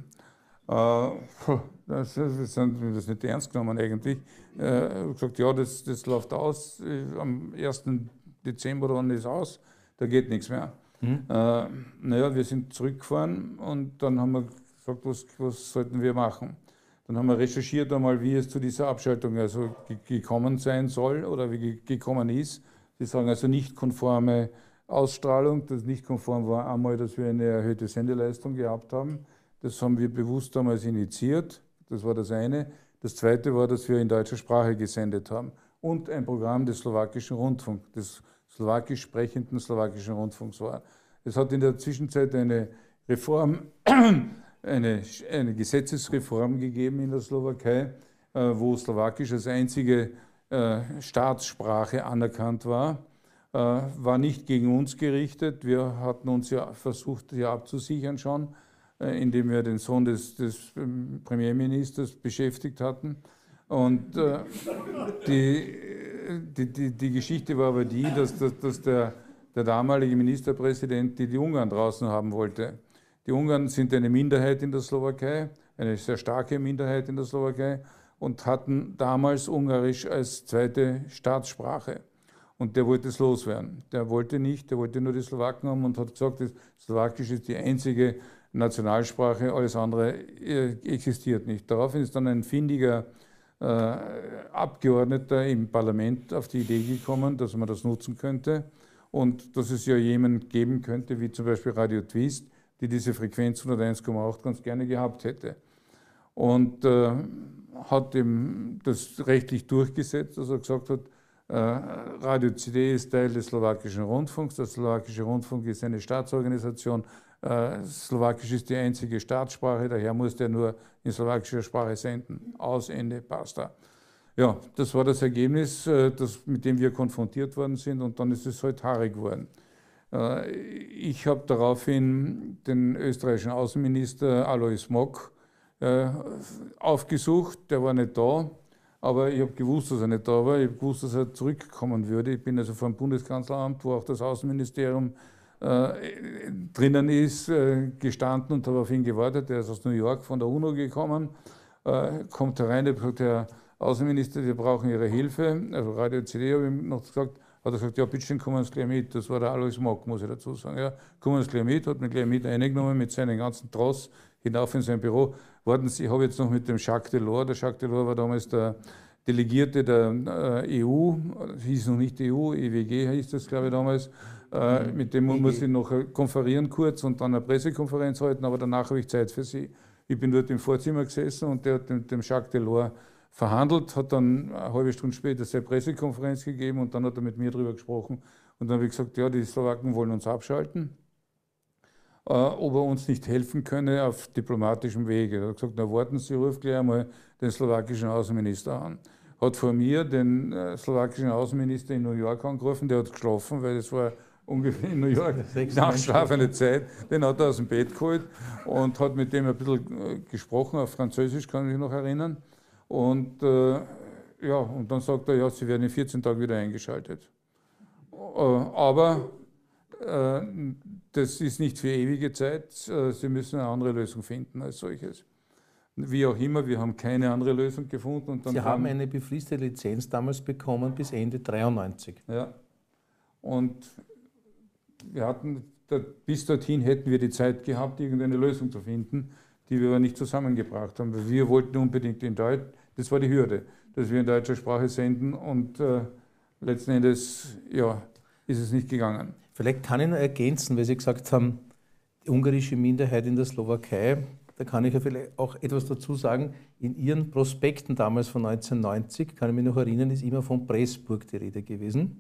Das nicht ernst genommen eigentlich. Ich habe gesagt, ja, das läuft aus, am 1. Dezember dann ist aus, da geht nichts mehr. Naja, wir sind zurückgefahren und dann haben wir gesagt, was sollten wir machen? Dann haben wir recherchiert einmal, wie es zu dieser Abschaltung also gekommen sein soll oder wie gekommen ist. Sie sagen also nicht konforme Ausstrahlung, das nicht konform war einmal, dass wir eine erhöhte Sendeleistung gehabt haben. Das haben wir bewusst damals initiiert, das war das eine. Das zweite war, dass wir in deutscher Sprache gesendet haben und ein Programm des slowakischen Rundfunks, des slowakisch sprechenden slowakischen Rundfunks war. Es hat in der Zwischenzeit eine Reform, eine Gesetzesreform gegeben in der Slowakei, wo Slowakisch als einzige Staatssprache anerkannt war. War nicht gegen uns gerichtet, wir hatten uns ja versucht, hier abzusichern schon, indem wir den Sohn des Premierministers beschäftigt hatten. Und die Geschichte war aber die, dass der damalige Ministerpräsident die Ungarn draußen haben wollte. Die Ungarn sind eine Minderheit in der Slowakei, eine sehr starke Minderheit in der Slowakei und hatten damals Ungarisch als zweite Staatssprache. Und der wollte es loswerden. Der wollte nicht, der wollte nur die Slowaken haben und hat gesagt, das Slowakisch ist die einzige Nationalsprache, alles andere existiert nicht. Daraufhin ist dann ein findiger Abgeordneter im Parlament auf die Idee gekommen, dass man das nutzen könnte und dass es ja jemanden geben könnte, wie zum Beispiel Radio Twist, die diese Frequenz 101,8 ganz gerne gehabt hätte. Und hat eben das rechtlich durchgesetzt, dass er gesagt hat, Radio CD ist Teil des slowakischen Rundfunks, der slowakische Rundfunk ist eine Staatsorganisation, Slowakisch ist die einzige Staatssprache, daher muss der nur in slowakischer Sprache senden. Aus, Ende, basta. Ja, das war das Ergebnis, mit dem wir konfrontiert worden sind und dann ist es halt haarig geworden. Ich habe daraufhin den österreichischen Außenminister Alois Mock aufgesucht, der war nicht da, aber ich habe gewusst, dass er nicht da war, ich habe gewusst, dass er zurückkommen würde. Ich bin also vor dem Bundeskanzleramt, wo auch das Außenministerium drinnen ist, gestanden und habe auf ihn gewartet. Er ist aus New York von der UNO gekommen, kommt herein, ich habe gesagt, Herr Außenminister, wir brauchen Ihre Hilfe. Also Radio CD habe ich noch gesagt, hat er gesagt, ja, bitte kommen Sie gleich mit. Das war der Alois Mock, muss ich dazu sagen. Ja, kommen Sie gleich mit, hat mich gleich mit eingenommen mit seinem ganzen Tross hinauf in sein Büro. Warten Sie, ich habe jetzt noch mit dem Jacques Delors, der Jacques Delors war damals der Delegierte der EU, hieß noch nicht EU, EWG hieß das, glaube ich, damals. Mit dem muss ich noch konferieren kurz und dann eine Pressekonferenz halten, aber danach habe ich Zeit für Sie. Ich bin dort im Vorzimmer gesessen und der hat mit dem Jacques Delors verhandelt, hat dann eine halbe Stunde später seine Pressekonferenz gegeben und dann hat er mit mir darüber gesprochen. Und dann habe ich gesagt, ja, die Slowaken wollen uns abschalten, ob er uns nicht helfen könne auf diplomatischem Wege. Er hat gesagt, na warten Sie, ruft gleich einmal den slowakischen Außenminister an. Hat vor mir den slowakischen Außenminister in New York angerufen, der hat geschlafen, weil das war ungefähr in New York, nachschlafende Zeit, den hat er aus dem Bett geholt und hat mit dem ein bisschen gesprochen, auf Französisch kann ich mich noch erinnern. Und ja, und dann sagt er, ja, Sie werden in 14 Tagen wieder eingeschaltet. Aber das ist nicht für ewige Zeit, Sie müssen eine andere Lösung finden als solches. Wie auch immer, wir haben keine andere Lösung gefunden. Und dann Sie haben eine befristete Lizenz damals bekommen bis Ende 1993. Ja, und wir hatten, bis dorthin hätten wir die Zeit gehabt, irgendeine Lösung zu finden, die wir aber nicht zusammengebracht haben. Weil wir wollten unbedingt in Deutsch, das war die Hürde, dass wir in deutscher Sprache senden und letzten Endes ja, ist es nicht gegangen. Vielleicht kann ich noch ergänzen, weil Sie gesagt haben, die ungarische Minderheit in der Slowakei, da kann ich ja vielleicht auch etwas dazu sagen. In Ihren Prospekten damals von 1990, kann ich mich noch erinnern, ist immer von Pressburg die Rede gewesen.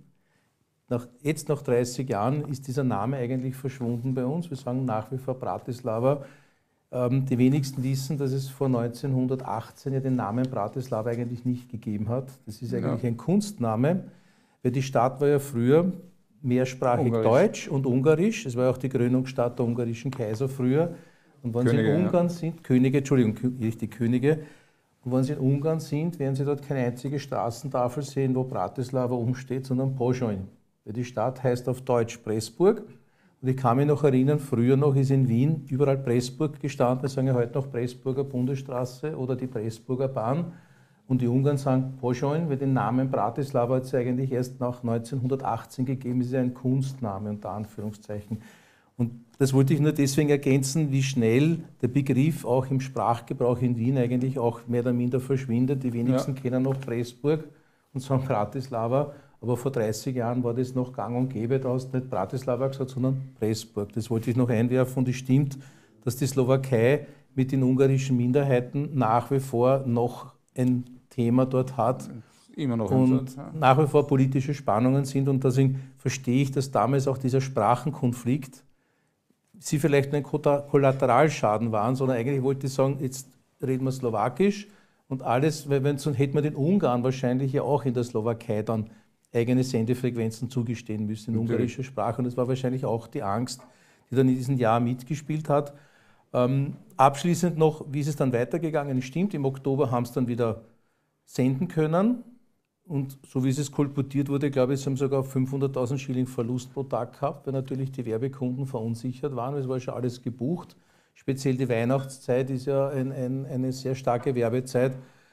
Jetzt nach 30 Jahren ist dieser Name eigentlich verschwunden bei uns. Wir sagen nach wie vor Bratislava. Die wenigsten wissen, dass es vor 1918 ja den Namen Bratislava eigentlich nicht gegeben hat. Das ist eigentlich ein Kunstname, weil die Stadt war ja früher mehrsprachig Deutsch und Ungarisch. Es war ja auch die Gründungsstadt der ungarischen Kaiser früher. Und wenn Sie in Ungarn sind, Könige, Entschuldigung, richtig Könige, und wenn Sie in Ungarn sind, werden Sie dort keine einzige Straßentafel sehen, wo Bratislava umsteht, sondern Pozsony. Weil die Stadt heißt auf Deutsch Pressburg. Und ich kann mich noch erinnern, früher noch ist in Wien überall Pressburg gestanden. Wir sagen ja heute noch Pressburger Bundesstraße oder die Pressburger Bahn. Und die Ungarn sagen Pozsony, weil den Namen Bratislava hat es eigentlich erst nach 1918 gegeben. Das ist ja ein Kunstname unter Anführungszeichen. Und das wollte ich nur deswegen ergänzen, wie schnell der Begriff auch im Sprachgebrauch in Wien eigentlich auch mehr oder minder verschwindet. Die wenigsten kennen noch Pressburg und sagen Bratislava, aber vor 30 Jahren war das noch gang und gäbe, da hast du nicht Bratislava gesagt, sondern Pressburg. Das wollte ich noch einwerfen und es stimmt, dass die Slowakei mit den ungarischen Minderheiten nach wie vor noch ein Thema dort hat. Immer noch und nach wie vor politische Spannungen sind und deswegen verstehe ich, dass damals auch dieser Sprachenkonflikt sie vielleicht nur ein Kollateralschaden waren, sondern eigentlich wollte ich sagen, jetzt reden wir Slowakisch und alles, weil sonst hätte man den Ungarn wahrscheinlich ja auch in der Slowakei dann eigene Sendefrequenzen zugestehen müssen in ungarischer Sprache und das war wahrscheinlich auch die Angst, die dann in diesem Jahr mitgespielt hat. Abschließend noch, wie ist es dann weitergegangen? Stimmt, im Oktober haben es dann wieder senden können. Und so wie es kolportiert wurde, glaube ich, sie haben sogar 500.000 Schilling Verlust pro Tag gehabt, weil natürlich die Werbekunden verunsichert waren. Es war schon alles gebucht. Speziell die Weihnachtszeit ist ja eine sehr starke Werbezeit,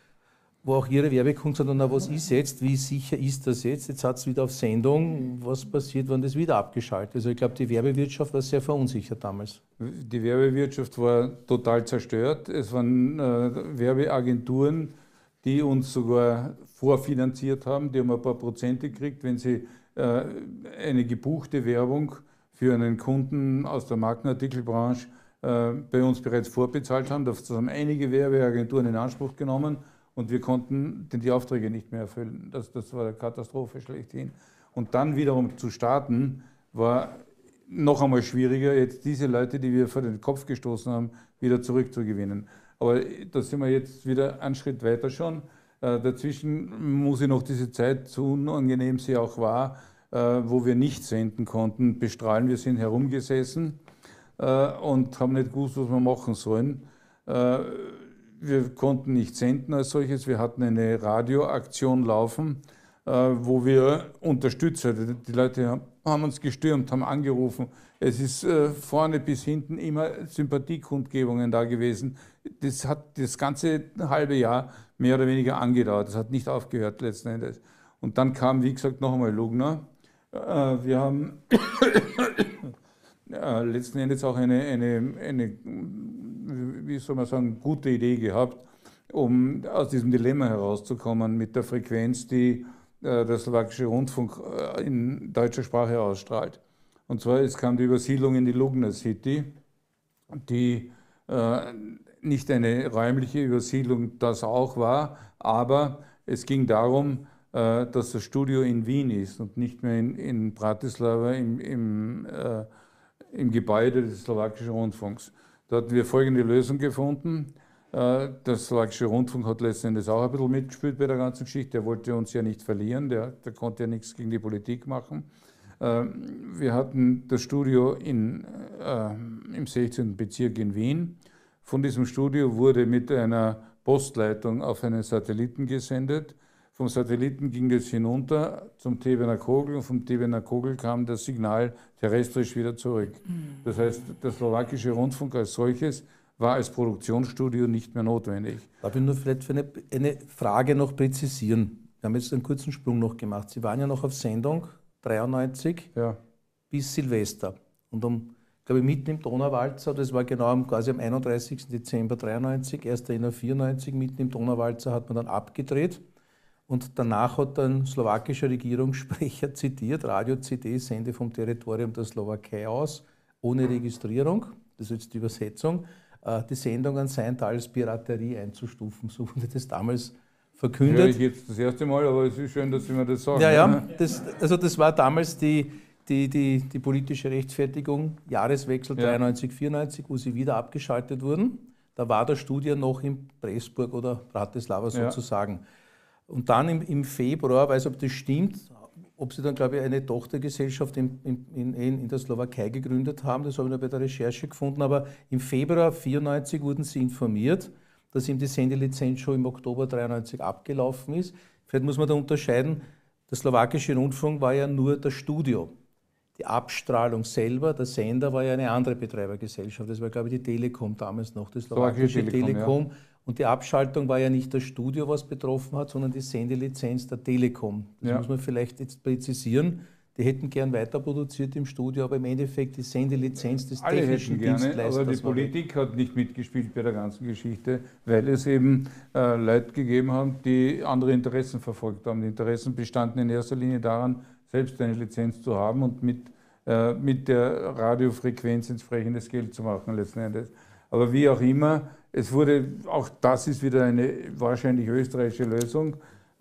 wo auch Ihre Werbekunden sagen, na, was ist jetzt, wie sicher ist das jetzt? Jetzt hat es wieder auf Sendung. Was passiert, wenn das wieder abgeschaltet ist? Also ich glaube, die Werbewirtschaft war sehr verunsichert damals. Die Werbewirtschaft war total zerstört. Es waren Werbeagenturen, die uns sogar vorfinanziert haben, die haben ein paar Prozente gekriegt, wenn sie eine gebuchte Werbung für einen Kunden aus der Markenartikelbranche bei uns bereits vorbezahlt haben. Das haben einige Werbeagenturen in Anspruch genommen und wir konnten die Aufträge nicht mehr erfüllen. Das war eine Katastrophe schlechthin. Und dann wiederum zu starten, war noch einmal schwieriger, jetzt diese Leute, die wir vor den Kopf gestoßen haben, wieder zurückzugewinnen. Aber da sind wir jetzt wieder einen Schritt weiter schon. Dazwischen muss ich noch diese Zeit, so unangenehm sie auch war, wo wir nicht senden konnten, bestrahlen. Wir sind herumgesessen und haben nicht gewusst, was wir machen sollen. Wir konnten nicht senden als solches. Wir hatten eine Radioaktion laufen, wo wir Unterstützer, die Leute haben uns gestürmt, haben angerufen. Es ist vorne bis hinten immer Sympathiekundgebungen da gewesen. Das hat das ganze halbe Jahr mehr oder weniger angedauert. Das hat nicht aufgehört letzten Endes. Und dann kam, wie gesagt, noch einmal Lugner. Wir haben letzten Endes auch eine, wie soll man sagen, gute Idee gehabt, um aus diesem Dilemma herauszukommen mit der Frequenz, die der slowakische Rundfunk in deutscher Sprache ausstrahlt. Und zwar, es kam die Übersiedlung in die Lugner City, die nicht eine räumliche Übersiedlung das auch war, aber es ging darum, dass das Studio in Wien ist und nicht mehr in Bratislava im Gebäude des slowakischen Rundfunks. Da hatten wir folgende Lösung gefunden. Der slowakische Rundfunk hat letzten Endes auch ein bisschen mitgespielt bei der ganzen Geschichte. Der wollte uns ja nicht verlieren, der konnte ja nichts gegen die Politik machen. Wir hatten das Studio im 16. Bezirk in Wien. Von diesem Studio wurde mit einer Postleitung auf einen Satelliten gesendet. Vom Satelliten ging es hinunter zum Tebener Kogel und vom Tebener Kogel kam das Signal terrestrisch wieder zurück. Das heißt, der slowakische Rundfunk als solches war als Produktionsstudio nicht mehr notwendig. Darf ich nur vielleicht für eine Frage noch präzisieren? Wir haben jetzt einen kurzen Sprung noch gemacht. Sie waren ja noch auf Sendung, 93 bis Silvester. Und glaube ich, mitten im Donauwalzer, das war genau quasi am 31. Dezember 93, 1. Jänner 94, mitten im Donauwalzer hat man dann abgedreht. Und danach hat ein slowakischer Regierungssprecher zitiert, Radio-CD sende vom Territorium der Slowakei aus, ohne Registrierung, das ist jetzt die Übersetzung, die Sendungen seien da als Piraterie einzustufen. So wurde das damals verkündet. Ja, ich jetzt das erste Mal, aber es ist schön, dass Sie mir das sagen. Ja, das war damals die politische Rechtfertigung, Jahreswechsel 93, 94, wo sie wieder abgeschaltet wurden. Da war das Studio noch in Pressburg oder Bratislava sozusagen. Und dann im Februar, weiß ob das stimmt, ob sie dann, glaube ich, eine Tochtergesellschaft in der Slowakei gegründet haben, das habe ich noch bei der Recherche gefunden, aber im Februar 94 wurden sie informiert, dass ihm die Sendelizenz schon im Oktober 93 abgelaufen ist. Vielleicht muss man da unterscheiden, der slowakische Rundfunk war ja nur das Studio. Die Abstrahlung selber, der Sender, war ja eine andere Betreibergesellschaft. Das war, glaube ich, die Telekom damals noch, das slowakische Telekom. Ja. Und die Abschaltung war ja nicht das Studio, was betroffen hat, sondern die Sendelizenz der Telekom. Das muss man vielleicht jetzt präzisieren. Die hätten gern weiter produziert im Studio, aber im Endeffekt die Sendelizenz des technischen Dienstleisters. Aber die Politik hat nicht mitgespielt bei der ganzen Geschichte, weil es eben Leute gegeben haben, die andere Interessen verfolgt haben. Die Interessen bestanden in erster Linie daran, selbst eine Lizenz zu haben und mit der Radiofrequenz entsprechendes Geld zu machen letzten Endes. Aber wie auch immer, es wurde, auch das ist wieder eine wahrscheinlich österreichische Lösung,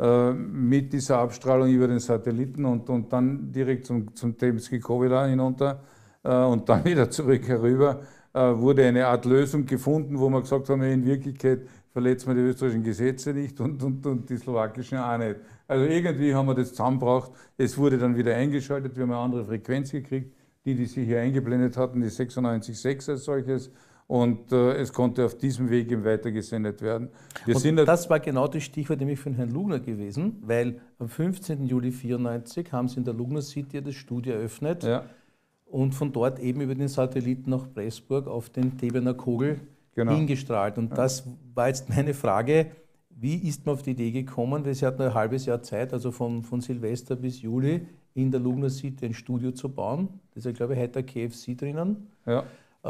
mit dieser Abstrahlung über den Satelliten und dann direkt zum Temski Kovila hinunter und dann wieder zurück herüber, wurde eine Art Lösung gefunden, wo wir gesagt haben, in Wirklichkeit verletzt man die österreichischen Gesetze nicht und die slowakischen auch nicht. Also irgendwie haben wir das zusammengebracht. Es wurde dann wieder eingeschaltet, wir haben eine andere Frequenz gekriegt, die sich hier eingeblendet hatten, die 96,6 als solches. Und es konnte auf diesem Weg eben weitergesendet werden. Das war genau das Stichwort nämlich von Herrn Lugner gewesen, weil am 15. Juli 1994 haben sie in der Lugner City das Studio eröffnet und von dort eben über den Satelliten nach Pressburg auf den Tebener Kogel hingestrahlt. Und das war jetzt meine Frage, wie ist man auf die Idee gekommen, weil sie hatten ein halbes Jahr Zeit, also von Silvester bis Juli, in der Lugner City ein Studio zu bauen. Das ist ja, glaube ich, heute der KFC drinnen. Ja.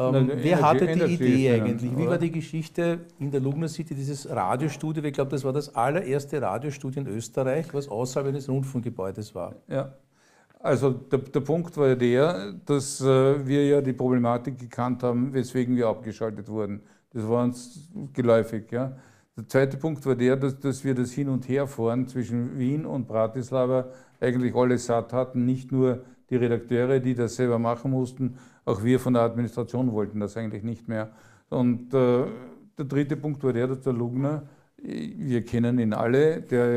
Wer hatte die Idee eigentlich? Wie war die Geschichte in der Lugner City, dieses Radiostudio? Ich glaube, das war das allererste Radiostudio in Österreich, was außerhalb eines Rundfunkgebäudes war. Ja, also der Punkt war ja der, dass wir ja die Problematik gekannt haben, weswegen wir abgeschaltet wurden. Das war uns geläufig. Ja. Der zweite Punkt war der, dass wir das Hin- und Herfahren zwischen Wien und Bratislava eigentlich alle satt hatten, nicht nur die Redakteure, die das selber machen mussten, auch wir von der Administration wollten das eigentlich nicht mehr. Und der dritte Punkt war der, dass der Lugner, wir kennen ihn alle, der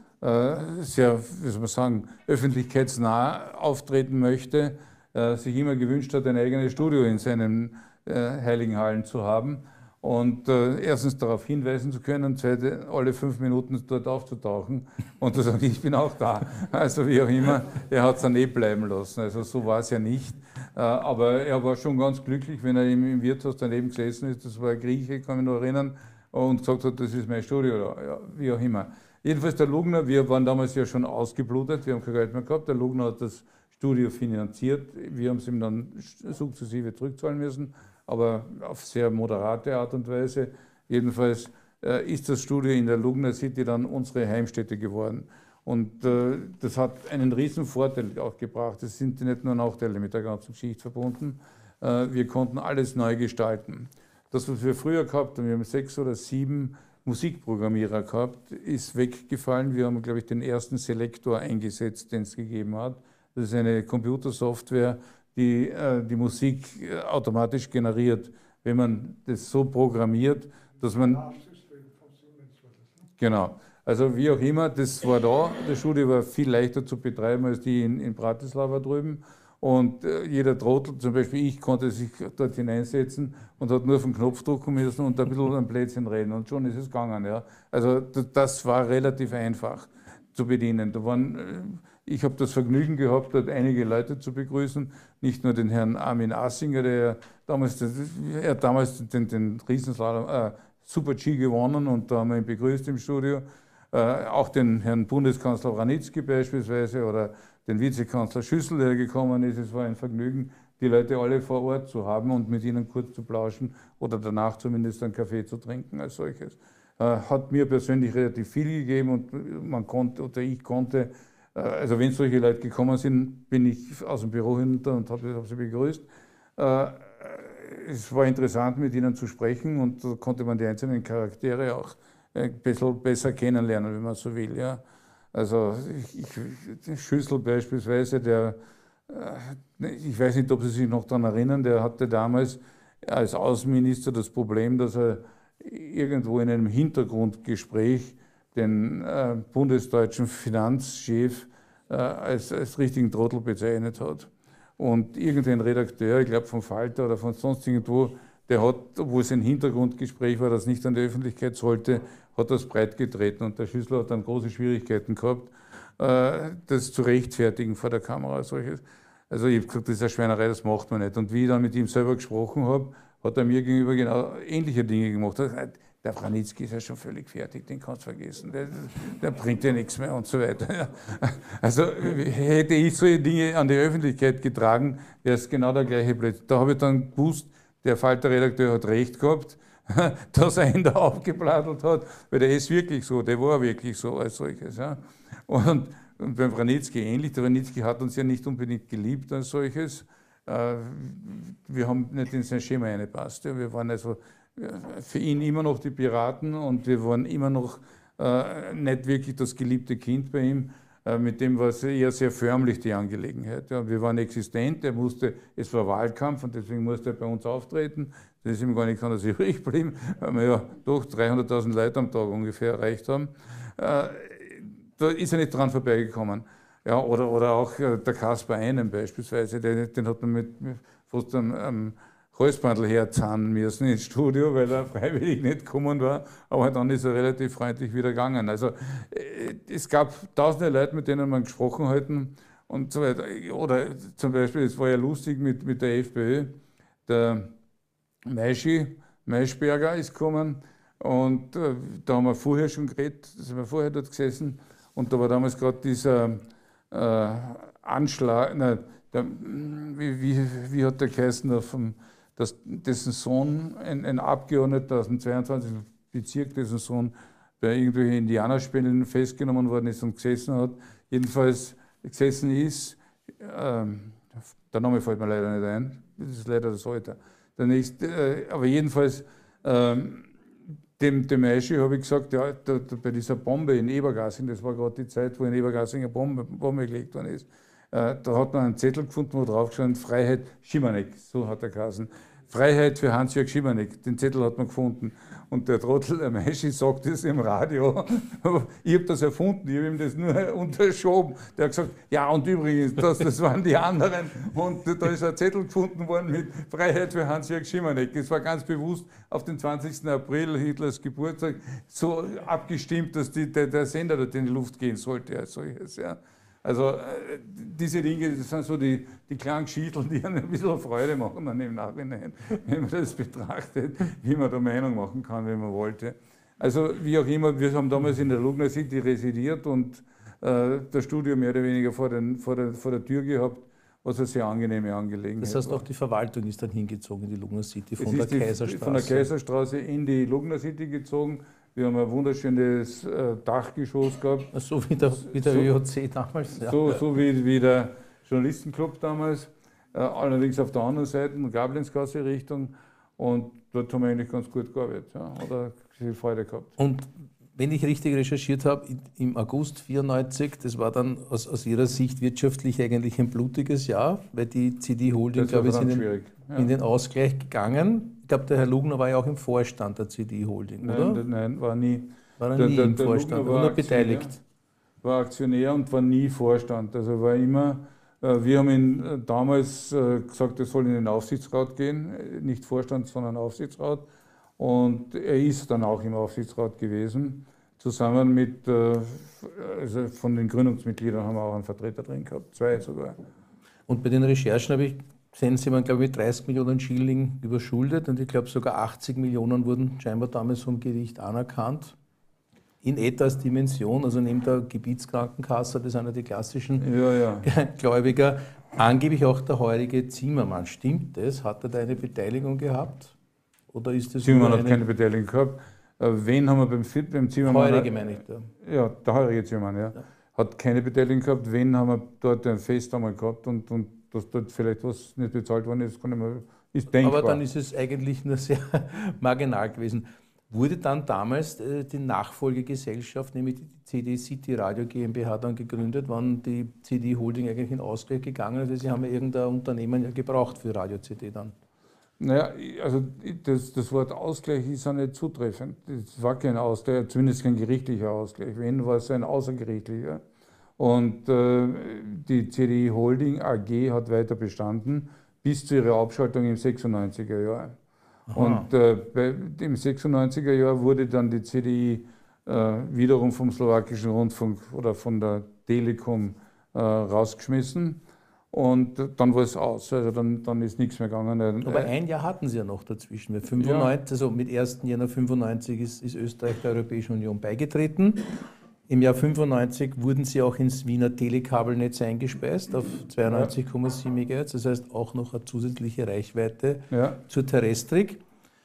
ja sehr, wie soll man sagen, öffentlichkeitsnah auftreten möchte, sich immer gewünscht hat, ein eigenes Studio in seinen heiligen Hallen zu haben. Und erstens darauf hinweisen zu können, zweitens alle 5 Minuten dort aufzutauchen und zu sagen, ich bin auch da. Also wie auch immer, er hat es dann bleiben lassen. Also so war es ja nicht. Aber er war schon ganz glücklich, wenn er im Wirtshaus daneben gesessen ist. Das war ein Grieche, kann ich mich noch erinnern, und gesagt hat, das ist mein Studio. Ja, wie auch immer. Jedenfalls der Lugner, wir waren damals ja schon ausgeblutet, wir haben kein Geld mehr gehabt. Der Lugner hat das Studio finanziert. Wir haben es ihm dann sukzessive zurückzahlen müssen, aber auf sehr moderate Art und Weise. Jedenfalls ist das Studio in der Lugner City dann unsere Heimstätte geworden. Und das hat einen riesen Vorteil auch gebracht. Es sind nicht nur Nachteile mit der ganzen Geschichte verbunden. Wir konnten alles neu gestalten. Das, was wir früher gehabt haben, wir haben 6 oder 7 Musikprogrammierer gehabt, ist weggefallen. Wir haben, glaube ich, den ersten Selektor eingesetzt, den es gegeben hat. Das ist eine Computersoftware, die die Musik automatisch generiert, wenn man das so programmiert, dass man... Genau. Also wie auch immer, das war da. Das Studio war viel leichter zu betreiben als die in Bratislava drüben. Und jeder Trottel, zum Beispiel ich, konnte sich dort hineinsetzen und hat nur auf den Knopf drücken müssen und ein bisschen am Plätzchen reden. Und schon ist es gegangen. Ja. Also das war relativ einfach zu bedienen. Ich habe das Vergnügen gehabt, dort einige Leute zu begrüßen. Nicht nur den Herrn Armin Assinger, der damals den Riesenslalom Super-G gewonnen und da haben wir ihn begrüßt im Studio. Auch den Herrn Bundeskanzler Vranitzky beispielsweise oder den Vizekanzler Schüssel, der gekommen ist. Es war ein Vergnügen, die Leute alle vor Ort zu haben und mit ihnen kurz zu plauschen oder danach zumindest einen Kaffee zu trinken als solches. Hat mir persönlich relativ viel gegeben und man konnte oder ich konnte, also wenn solche Leute gekommen sind, bin ich aus dem Büro hinunter und habe sie begrüßt. Es war interessant, mit ihnen zu sprechen und da konnte man die einzelnen Charaktere auch ein bisschen besser kennenlernen, wenn man so will. Ja. Also Schüssel beispielsweise, ich weiß nicht, ob Sie sich noch daran erinnern, der hatte damals als Außenminister das Problem, dass er irgendwo in einem Hintergrundgespräch den bundesdeutschen Finanzchef als richtigen Trottel bezeichnet hat. Und irgendein Redakteur, ich glaube vom Falter oder von sonst irgendwo, der hat, obwohl es ein Hintergrundgespräch war, das nicht an die Öffentlichkeit sollte, hat das breitgetreten. Und der Schüssel hat dann große Schwierigkeiten gehabt, das zu rechtfertigen vor der Kamera. Solches. Also ich habe gesagt, das ist eine Schweinerei, das macht man nicht. Und wie ich dann mit ihm selber gesprochen habe, hat er mir gegenüber genau ähnliche Dinge gemacht. Der Vranitzky ist ja schon völlig fertig, den kannst du vergessen, der bringt ja nichts mehr und so weiter. Also hätte ich solche Dinge an die Öffentlichkeit getragen, wäre es genau der gleiche Blödsinn. Da habe ich dann gewusst, der Falter-Redakteur hat recht gehabt, dass er ihn da aufgebladelt hat, weil der ist wirklich so, der war wirklich so als solches. Ja. Und beim Vranitzky ähnlich, der Vranitzky hat uns ja nicht unbedingt geliebt als solches. Wir haben nicht in sein Schema reingepasst. Wir waren also für ihn immer noch die Piraten und wir waren immer noch nicht wirklich das geliebte Kind bei ihm. Mit dem war es eher sehr förmlich, die Angelegenheit. Ja, wir waren existent, es war Wahlkampf und deswegen musste er bei uns auftreten. Das ist ihm gar nicht anders übrig geblieben, weil wir ja doch 300.000 Leute am Tag ungefähr erreicht haben. Da ist er nicht dran vorbeigekommen. Ja, oder auch der Kaspar Einem beispielsweise, den hat man mit fast am Halsbandel herzahnen müssen ins Studio, weil er freiwillig nicht gekommen war, aber dann ist er relativ freundlich wieder gegangen. Also es gab tausende Leute, mit denen man gesprochen hat und so weiter. Oder zum Beispiel, es war ja lustig mit der FPÖ, der Maischberger ist gekommen und da haben wir vorher schon geredet, sind wir vorher dort gesessen und da war damals gerade dieser Anschlag, wie hat der geheißen, dessen Sohn, ein Abgeordneter aus dem 22. Bezirk, dessen Sohn bei irgendwelchen Indianerspielen festgenommen worden ist und gesessen hat, jedenfalls gesessen ist, der Name fällt mir leider nicht ein, das ist leider das Alter. Aber jedenfalls, dem Meischi habe ich gesagt, ja, bei dieser Bombe in Ebergasing, das war gerade die Zeit, wo in Ebergasing eine Bombe gelegt worden ist, da hat man einen Zettel gefunden, wo drauf gestanden, Freiheit Schimanek, so hat er geheißen. Freiheit für Hans-Jörg Schimanek, den Zettel hat man gefunden. Und der Trottel, der Meischi, sagt das im Radio. Ich habe das erfunden, ich habe ihm das nur unterschoben. Der hat gesagt, ja und übrigens, das waren die anderen. Und da ist ein Zettel gefunden worden mit Freiheit für Hans-Jörg Schimanek. Das war ganz bewusst auf den 20. April, Hitlers Geburtstag, so abgestimmt, dass der Sender dort in die Luft gehen sollte. Als solches, ja. Also diese Dinge, das sind so die kleinen Geschichten, die einem ein bisschen Freude machen dann im Nachhinein, wenn man das betrachtet, wie man da Meinung machen kann, wenn man wollte. Also wie auch immer, wir haben damals in der Lugner City residiert und das Studio mehr oder weniger vor der Tür gehabt, was eine sehr angenehme Angelegenheit war. Das heißt, war. auch die Verwaltung ist dann hingezogen in die Lugner City von der Kaiserstraße? Von der Kaiserstraße in die Lugner City gezogen. Wir haben ein wunderschönes Dachgeschoss gehabt. So wie der ÖOC damals. Ja. So wie der Journalistenclub damals. Allerdings auf der anderen Seite, in Gablenzgasse Richtung. Und dort haben wir eigentlich ganz gut gearbeitet. Ja, oder viel Freude gehabt. Und wenn ich richtig recherchiert habe, im August 1994, das war dann aus Ihrer Sicht wirtschaftlich eigentlich ein blutiges Jahr, weil die CD Holding, glaube ich, ist in den Ausgleich gegangen. Ich glaube, der Herr Lugner war ja auch im Vorstand der CD Holding, oder? Nein, war nie. War er nie im Vorstand, war nur beteiligt? War Aktionär und war nie Vorstand. Also war immer, wir haben ihn damals gesagt, er soll in den Aufsichtsrat gehen, nicht Vorstand, sondern Aufsichtsrat. Und er ist dann auch im Aufsichtsrat gewesen. Zusammen mit, also von den Gründungsmitgliedern haben wir auch einen Vertreter drin gehabt, 2 sogar. Und bei den Recherchen habe ich gesehen, sie waren, glaube ich, mit 30 Millionen Schilling überschuldet und ich glaube sogar 80 Millionen wurden scheinbar damals vom Gericht anerkannt. In etwas Dimension, also neben der Gebietskrankenkasse, das sind ja die klassischen Gläubiger, angeblich auch der heurige Zimmermann. Stimmt das? Hat er da eine Beteiligung gehabt? Oder ist das Zimmermann hat keine Beteiligung gehabt. Wen haben wir beim Zimmermann? Heurige meine ich da. Ja, der heurige Zimmermann, ja. Hat keine Beteiligung gehabt. Wen haben wir dort ein Fest einmal gehabt und dass dort vielleicht was nicht bezahlt worden ist, kann ich mir, ist denkbar. Aber dann ist es eigentlich nur sehr marginal gewesen. Wurde dann damals die Nachfolgegesellschaft, nämlich die CD City Radio GmbH, dann gegründet, wann die CD Holding eigentlich in Ausgleich gegangen ist? Sie haben ja irgendein Unternehmen ja gebraucht für Radio CD dann. Naja, also das Wort Ausgleich ist ja nicht zutreffend. Es war kein Ausgleich, zumindest kein gerichtlicher Ausgleich. Wenn, war es ein außergerichtlicher. Und die CDI Holding AG hat weiter bestanden bis zu ihrer Abschaltung im 96er Jahr. Aha. Und im 96er Jahr wurde dann die CDI wiederum vom slowakischen Rundfunk oder von der Telekom rausgeschmissen. Und dann war es aus, also dann ist nichts mehr gegangen. Aber ein Jahr hatten Sie ja noch dazwischen. Mit 95, also mit 1. Januar 95 ist Österreich der Europäischen Union beigetreten. Im Jahr 95 wurden Sie auch ins Wiener Telekabelnetz eingespeist auf 92,7 MHz, das heißt auch noch eine zusätzliche Reichweite zur Terrestrik.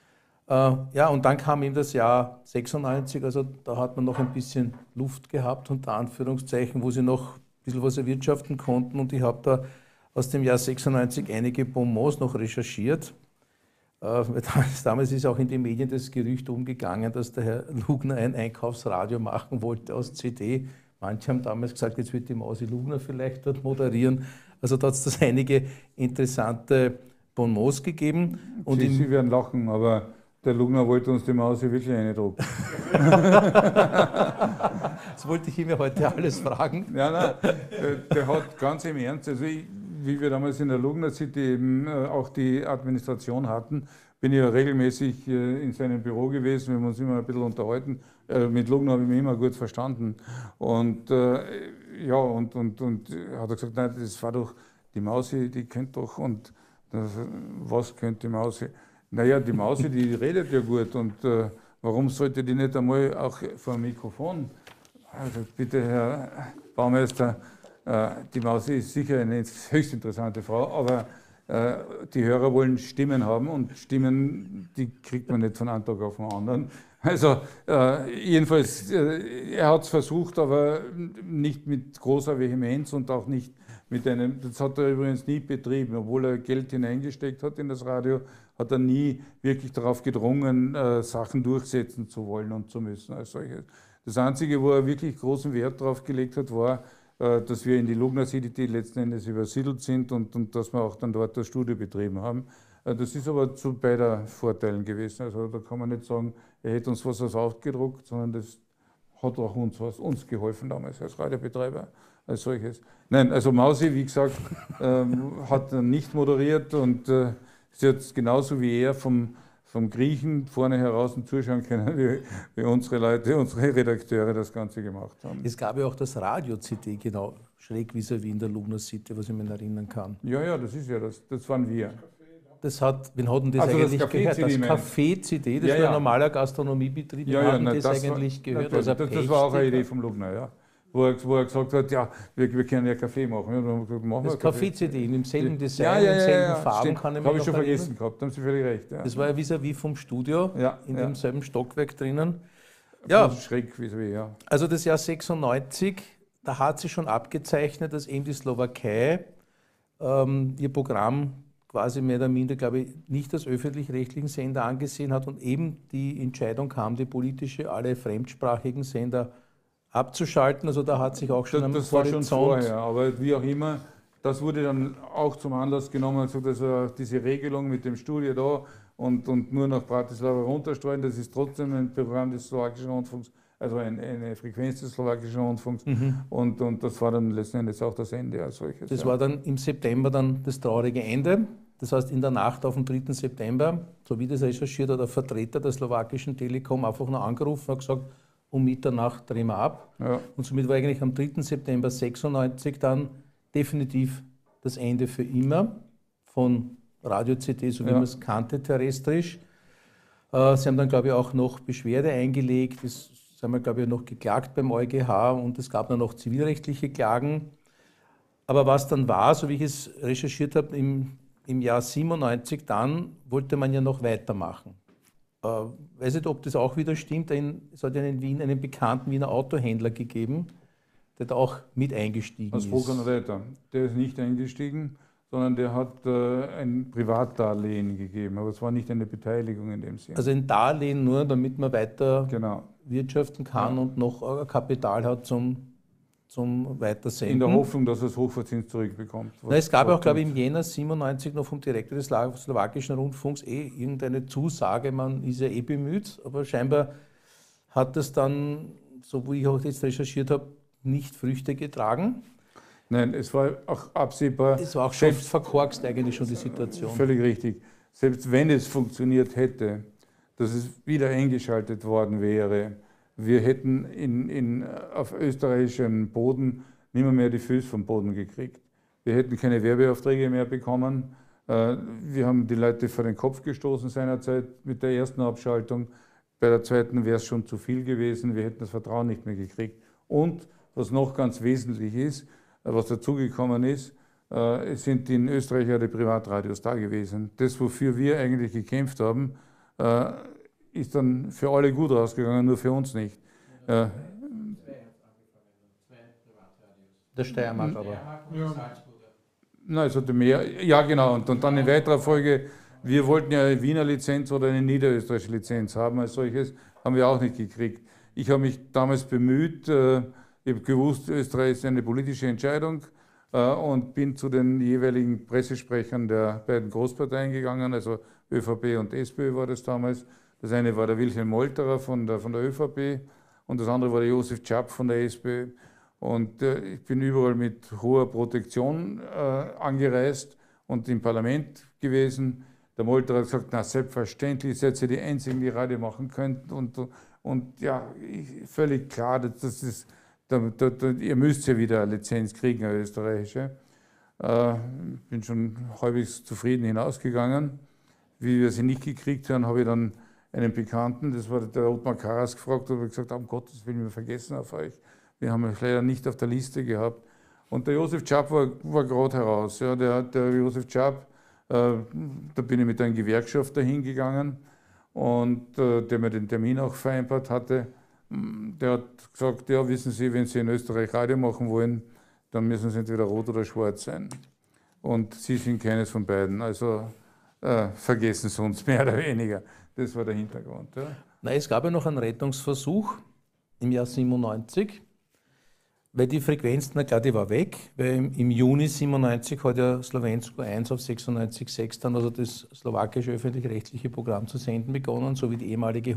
Ja, und dann kam eben das Jahr 96, also da hat man noch ein bisschen Luft gehabt, unter Anführungszeichen, wo Sie noch ein bisschen was erwirtschaften konnten. Und ich habe da aus dem Jahr 96 einige Bonbons noch recherchiert. Damals ist auch in den Medien das Gerücht umgegangen, dass der Herr Lugner ein Einkaufsradio machen wollte aus CD. Manche haben damals gesagt, jetzt wird die Mausi Lugner vielleicht dort moderieren. Also da hat es einige interessante Bonbons gegeben. Und Sie werden lachen, aber der Lugner wollte uns die Mausi wirklich reindrucken. Das wollte ich ihm ja heute alles fragen. Ja, nein, der hat ganz im Ernst, also wie wir damals in der Lugner City eben auch die Administration hatten, bin ich ja regelmäßig in seinem Büro gewesen, wir haben uns immer ein bisschen unterhalten. Mit Lugner habe ich mich immer gut verstanden. Und ja, und hat er gesagt, nein, das war doch die Mausi, die könnte doch, und was könnte die Mausi? Naja, die Mausi, die redet ja gut, und warum sollte die nicht einmal auch vor dem Mikrofon? Also bitte, Herr Baumeister, die Mausi ist sicher eine höchst interessante Frau, aber die Hörer wollen Stimmen haben, und Stimmen, die kriegt man nicht von einem Tag auf den anderen. Also jedenfalls, er hat es versucht, aber nicht mit großer Vehemenz und auch nicht mit einem, das hat er übrigens nie betrieben, obwohl er Geld hineingesteckt hat in das Radio, hat er nie wirklich darauf gedrungen, Sachen durchsetzen zu wollen und zu müssen als solches. Das Einzige, wo er wirklich großen Wert darauf gelegt hat, war, dass wir in die Lugner City letzten Endes übersiedelt sind und dass wir auch dann dort das Studio betrieben haben. Das ist aber zu beider Vorteilen gewesen. Also da kann man nicht sagen, er hätte uns was aufgedruckt, sondern das hat auch uns geholfen damals als Radiobetreiber als solches. Nein, also Mausi, wie gesagt, hat nicht moderiert, und sie hat genauso wie er vom Griechen vorne heraus zuschauen können, wie unsere Leute, unsere Redakteure das Ganze gemacht haben. Es gab ja auch das Radio-CD, genau, schräg vis-à-vis in der Lugner City, was ich mich erinnern kann. Ja, das ist ja das waren wir. Wen hat denn das also eigentlich das gehört? Das Café-CD, das war ein normaler Gastronomiebetrieb, hatten das eigentlich gehört? Das war auch eine Idee vom Lugner, ja. Wo er gesagt hat, ja, wir können ja Kaffee machen. Ja, dann gesagt, machen das Café-CD, im selben Design, in selben Farben, stimmt. kann ich mich noch erinnern. Habe ich schon vergessen gehabt, da haben Sie völlig recht. Ja. Das war ja vis-à-vis vom Studio, in demselben Stockwerk drinnen. Ja, schräg vis-à-vis, ja. Also das Jahr 96, da hat sich schon abgezeichnet, dass eben die Slowakei ihr Programm quasi mehr oder minder, glaube ich, nicht als öffentlich-rechtlichen Sender angesehen hat, und eben die Entscheidung kam, die politische, alle fremdsprachigen Sender abzuschalten. Also da hat sich auch schon das war schon vorher, aber wie auch immer, das wurde dann auch zum Anlass genommen, also dass diese Regelung mit dem Studio da und nur nach Bratislava runterstreuen, das ist trotzdem ein Programm des slowakischen Rundfunks, also eine Frequenz des slowakischen Rundfunks. Und das war dann letzten Endes auch das Ende als solches. Das war dann im September dann das traurige Ende. Das heißt, in der Nacht auf den 3. September, so wie das recherchiert hat, der Vertreter der slowakischen Telekom einfach nur angerufen und gesagt, um Mitternacht drehen wir ab. Ja. Und somit war eigentlich am 3. September 96 dann definitiv das Ende für immer von Radio-CD, so wie man es kannte, terrestrisch. Sie haben dann, glaube ich, auch noch Beschwerde eingelegt. Das haben wir, glaube ich, noch geklagt beim EuGH und es gab dann noch zivilrechtliche Klagen. Aber was dann war, so wie ich es recherchiert habe, im Jahr 97, dann wollte man ja noch weitermachen. Weiß nicht, ob das auch wieder stimmt. Es hat ja in Wien einen bekannten Wiener Autohändler gegeben, der da auch mit eingestiegen ist. Als Voganreiter. Der ist nicht eingestiegen, sondern der hat ein Privatdarlehen gegeben, aber es war nicht eine Beteiligung in dem Sinne. Also ein Darlehen nur, damit man weiter wirtschaften kann und noch Kapital hat zum Weitersenden. In der Hoffnung, dass er es hochverzinst zurückbekommt. Es gab auch, glaube ich, im Jänner 97 noch vom Direktor des slowakischen Rundfunks irgendeine Zusage, man ist ja bemüht, aber scheinbar hat das dann, so wie ich auch jetzt recherchiert habe, nicht Früchte getragen. Nein, es war auch absehbar. Es war auch schon verkorkst eigentlich schon die Situation. Völlig richtig. Selbst wenn es funktioniert hätte, dass es wieder eingeschaltet worden wäre, wir hätten auf österreichischem Boden nicht mehr die Füße vom Boden gekriegt. Wir hätten keine Werbeaufträge mehr bekommen. Wir haben die Leute vor den Kopf gestoßen seinerzeit mit der ersten Abschaltung. Bei der zweiten wäre es schon zu viel gewesen. Wir hätten das Vertrauen nicht mehr gekriegt. Und was noch ganz wesentlich ist, was dazugekommen ist, es sind in Österreich ja die Privatradios da gewesen. Das, wofür wir eigentlich gekämpft haben, ist dann für alle gut ausgegangen, nur für uns nicht. Der Steiermark aber. Nein, es hatte mehr. Ja, genau. Und dann in weiterer Folge, wir wollten ja eine Wiener Lizenz oder eine niederösterreichische Lizenz haben. Als solches haben wir auch nicht gekriegt. Ich habe mich damals bemüht, ich habe gewusst, Österreich ist eine politische Entscheidung und bin zu den jeweiligen Pressesprechern der beiden Großparteien gegangen, also ÖVP und SPÖ war das damals. Das eine war der Wilhelm Molterer von der ÖVP und das andere war der Josef Czap von der SPÖ. Und ich bin überall mit hoher Protektion angereist und im Parlament gewesen. Der Molterer hat gesagt, na selbstverständlich seid ihr die Einzigen, die Radio machen könnten. Und ja, völlig klar, das ist, ihr müsst ja wieder eine Lizenz kriegen, eine österreichische. Bin schon halbwegs zufrieden hinausgegangen. Wie wir sie nicht gekriegt haben, habe ich dann einen Bekannten, das war der Ottmar Karas, gefragt und gesagt, um Gottes Willen, wir vergessen auf euch. Wir haben euch leider nicht auf der Liste gehabt. Und der Josef Czap war gerade heraus. Ja, der Josef Czap, da bin ich mit einem Gewerkschafter hingegangen und der mir den Termin auch vereinbart hatte. Der hat gesagt, ja, wissen Sie, wenn Sie in Österreich Radio machen wollen, dann müssen Sie entweder rot oder schwarz sein. Und Sie sind keines von beiden. Also vergessen Sie uns mehr oder weniger. Das war der Hintergrund. Ja. Nein, es gab ja noch einen Rettungsversuch im Jahr 97, weil die Frequenz, na klar, die war weg, weil im Juni 97 hat ja Slovensko 1 auf 96,6 dann also das slowakische öffentlich-rechtliche Programm zu senden begonnen, so wie die ehemalige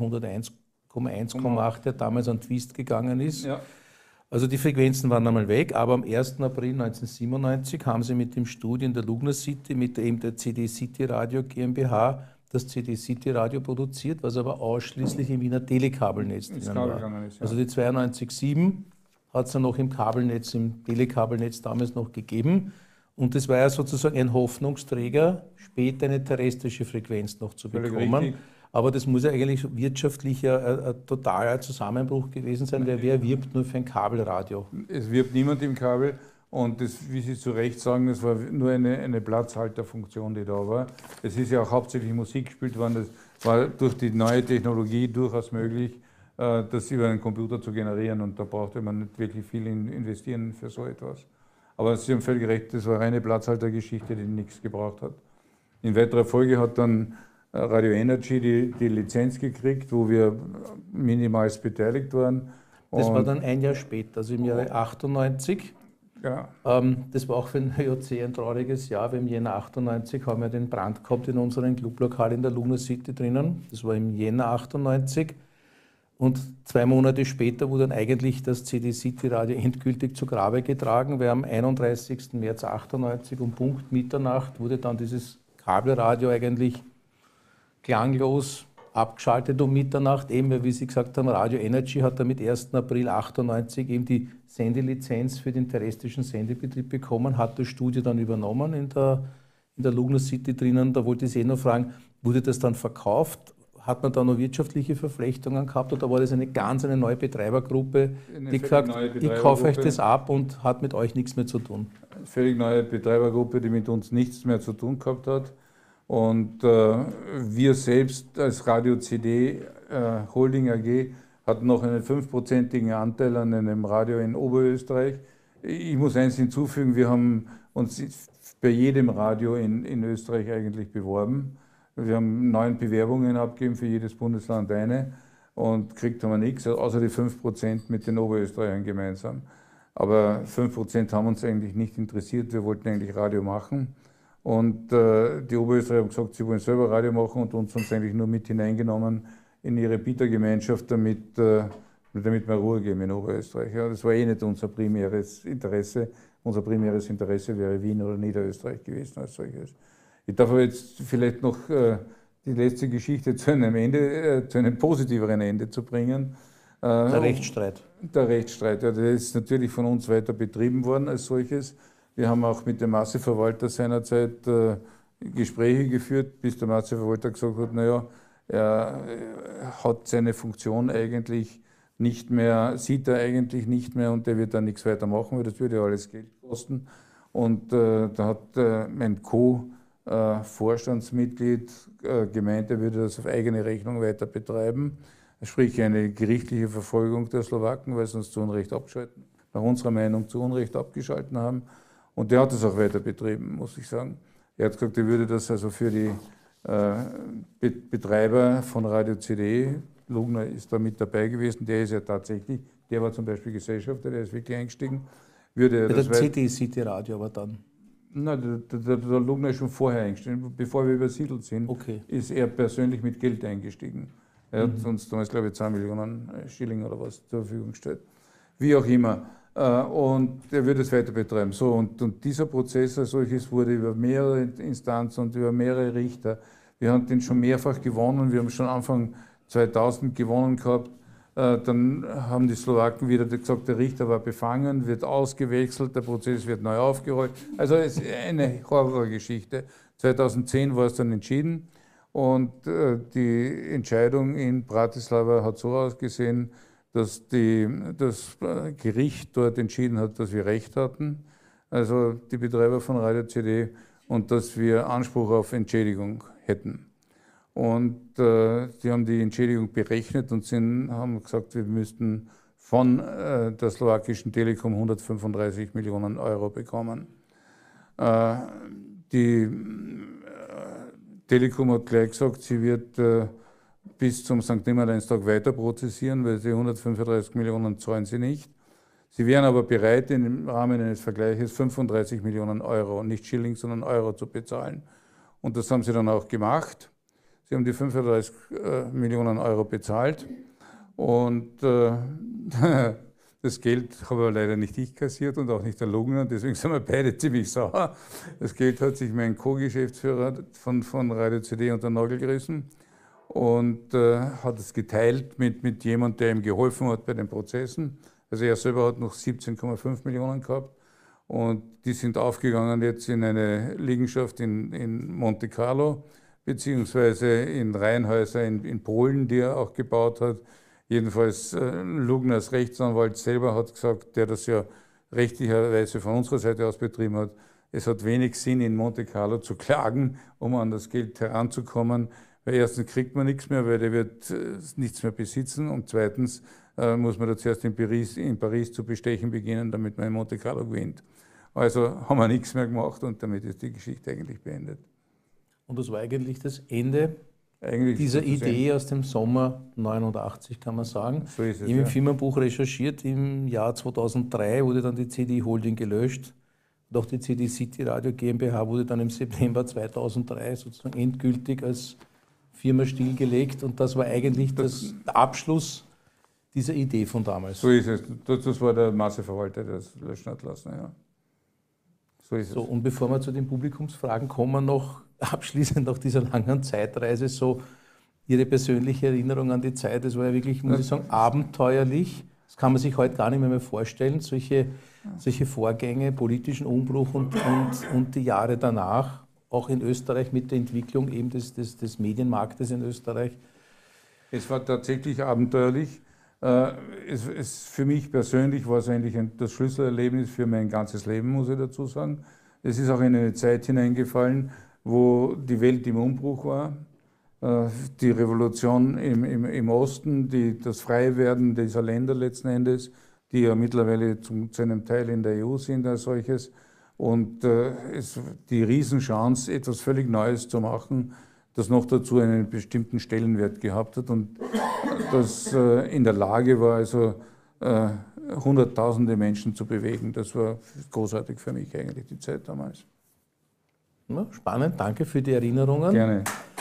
101,1,8, der damals an Twist gegangen ist. Ja. Also die Frequenzen waren einmal weg, aber am 1. April 1997 haben sie mit dem Studio in der Lugner City, mit eben der CD City Radio GmbH, das CD City Radio produziert, was aber ausschließlich im Wiener Telekabelnetz drinnen war. Ist, ja. Also die 92,7 hat es ja noch im Kabelnetz, im Telekabelnetz damals noch gegeben. Und das war ja sozusagen ein Hoffnungsträger, später eine terrestrische Frequenz noch zu bekommen. Aber das muss ja eigentlich wirtschaftlich ein totaler Zusammenbruch gewesen sein, weil wer wirbt nur für ein Kabelradio? Es wirbt niemand im Kabel. Und das, wie Sie zu Recht sagen, das war nur eine Platzhalterfunktion, die da war. Es ist ja auch hauptsächlich Musik gespielt worden. Das war durch die neue Technologie durchaus möglich, das über einen Computer zu generieren. Und da brauchte man nicht wirklich viel investieren für so etwas. Aber Sie haben völlig recht, das war eine Platzhaltergeschichte, die nichts gebraucht hat. In weiterer Folge hat dann Radio Energy die Lizenz gekriegt, wo wir minimalst beteiligt waren. Das war dann ein Jahr später, also im Jahre 98. Ja. Das war auch für den ÖOC ein trauriges Jahr, weil im Jänner 98 haben wir den Brand gehabt in unserem Clublokal in der Lugner City drinnen. Das war im Jänner 98. Und 2 Monate später wurde dann eigentlich das CD City Radio endgültig zu Grabe getragen, weil am 31. März 98 um Punkt Mitternacht wurde dann dieses Kabelradio eigentlich klanglos abgeschaltet um Mitternacht, eben weil, wie Sie gesagt haben, Radio Energy hat dann mit 1. April 98 eben die Sendelizenz für den terrestrischen Sendebetrieb bekommen, hat das Studio dann übernommen in der Lugner City drinnen. Da wollte ich noch fragen, wurde das dann verkauft? Hat man da noch wirtschaftliche Verflechtungen gehabt oder war das eine neue Betreibergruppe, die gesagt hat, ich kaufe euch das ab und hat mit euch nichts mehr zu tun? Eine völlig neue Betreibergruppe, die mit uns nichts mehr zu tun gehabt hat. Und wir selbst als Radio CD Holding AG hatten noch einen 5%igen Anteil an einem Radio in Oberösterreich. Ich muss eins hinzufügen, wir haben uns bei jedem Radio in Österreich eigentlich beworben. Wir haben 9 Bewerbungen abgegeben, für jedes Bundesland eine, und kriegt haben wir nichts, außer die 5% mit den Oberösterreichern gemeinsam. Aber 5% haben uns eigentlich nicht interessiert, wir wollten eigentlich Radio machen. Und die Oberösterreicher haben gesagt, sie wollen selber Radio machen und uns eigentlich nur mit hineingenommen in ihre Bietergemeinschaft, damit wir Ruhe geben in Oberösterreich. Ja, das war eh nicht unser primäres Interesse. Unser primäres Interesse wäre Wien oder Niederösterreich gewesen als solches. Ich darf aber jetzt vielleicht noch die letzte Geschichte zu einem positiveren Ende zu bringen. Der Rechtsstreit. Der Rechtsstreit, ja, der ist natürlich von uns weiter betrieben worden als solches. Wir haben auch mit dem Masseverwalter seinerzeit Gespräche geführt, bis der Masseverwalter gesagt hat, naja, er hat seine Funktion eigentlich nicht mehr, sieht er eigentlich nicht mehr und der wird dann nichts weiter machen, weil das würde ja alles Geld kosten. Und da hat mein Co-Vorstandsmitglied gemeint, er würde das auf eigene Rechnung weiter betreiben, sprich eine gerichtliche Verfolgung der Slowaken, weil sie uns zu Unrecht abgeschalten, nach unserer Meinung zu Unrecht abgeschalten haben. Und der hat es auch weiter betrieben, muss ich sagen. Er hat gesagt, er würde das also für die Betreiber von Radio CD, Lugner ist da mit dabei gewesen, der ist ja tatsächlich, der war zum Beispiel Gesellschafter, der ist wirklich eingestiegen. Würde er der CD City Radio aber dann? Nein, der Lugner ist schon vorher eingestiegen, bevor wir übersiedelt sind, ist er persönlich mit Geld eingestiegen. Er hat uns damals, glaube ich, 2 Millionen Schilling oder was zur Verfügung gestellt. Wie auch immer. Und er würde es weiter betreiben. So, und dieser Prozess als solches wurde über mehrere Instanzen und über mehrere Richter. Wir haben den schon mehrfach gewonnen. Wir haben schon Anfang 2000 gewonnen gehabt. Dann haben die Slowaken wieder gesagt, der Richter war befangen, wird ausgewechselt, der Prozess wird neu aufgerollt. Also es ist eine Horrorgeschichte. 2010 war es dann entschieden und die Entscheidung in Bratislava hat so ausgesehen, dass das Gericht dort entschieden hat, dass wir Recht hatten, also die Betreiber von Radio CD, und dass wir Anspruch auf Entschädigung hätten. Und die haben die Entschädigung berechnet und haben gesagt, wir müssten von der slowakischen Telekom 135 Millionen Euro bekommen. Die Telekom hat gleich gesagt, sie wird bis zum St. Nimmerleinstag weiter prozessieren, weil sie 135 Millionen zahlen sie nicht. Sie wären aber bereit, im Rahmen eines Vergleiches 35 Millionen Euro, nicht Schilling, sondern Euro zu bezahlen. Und das haben sie dann auch gemacht. Sie haben die 35 Millionen Euro bezahlt und das Geld habe aber leider nicht ich kassiert und auch nicht der Lugner, deswegen sind wir beide ziemlich sauer. Das Geld hat sich mein Co-Geschäftsführer von Radio CD unter den Nagel gerissen und hat es geteilt mit jemandem, der ihm geholfen hat bei den Prozessen. Also er selber hat noch 17,5 Millionen gehabt und die sind aufgegangen jetzt in eine Liegenschaft in Monte Carlo, beziehungsweise in Reihenhäuser in Polen, die er auch gebaut hat. Jedenfalls Lugner als Rechtsanwalt selber hat gesagt, der das ja rechtlicherweise von unserer Seite aus betrieben hat, es hat wenig Sinn, in Monte Carlo zu klagen, um an das Geld heranzukommen. Weil erstens kriegt man nichts mehr, weil der wird nichts mehr besitzen, und zweitens muss man da zuerst in Paris zu bestechen beginnen, damit man in Monte Carlo gewinnt. Also haben wir nichts mehr gemacht und damit ist die Geschichte eigentlich beendet. Und das war eigentlich das Ende dieser Idee aus dem Sommer 89, kann man sagen. So ist es, ich habe im Firmenbuch recherchiert, im Jahr 2003 wurde dann die CD Holding gelöscht. Und auch die CD City Radio GmbH wurde dann im September 2003 sozusagen endgültig als Firma stillgelegt. Und das war eigentlich der Abschluss dieser Idee von damals. So ist es. Das war der Masseverwalter, der das löschen hat lassen. Ja. So ist es. Und bevor wir zu den Publikumsfragen kommen, noch abschließend nach dieser langen Zeitreise, so Ihre persönliche Erinnerung an die Zeit. Das war ja wirklich, muss ich sagen, abenteuerlich. Das kann man sich heute gar nicht mehr vorstellen. Solche Vorgänge, politischen Umbruch und die Jahre danach, auch in Österreich mit der Entwicklung eben des Medienmarktes in Österreich. Es war tatsächlich abenteuerlich. Für mich persönlich war es eigentlich das Schlüsselerlebnis für mein ganzes Leben, muss ich dazu sagen. Es ist auch in eine Zeit hineingefallen, wo die Welt im Umbruch war. Die Revolution im Osten, das Freiwerden dieser Länder letzten Endes, die ja mittlerweile zu einem Teil in der EU sind als solches. Und die Riesenchance, etwas völlig Neues zu machen, das noch dazu einen bestimmten Stellenwert gehabt hat und das in der Lage war, also hunderttausende Menschen zu bewegen. Das war großartig für mich eigentlich, die Zeit damals. Ja, spannend, danke für die Erinnerungen. Gerne.